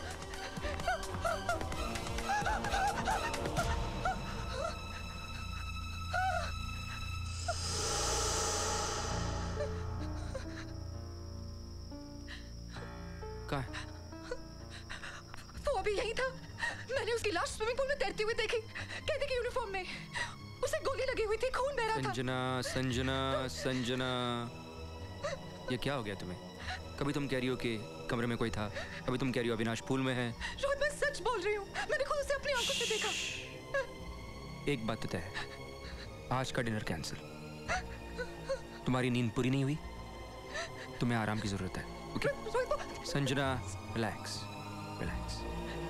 Speaker 6: कहाँ है?
Speaker 13: वो अभी यही था। मैंने उसकी लाश स्विमिंग पूल में तैरती हुई देखी। कैदी की यूनिफॉर्म में। उसे गोली लगी हुई थी, खून बह रहा था।
Speaker 6: संजना, संजना, संजना। ये क्या हो गया तुम्हें? कभी तुम कह रही हो कि कमरे में कोई था, कभी तुम कह रही हो अविनाश पूल में है।
Speaker 3: रोहित मैं सच बोल रही हूँ, मैंने खुद उसे अपनी आंखों से देखा।
Speaker 6: एक बात तो तय है, आज का डिनर कैंसिल। तुम्हारी नींद पूरी नहीं हुई, तुम्हें आराम की जरूरत है। Okay? Sanjana, relax, relax.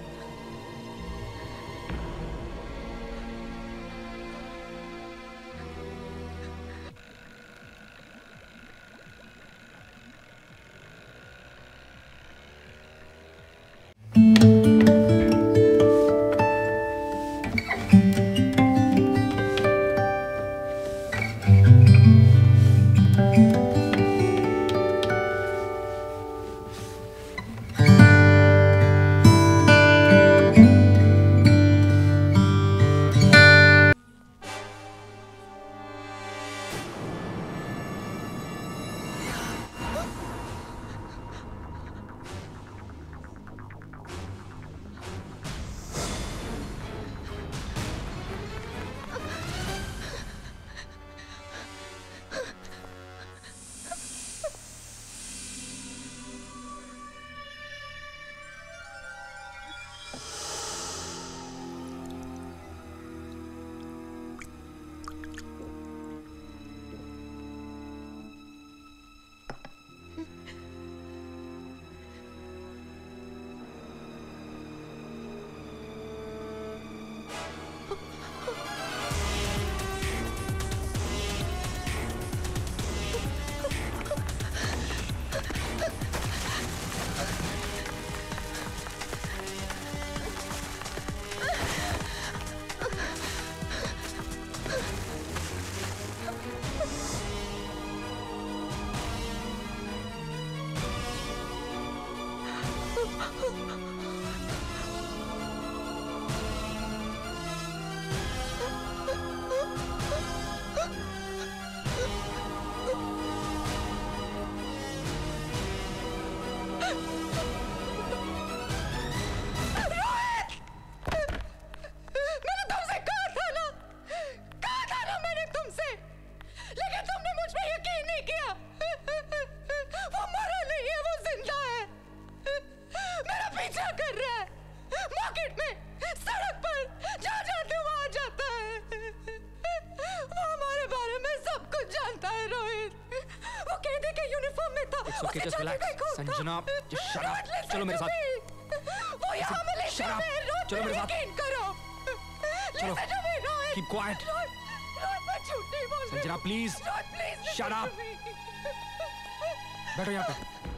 Speaker 3: Okay, just relax.
Speaker 6: Sanjana, just shut up. चलो मेरे साथ.
Speaker 3: वो यहाँ मिले
Speaker 6: Shut up. चलो मेरे साथ.
Speaker 3: करो.
Speaker 6: चलो. Keep quiet. Sanjana, please. Shut up. बैठो यहाँ पे.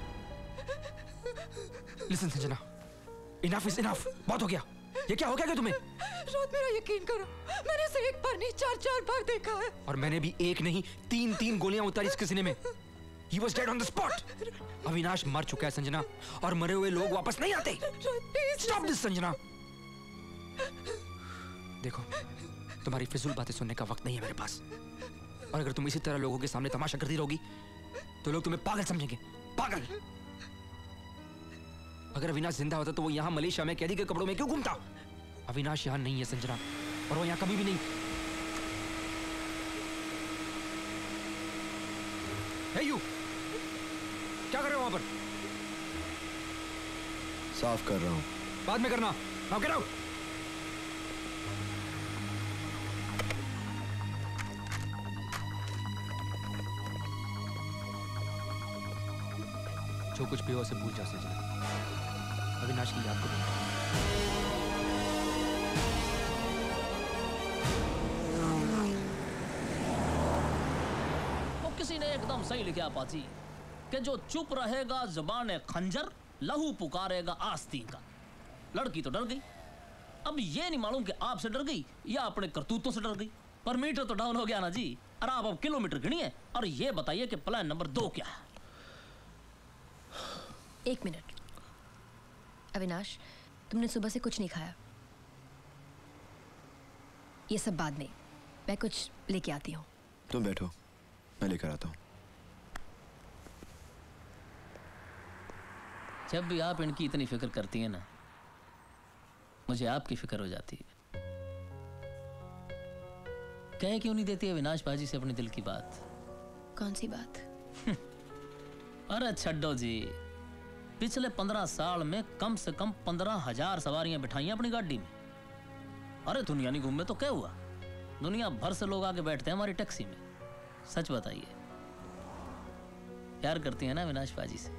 Speaker 6: Listen, Sanjana. Enough is enough. बहुत हो गया. ये क्या हो गया क्या तुम्हें?
Speaker 3: रोहित मेरा यकीन करो, मैंने उसे एक बार नहीं चार चार बार देखा है।
Speaker 6: और मैंने भी एक नहीं तीन तीन गोलियां उतारी इसके सीने में। He was dead on the spot. Avinash मर चुका है संजना, और मरे हुए लोग वापस नहीं आते। Stop this Sanjana. देखो, तुम्हारी फिजूल बातें सुनने का वक्त नहीं है मेरे पास। और अगर तुम इसी तरह लोगों के सामने तमाशा करती रहोगी, तो लोग तुम्हें पागल समझेंगे। पागल। अगर अविनाश जिंदा होता तो वो यहाँ मलेशिया में कैदी के कपड़ों में क्यों घूमता? अविनाश यहाँ नहीं है संजना, और वो यहाँ कभी भी नहीं। Hey you! क्या कर रहे हो वहां पर?
Speaker 12: साफ कर रहा हूं।
Speaker 6: बाद में करना। Now get out! जो कुछ भी हो उसे भूल जा संजना। अविनाश की याद को
Speaker 7: किसी ने एकदम सही लिखा पाजी कि जो चुप रहेगा जुबान खंजर, लहू पुकारेगा आस्तीन का। लड़की तो डर गई। अब ये नहीं मालूम कि आपसे डर गई या अपने करतूतों से डर गई, पर मीटर तो डाउन हो गया ना जी। और आप अब किलोमीटर गिनिए और ये बताइए कि प्लान नंबर दो क्या है।
Speaker 10: एक मिनट अविनाश, तुमने सुबह से कुछ नहीं खाया। ये सब बाद में, मैं कुछ लेके आती हूँ।
Speaker 12: तुम बैठो, मैं लेकर आता हूँ।
Speaker 7: जब भी आप इनकी इतनी फिक्र करती हैं ना, मुझे आपकी फिक्र हो जाती है। कह क्यों नहीं देती अविनाश बाजी से अपने दिल की बात?
Speaker 10: कौन सी बात?
Speaker 7: अरे छड्डो जी, पिछले पंद्रह साल में कम से कम पंद्रह हजार सवारियां बिठाई हैं अपनी गाड़ी में। अरे दुनिया नहीं घूमे तो क्या हुआ, दुनिया भर से लोग आके बैठते हैं हमारी टैक्सी में। सच बताइए, प्यार करती है ना अविनाश पाजी से?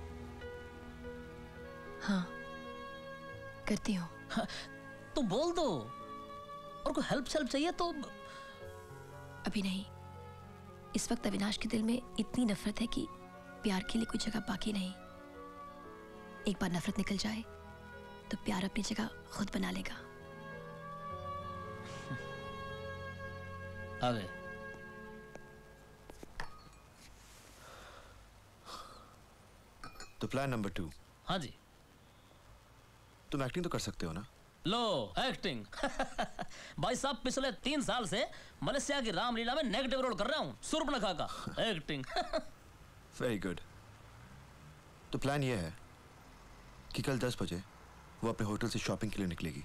Speaker 10: हाँ करती हूँ।
Speaker 7: हाँ, तो बोल दो, और कोई हेल्प शेल्प चाहिए तो।
Speaker 10: अभी नहीं, इस वक्त अविनाश के दिल में इतनी नफरत है कि प्यार के लिए कोई जगह बाकी नहीं। एक बार नफरत निकल जाए तो प्यार अपनी जगह खुद बना लेगा।
Speaker 7: आ गए।
Speaker 12: तो प्लान नंबर टू।
Speaker 7: हाँ जी।
Speaker 12: तुम एक्टिंग तो कर सकते हो ना?
Speaker 7: लो एक्टिंग भाई साहब, पिछले तीन साल से मलेशिया की रामलीला में नेगेटिव रोल कर रहा हूँ, सुर्पनखा का एक्टिंग।
Speaker 12: Very good. तो प्लान ये है कि कल दस बजे वो अपने होटल से शॉपिंग के लिए निकलेगी।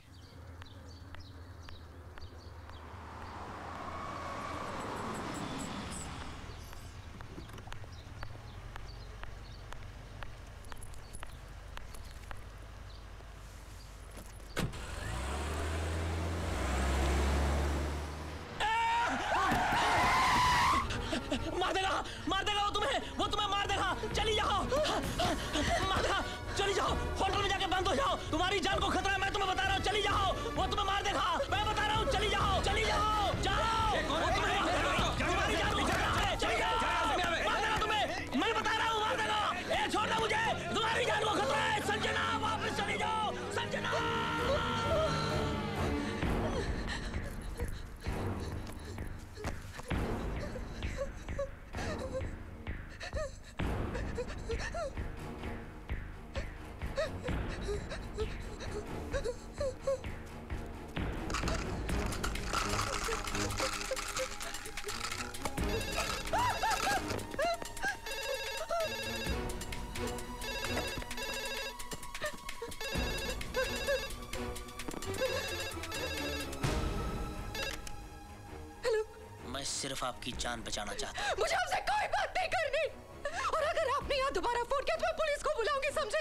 Speaker 7: मार देगा, मार देगा वो तुम्हें, वो तुम्हें मार देगा। चली जाओ, मार देगा, चली जाओ, होटल में जाके बंद हो जाओ, तुम्हारी जान को खतरा है, मैं तुम्हें बता रहा हूँ। चली जाओ, वो तुम्हें मार देगा, मैं बता रहा हूँ। चली जाओ, चली जाओ, जाओ, वो तुम्हें मार देगा, तुम्हारी जान को खतरा है। चली जाओ, मार देगा तुम्हें, मैं बता रहा हूँ, मार देगा। ए छोड़ना मुझे, तुम्हारी जान को खतरा है। संजना वापस चली जाओ, संजना। मैं सिर्फ आपकी जान बचाना चाहता हूँ।
Speaker 3: मुझे आपसे कोई बात नहीं करनी, और अगर आपने यहाँ दोबारा फोन किया तो मैं पुलिस को बुलाऊंगी, समझे?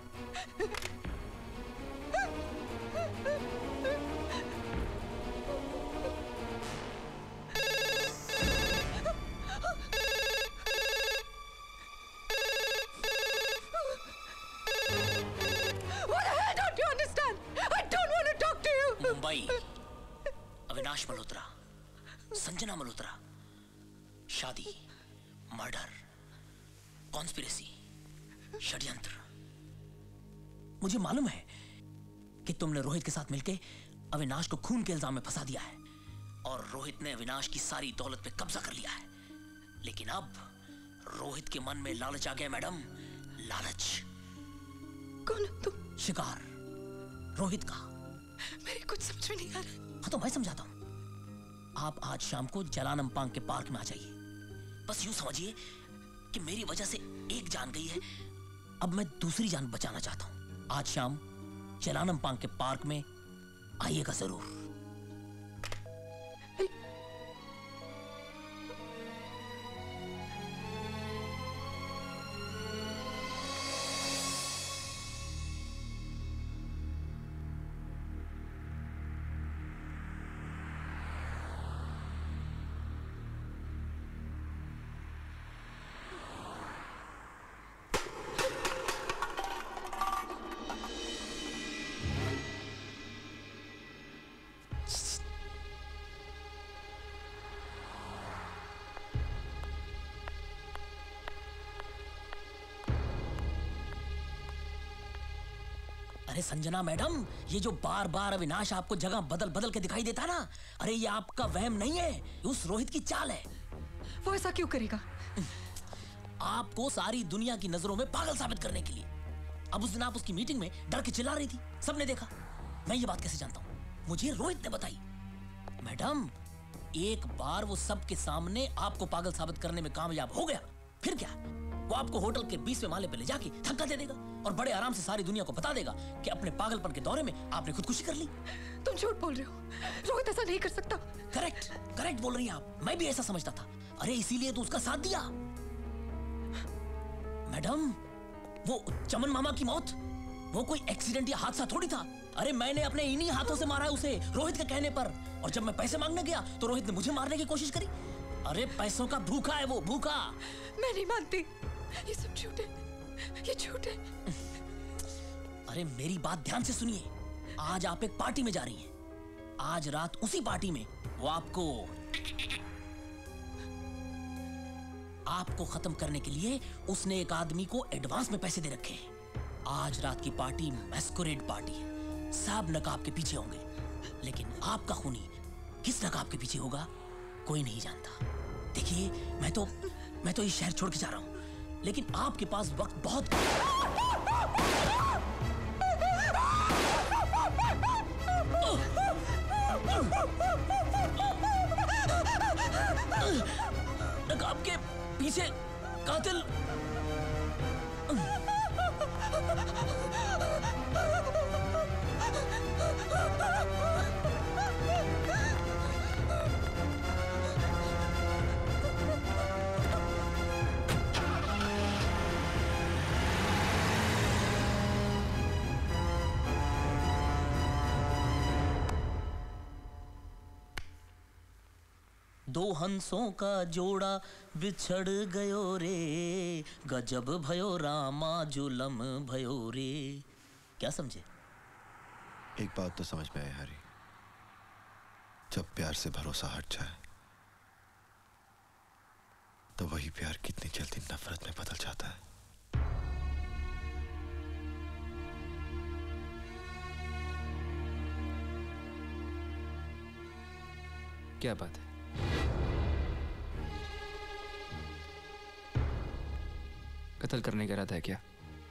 Speaker 3: What the hell don't you understand? I don't want to talk to you.
Speaker 7: Mumbai, Avinash Malhotra, Sanjana Malhotra, शादी, मर्डर, कॉन्स्पिरेसी, षड्यंत्र। मुझे मालूम है कि तुमने रोहित के साथ मिलकर अविनाश को खून के इल्जाम में फंसा दिया है, और रोहित ने अविनाश की सारी दौलत पे कब्जा कर लिया है। लेकिन अब रोहित के मन में लालच आ गया मैडम, लालच।
Speaker 3: कौन हो तुम?
Speaker 7: शिकार रोहित का।
Speaker 3: मेरे कुछ समझ में नहीं आ रहा।
Speaker 7: हाँ तो मैं समझाता हूँ। आप आज शाम को जलानमपांग के पार्क में आ जाइए। बस यूं समझिए कि मेरी वजह से एक जान गई है, अब मैं दूसरी जान बचाना चाहता हूँ। आज शाम जलानमपांग के पार्क में आइएगा जरूर। अरे संजना मैडम, ये जो बार बार अविनाश आपको जगह बदल बदल के दिखाई देता ना, अरे ये आपका वहम नहीं है, उस रोहित की चाल है।
Speaker 3: वो ऐसा क्यों करेगा?
Speaker 7: आपको सारी दुनिया की नजरों में पागल साबित करने के लिए। अब उस दिन आप उसकी मीटिंग में डर के चिल्ला रही थी, सबने देखा। मैं ये बात कैसे जानता हूँ? मुझे रोहित ने बताई। मैडम, एक बार वो सबके सामने आपको पागल साबित करने में कामयाब हो गया, फिर क्या? वो आपको होटल के बीसवें माले पे ले जाके धक्का दे देगा और बड़े आराम से सारी दुनिया को बता देगा कि अपने पागलपन के दौरे में आपने खुदकुशी कर ली।
Speaker 3: तुम झूठ बोल रहे हो, रोहित ऐसा नहीं कर सकता।
Speaker 7: करेक्ट, करेक्ट बोल रही हैं आप। मैं भी ऐसा समझता था। अरे इसीलिए तो उसका साथ दिया। मैडम, वो चमन मामा की मौत वो कोई एक्सीडेंट या हादसा थोड़ी था। अरे मैंने अपने इन्हीं हाथों से मारा है उसे, रोहित के कहने पर। और जब मैं पैसे मांगने गया तो रोहित ने मुझे मारने की कोशिश करी। अरे पैसों का भूखा है वो, भूखा।
Speaker 3: मैं नहीं मानती, ये सब झूठ है, ये झूठ है।
Speaker 7: अरे मेरी बात ध्यान से सुनिए। आज आप एक पार्टी में जा रही हैं। आज रात उसी पार्टी में वो आपको आपको खत्म करने के लिए उसने एक आदमी को एडवांस में पैसे दे रखे हैं। आज रात की पार्टी मैस्कुरेड पार्टी है। सब नकाब के पीछे होंगे, लेकिन आपका खूनी किस नकाब के पीछे होगा कोई नहीं जानता। देखिए, मैं तो मैं तो ये शहर छोड़ के जा रहा हूं, लेकिन आपके पास वक्त बहुत नकाब के पीछे कातिल। दो हंसों का जोड़ा बिछड़ गयो रे, गजब भयो रामा जुलम भयो रे। क्या समझे?
Speaker 12: एक बात तो समझ में आई हरी, जब प्यार से भरोसा हट जाए तो वही प्यार कितनी जल्दी नफरत में बदल जाता है।
Speaker 6: क्या बात है? कत्ल करने का इरादा है क्या?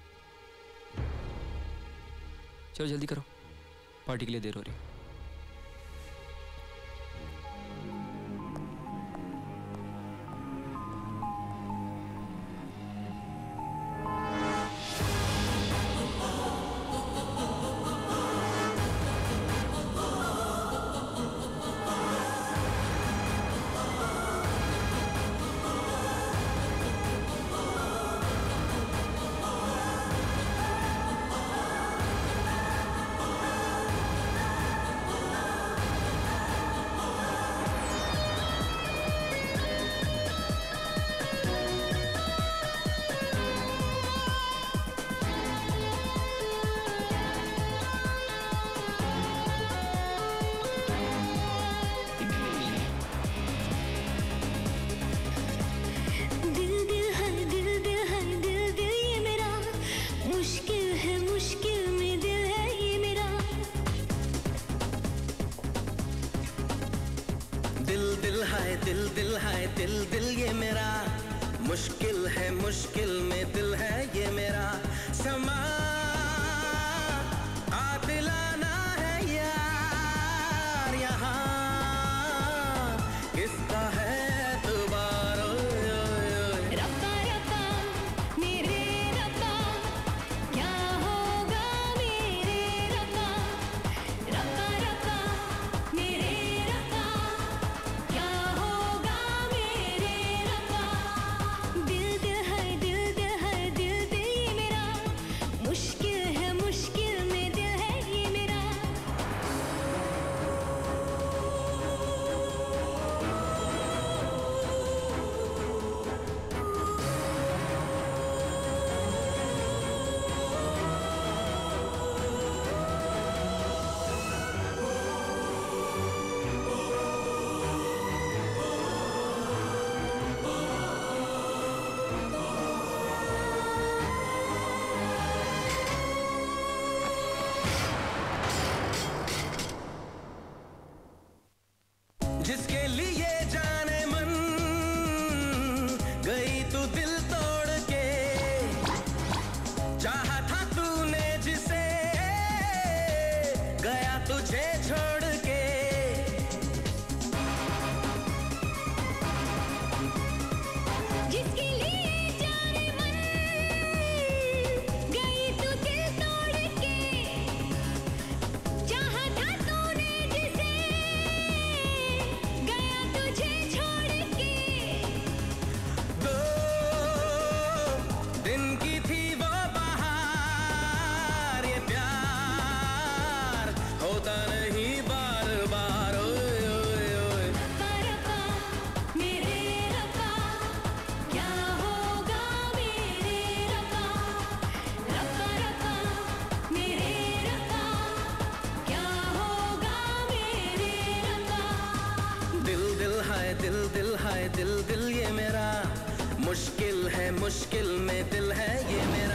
Speaker 6: चलो जल्दी करो, पार्टी के लिए देर हो रही।
Speaker 18: दिल दिल है दिल दिल ये मेरा, मुश्किल है मुश्किल में दिल है ये मेरा। समा आ दिलाना है यार यहाँ, किसका है दोबारा।
Speaker 15: रब्बा रब्बा मेरे रब्बा, क्या होगा मेरे रब्बा। रब्बा रब्बा मेरे रब्बा, क्या होगा मेरे रब्बा। दिल दिल है दिल दिल है दिल दिल ये मेरा, मुश्किल
Speaker 14: मुश्किल में दिल है ये मेरा।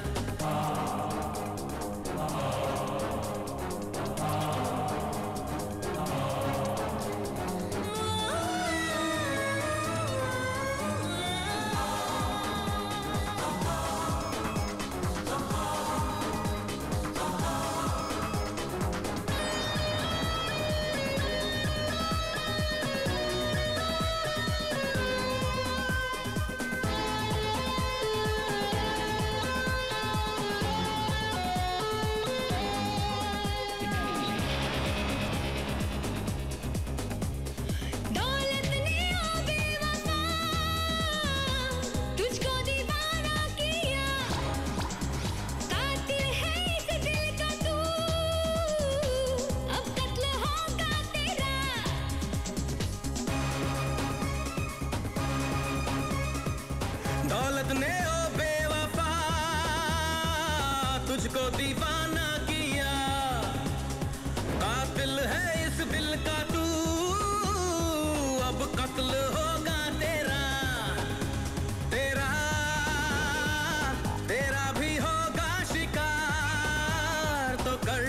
Speaker 15: दौलत ने ओ बेवफा तुझको दीवाना किया, कातिल है इस दिल का तू, अब कत्ल होगा तेरा।
Speaker 14: दौलत ने ओ बेवफा तुझको दीवाना किया, कातिल है इस दिल का तू, अब कत्ल होगा तेरा। तेरा तेरा भी होगा शिकार, तो कर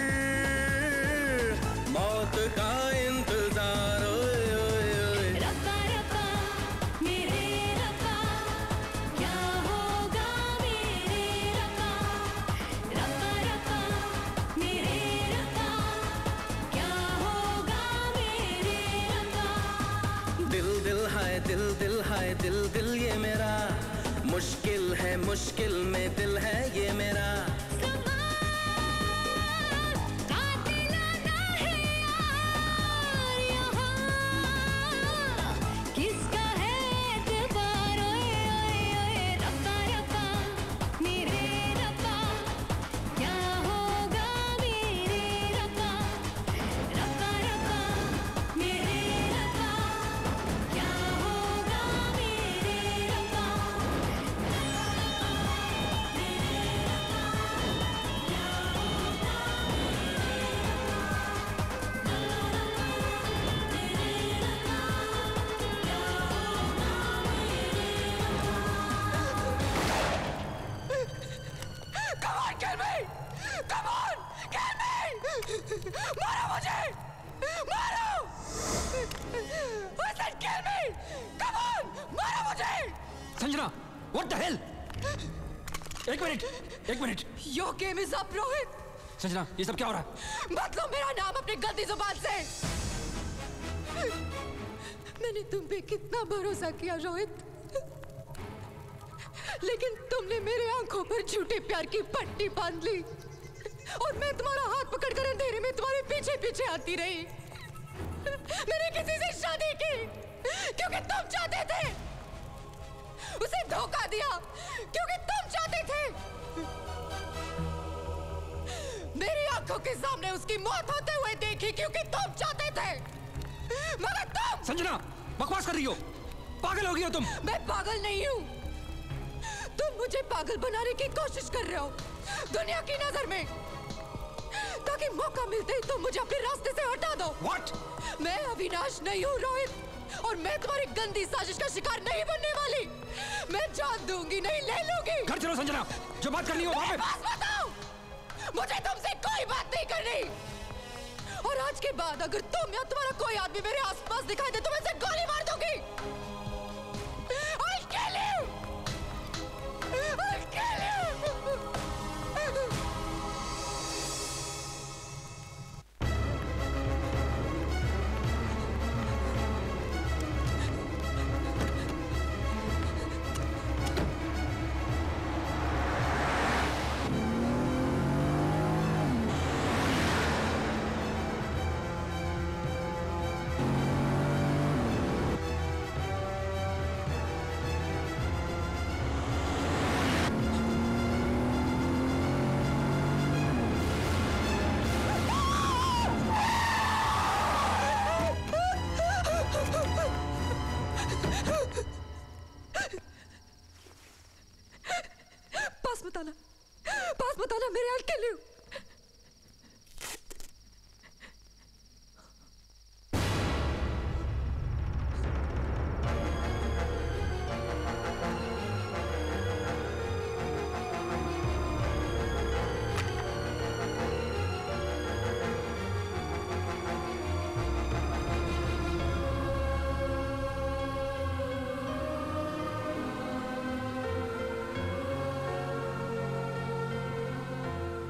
Speaker 14: मौत का इंतजार। ओए ओए ओए
Speaker 15: रब्बा रब्बा मेरे रब्बा, क्या होगा मेरे रब्बा। रब्बा रब्बा मेरे रब्बा, क्या होगा मेरे रब्बा।
Speaker 14: दिल दिल हाय दिल दिल हाय दिल दिल ये मेरा, मुश्किल है मुश्किल में दिल है ये मेरा।
Speaker 15: कातिलाना है यार यहाँ, किसका है एतबार। ओए ओए ओए रब्बा रब्बा मेरे रब्बा, क्या होगा मेरे रब्बा। रब्बा रब्बा मेरे रब्बा, क्या होगा मेरे रब्बा।
Speaker 3: Come on, kill me! Come on, kill me! मारो मुझे! मारो! I said kill me! Come on, मारो मुझे!
Speaker 8: Sanjana, what the hell? एक मिनट, एक minute.
Speaker 3: Your game is up, Rohit.
Speaker 8: Sanjana, ये सब क्या हो रहा है?
Speaker 3: मत लो मेरा नाम अपनी गलती जुबान से। मैंने तुम पे कितना भरोसा किया रोहित, लेकिन तुमने मेरे आंखों पर झूठे प्यार की पट्टी बांध ली और मैं तुम्हारा हाथ पकड़कर अंधेरे में तुम्हारे पीछे पीछे आती रही। मैंने किसी से शादी की क्योंकि तुम चाहते थे, उसे धोखा दिया क्योंकि तुम चाहते थे, मेरी आंखों के सामने उसकी मौत होते हुए देखी क्योंकि तुम चाहते थे, मगर तुम।
Speaker 8: संजना, बकवास कर रही हो, पागल हो गई हो तुम।
Speaker 3: मैं पागल नहीं हूँ, तुम मुझे पागल बनाने की कोशिश कर रहे हो दुनिया की नजर में, ताकि मौका मिलते ही तुम मुझे अपने रास्ते से हटा दो।
Speaker 8: What?
Speaker 3: मैं अविनाश नहीं हूँ रोहित, और मैं तुम्हारी गंदी साजिश का शिकार नहीं बनने वाली। मैं जान दूंगी नहीं ले लूंगी।
Speaker 8: घर चलो संजना, जो बात करनी हो वहाँ पे।
Speaker 3: बस बताओ, मुझे तुमसे कोई बात नहीं करनी। और आज के बाद अगर तुम या तुम्हारा कोई आदमी मेरे आसपास दिखाई दे तो मैं इसे गोली मार दूंगी। I'll kill you! I'll kill you! पास मत आना, पास मत आना, मेरे I'll kill you.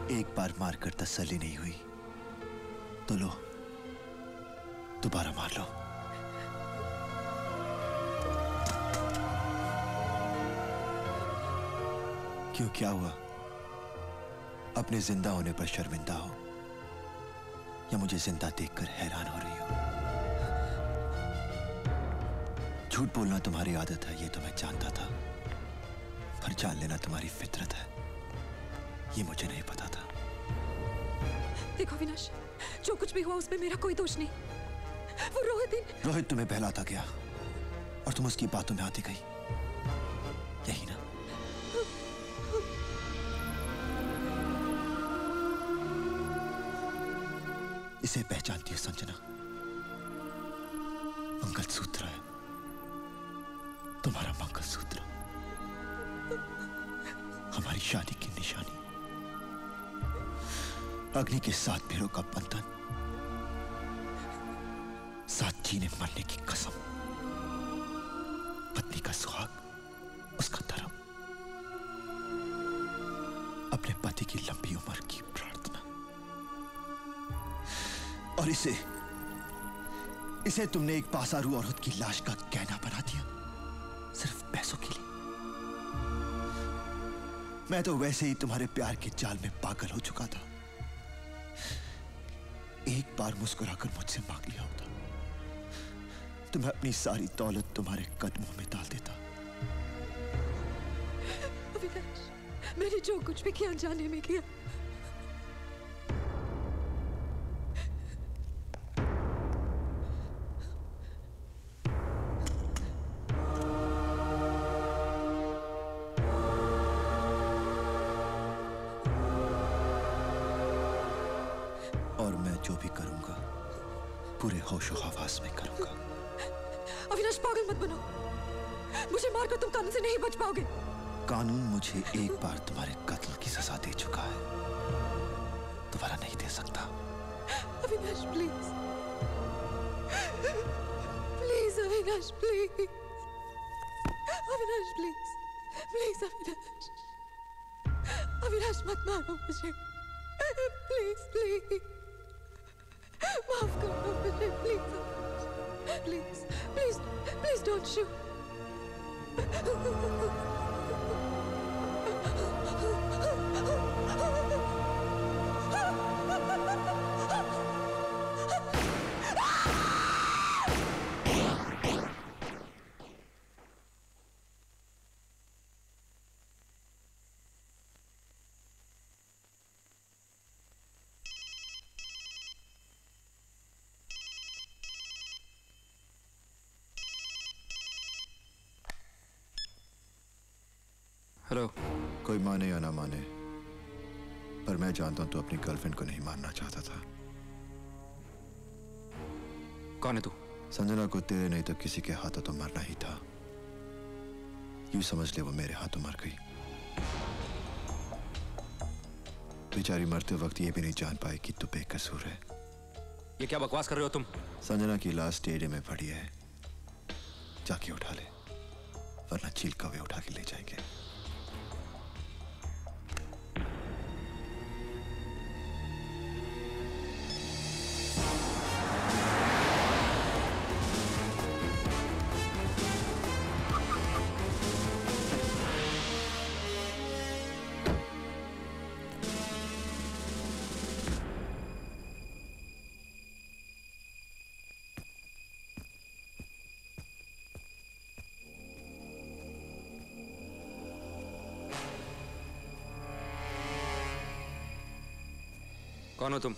Speaker 12: एक बार मारकर तसल्ली नहीं हुई तो लो, दोबारा मार लो। क्यों, क्या हुआ? अपने जिंदा होने पर शर्मिंदा हो या मुझे जिंदा देखकर हैरान हो रही हो? झूठ बोलना तुम्हारी आदत है, ये तो मैं जानता था, पर जान लेना तुम्हारी फितरत है, ये मुझे नहीं पता था।
Speaker 3: देखो अविनाश, जो कुछ भी हुआ उसमें मेरा कोई दोष नहीं। वो रोहित ही...
Speaker 12: रोहित तुम्हें बहलाता गया और तुम उसकी बातों में आती गई, यही ना? इसे पहचानती है संजना? मंगलसूत्र है, तुम्हारा मंगलसूत्र, हमारी शादी की निशानी, अग्नि के साथ भैरव का बंधन, साथ जीने मरने की कसम, पत्नी का सुहाग, उसका धर्म, अपने पति की लंबी उम्र की प्रार्थना। और इसे इसे तुमने एक पासारू औरत की लाश का गहना बना दिया, सिर्फ पैसों के लिए। मैं तो वैसे ही तुम्हारे प्यार के जाल में पागल हो चुका था। एक बार मुस्कुराकर मुझसे मांग लिया होता तो मैं अपनी सारी दौलत तुम्हारे कदमों में डाल देता।
Speaker 3: अविनाश, मैंने जो कुछ भी किया जाने में किया।
Speaker 12: पूरे होशो हवास में करूंगा।
Speaker 3: अविनाश, पागल मत बनो, मुझे मारकर तुम कानून से नहीं बच पाओगे।
Speaker 12: कानून मुझे एक बार तुम्हारे कत्ल की सजा दे चुका है, दोबारा नहीं दे सकता।
Speaker 3: Avinash please, please Avinash please, Avinash please, please Avinash, Avinash मत मारो मुझे, प्लीज प्लीज, माफ करो मुझे, please please please please don't shoot.
Speaker 6: Hello.
Speaker 12: कोई माने या ना माने, पर मैं जानता हूं तू अपनी गर्लफ्रेंड को नहीं मानना चाहता था।
Speaker 6: कौन है तू?
Speaker 12: संजना को तेरे नहीं तो किसी के हाथों तो मरना ही था। यूं समझ ले वो मेरे हाथों मर गई। बेचारी मरते वक्त ये भी नहीं जान पाई कि तू बेकसूर है।
Speaker 6: ये क्या बकवास कर रहे हो तुम?
Speaker 12: संजना की लाश स्टेडियम में पड़ी है, जाके उठा ले, वरना चील कौवे उठा के ले जाएंगे।
Speaker 6: कौन हो तुम?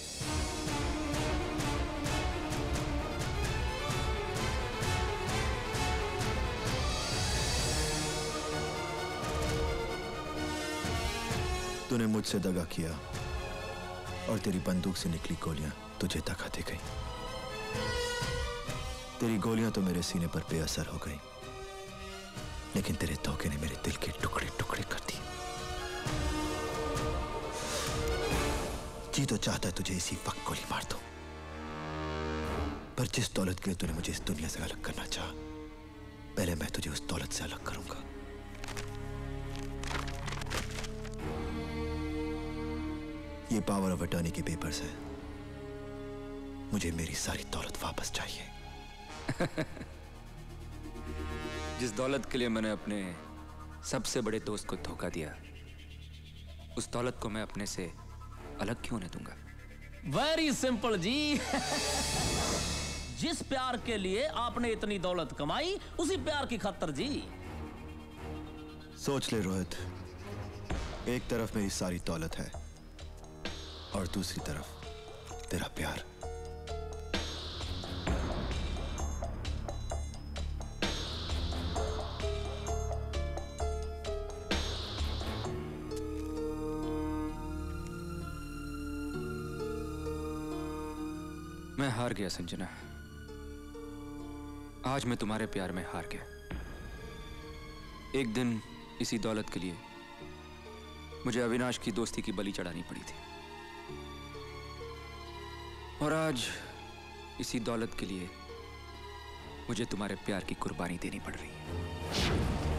Speaker 12: तूने मुझसे दगा किया और तेरी बंदूक से निकली गोलियां तुझे तकाती गई। तेरी गोलियां तो मेरे सीने पर बेअसर हो गई, लेकिन तेरे धोखे ने मेरे दिल के टुकड़े टुकड़े कर दिए। जी तो चाहता है तुझे इसी वक्त गोली मार दूं, पर जिस दौलत के लिए तूने मुझे इस दुनिया से अलग करना चाहा, पहले मैं तुझे उस दौलत से अलग करूंगा। ये पावर ऑफ अटर्नी के पेपर्स हैं। मुझे मेरी सारी दौलत वापस चाहिए।
Speaker 6: जिस दौलत के लिए मैंने अपने सबसे बड़े दोस्त को धोखा दिया, उस दौलत को मैं अपने से अलग क्यों नहीं दूंगा?
Speaker 7: वेरी सिंपल जी। जिस प्यार के लिए आपने इतनी दौलत कमाई, उसी प्यार की खातिर जी।
Speaker 12: सोच ले रोहित, एक तरफ मेरी सारी दौलत है और दूसरी तरफ तेरा प्यार।
Speaker 6: मैं हार गया संजना। आज मैं तुम्हारे प्यार में हार गया। एक दिन इसी दौलत के लिए मुझे अविनाश की दोस्ती की बलि चढ़ानी पड़ी थी, और आज इसी दौलत के लिए मुझे तुम्हारे प्यार की कुर्बानी देनी पड़ रही है।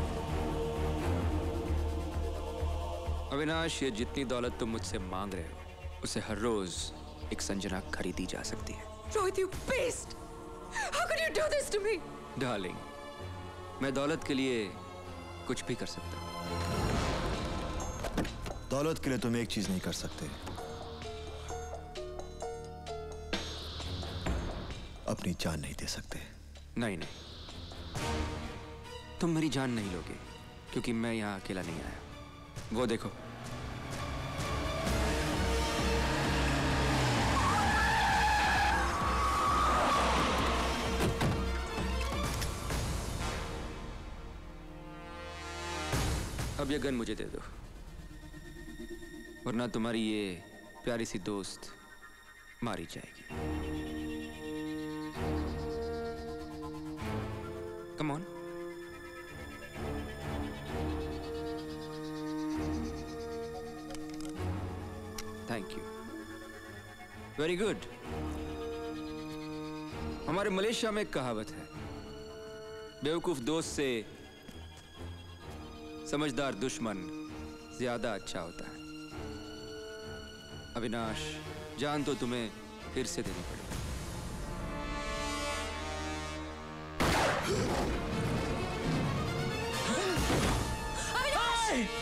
Speaker 6: अविनाश, ये जितनी दौलत तुम मुझसे मांग रहे हो, उसे हर रोज एक संजना खरीदी जा सकती है।
Speaker 3: Rohit, you beast! How could you do this to me?
Speaker 6: Darling, मैं दौलत के लिए कुछ भी कर सकता हूं।
Speaker 12: दौलत के लिए तुम एक चीज नहीं कर सकते, अपनी जान नहीं दे सकते।
Speaker 6: नहीं नहीं, तुम मेरी जान नहीं लोगे, क्योंकि मैं यहां अकेला नहीं आया। वो देखो, अब ये गन मुझे दे दो, वरना तुम्हारी ये प्यारी सी दोस्त मारी जाएगी। Come on. Thank you, very good. हमारे मलेशिया में एक कहावत है, बेवकूफ दोस्त से समझदार दुश्मन ज्यादा अच्छा होता है। अविनाश, जान तो तुम्हें फिर से देनी पड़ेगी।
Speaker 3: अविनाश!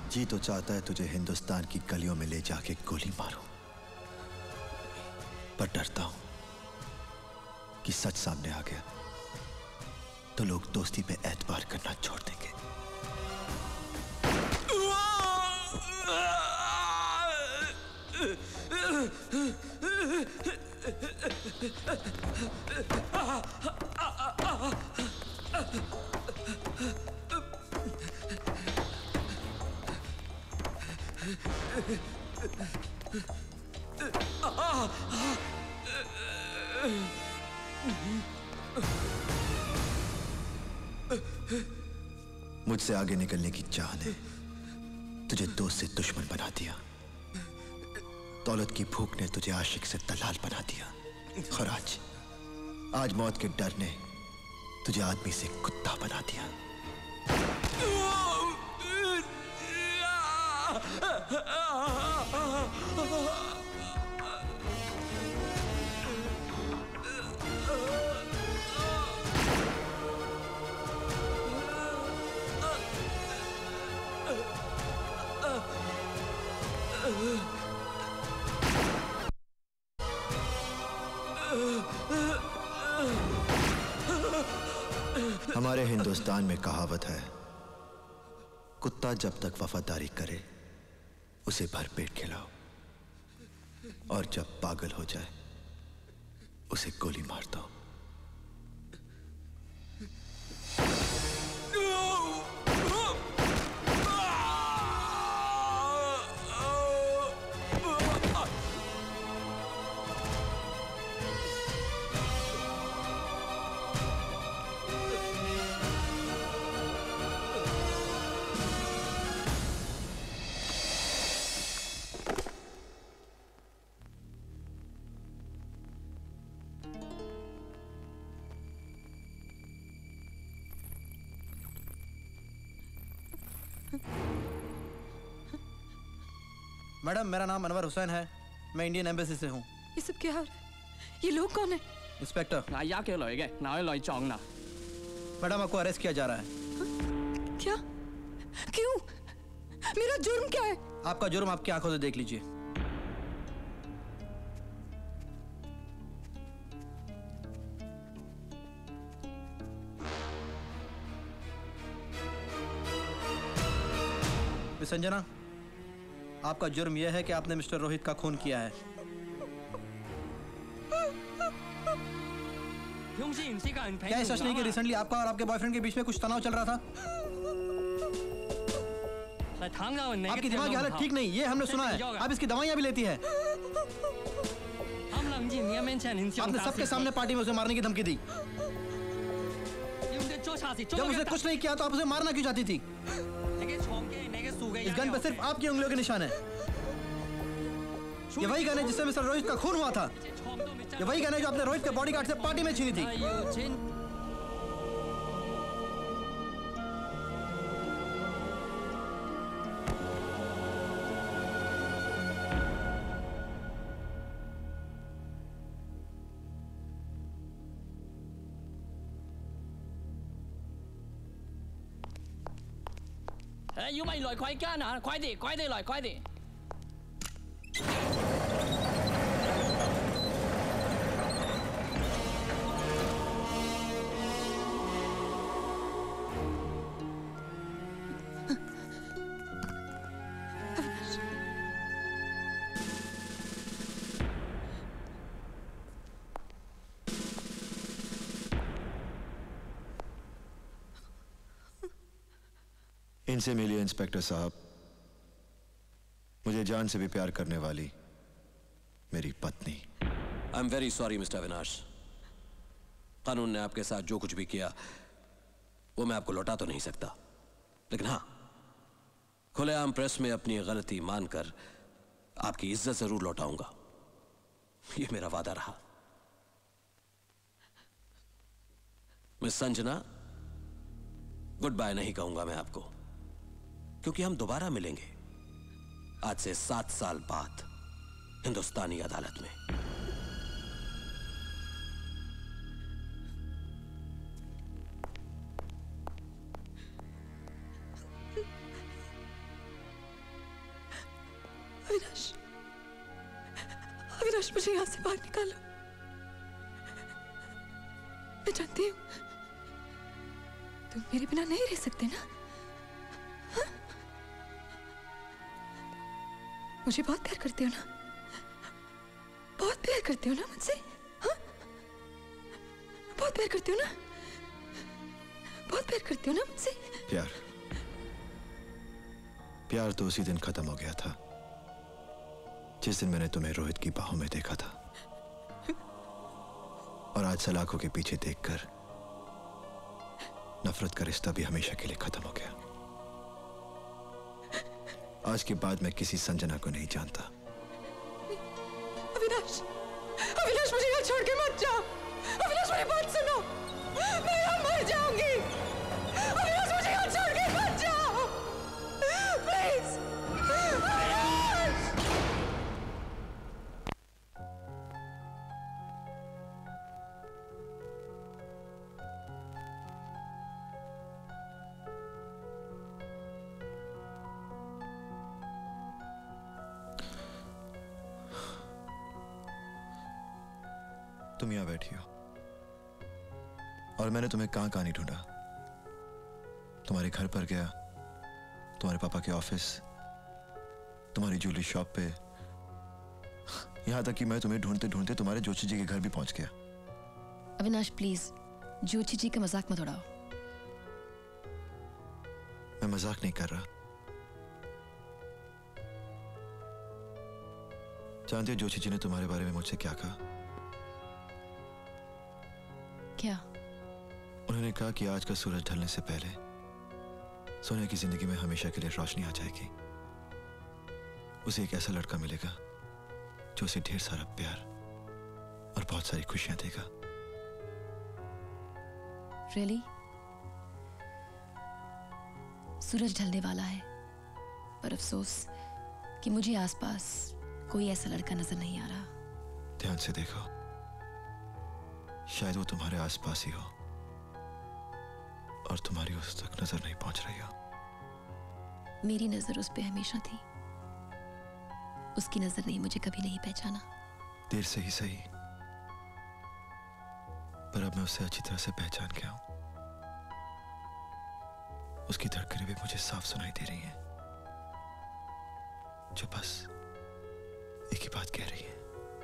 Speaker 12: जी तो चाहता है तुझे हिंदुस्तान की गलियों में ले जाके गोली मारूं, पर डरता हूं कि सच सामने आ गया तो लोग दोस्ती पे एतबार करना छोड़ देंगे। मुझसे आगे निकलने की चाह ने तुझे दोस्त से दुश्मन बना दिया। दौलत की भूख ने तुझे आशिक से दलाल बना दिया। और आज आज मौत के डर ने तुझे आदमी से कुत्ता बना दिया। हमारे हिंदुस्तान में कहावत है, कुत्ता जब तक वफादारी करे उसे भरपेट खिलाओ, और जब पागल हो जाए उसे गोली मार दो।
Speaker 21: मैडम, मेरा नाम अनवर हुसैन है, मैं इंडियन एम्बेसी से हूँ।
Speaker 3: ये सब क्या हो रहा है? ये लोग कौन है?
Speaker 21: इंस्पेक्टर। मैडम, आपको अरेस्ट किया जा रहा है।
Speaker 3: क्या? क्यों? मेरा जुर्म क्या है?
Speaker 21: आपका जुर्म आपकी आंखों से देख लीजिए। मिस संजना, आपका जुर्म यह है कि आपने मिस्टर रोहित का खून किया है। क्या सच नहीं कि रिसेंटली आपका और आपके बॉयफ्रेंड के बीच में कुछ तनाव चल रहा था? आपकी दिमाग की हालत ठीक नहीं, ये हमने सुना है। आप इसकी दवाइयां भी लेती है। आपने सबके सामने पार्टी में उसे मारने की धमकी दी। जब उसने कुछ नहीं किया तो आप उसे मारना क्यों चाहती थी? इस गन पे सिर्फ आपकी उंगलियों के निशान है। ये वही गन है जिससे मिस्टर रोहित का खून हुआ था। ये वही गन है जो आपने रोहित के बॉडीगार्ड से पार्टी में छीनी थी।
Speaker 7: Yêu mày lòi khoái can hả? Khoái đi, khoái đi lòi, khoái đi.
Speaker 12: इनसे मिलिए इंस्पेक्टर साहब, मुझे जान से भी प्यार करने वाली मेरी पत्नी।
Speaker 4: I am very sorry mister Avinash. कानून ने आपके साथ जो कुछ भी किया वो मैं आपको लौटा तो नहीं सकता, लेकिन हाँ, खुलेआम प्रेस में अपनी गलती मानकर आपकी इज्जत जरूर लौटाऊंगा। ये मेरा वादा रहा। मिस संजना, गुड बाय नहीं कहूंगा मैं आपको, क्योंकि हम दोबारा मिलेंगे आज से सात साल बाद हिंदुस्तानी अदालत में।
Speaker 3: अविनाश, अविनाश मुझे यहाँ से बाहर निकालो। मैं जानती हूँ तुम मेरे बिना नहीं रह सकते ना। हा? मुझे बहुत प्यार करते हो ना, बहुत प्यार करते हो ना मुझसे। हाँ? बहुत प्यार करते हो ना, बहुत प्यार करते हो ना मुझसे।
Speaker 12: प्यार प्यार तो उसी दिन खत्म हो गया था जिस दिन मैंने तुम्हें रोहित की बाहों में देखा था, और आज सलाखों के पीछे देखकर नफरत का रिश्ता भी हमेशा के लिए खत्म हो गया। आज के बाद मैं किसी संजना को नहीं जानता।
Speaker 3: अविनाश, अविनाश मुझे यहाँ छोड़ के मत जाओ। अविनाश मेरी बात सुनो, मैं यहाँ मर जाऊंगी। अविनाश मुझे यहाँ छोड़ के मत जाओ, प्लीज। अविनाश!
Speaker 12: तुम यहां बैठी हो और मैंने तुम्हें कहां कहां नहीं ढूंढा। तुम्हारे घर पर गया, तुम्हारे पापा के ऑफिस, तुम्हारी ज्वेलरी शॉप पे, यहां तक कि मैं तुम्हें ढूंढते ढूंढते तुम्हारे जोशी जी के घर भी पहुंच गया।
Speaker 10: अविनाश प्लीज, जोशी जी का मजाक मत उड़ाओ।
Speaker 12: मैं मजाक नहीं कर रहा। जानते हो जोशी जी ने तुम्हारे बारे में मुझसे क्या कहा?
Speaker 10: क्या?
Speaker 12: उन्होंने कहा कि आज का सूरज ढलने से पहले सोनिया की जिंदगी में हमेशा के लिए रोशनी आ जाएगी। उसे एक ऐसा लड़का मिलेगा जो उसे ढेर सारा प्यार और बहुत सारी खुशियां देगा।
Speaker 10: Really? सूरज ढलने वाला है, पर अफसोस कि मुझे आसपास कोई ऐसा लड़का नजर नहीं आ रहा।
Speaker 12: ध्यान से देखो, शायद वो तुम्हारे आसपास ही हो और तुम्हारी उस तक नजर नहीं पहुंच रही हो।
Speaker 10: मेरी नजर उस पे हमेशा थी, उसकी नजर ने मुझे कभी नहीं पहचाना।
Speaker 12: देर से ही सही, पर अब मैं उसे अच्छी तरह से पहचान गया हूं। उसकी धड़कनें भी मुझे साफ सुनाई दे रही हैं, जो बस एक ही बात कह रही है,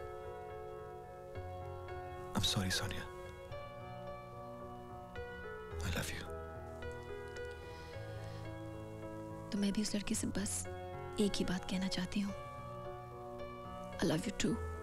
Speaker 12: I'm sorry, Sonia. I love you.
Speaker 10: तो मैं भी उस लड़के से बस एक ही बात कहना चाहती हूँ। I love you too.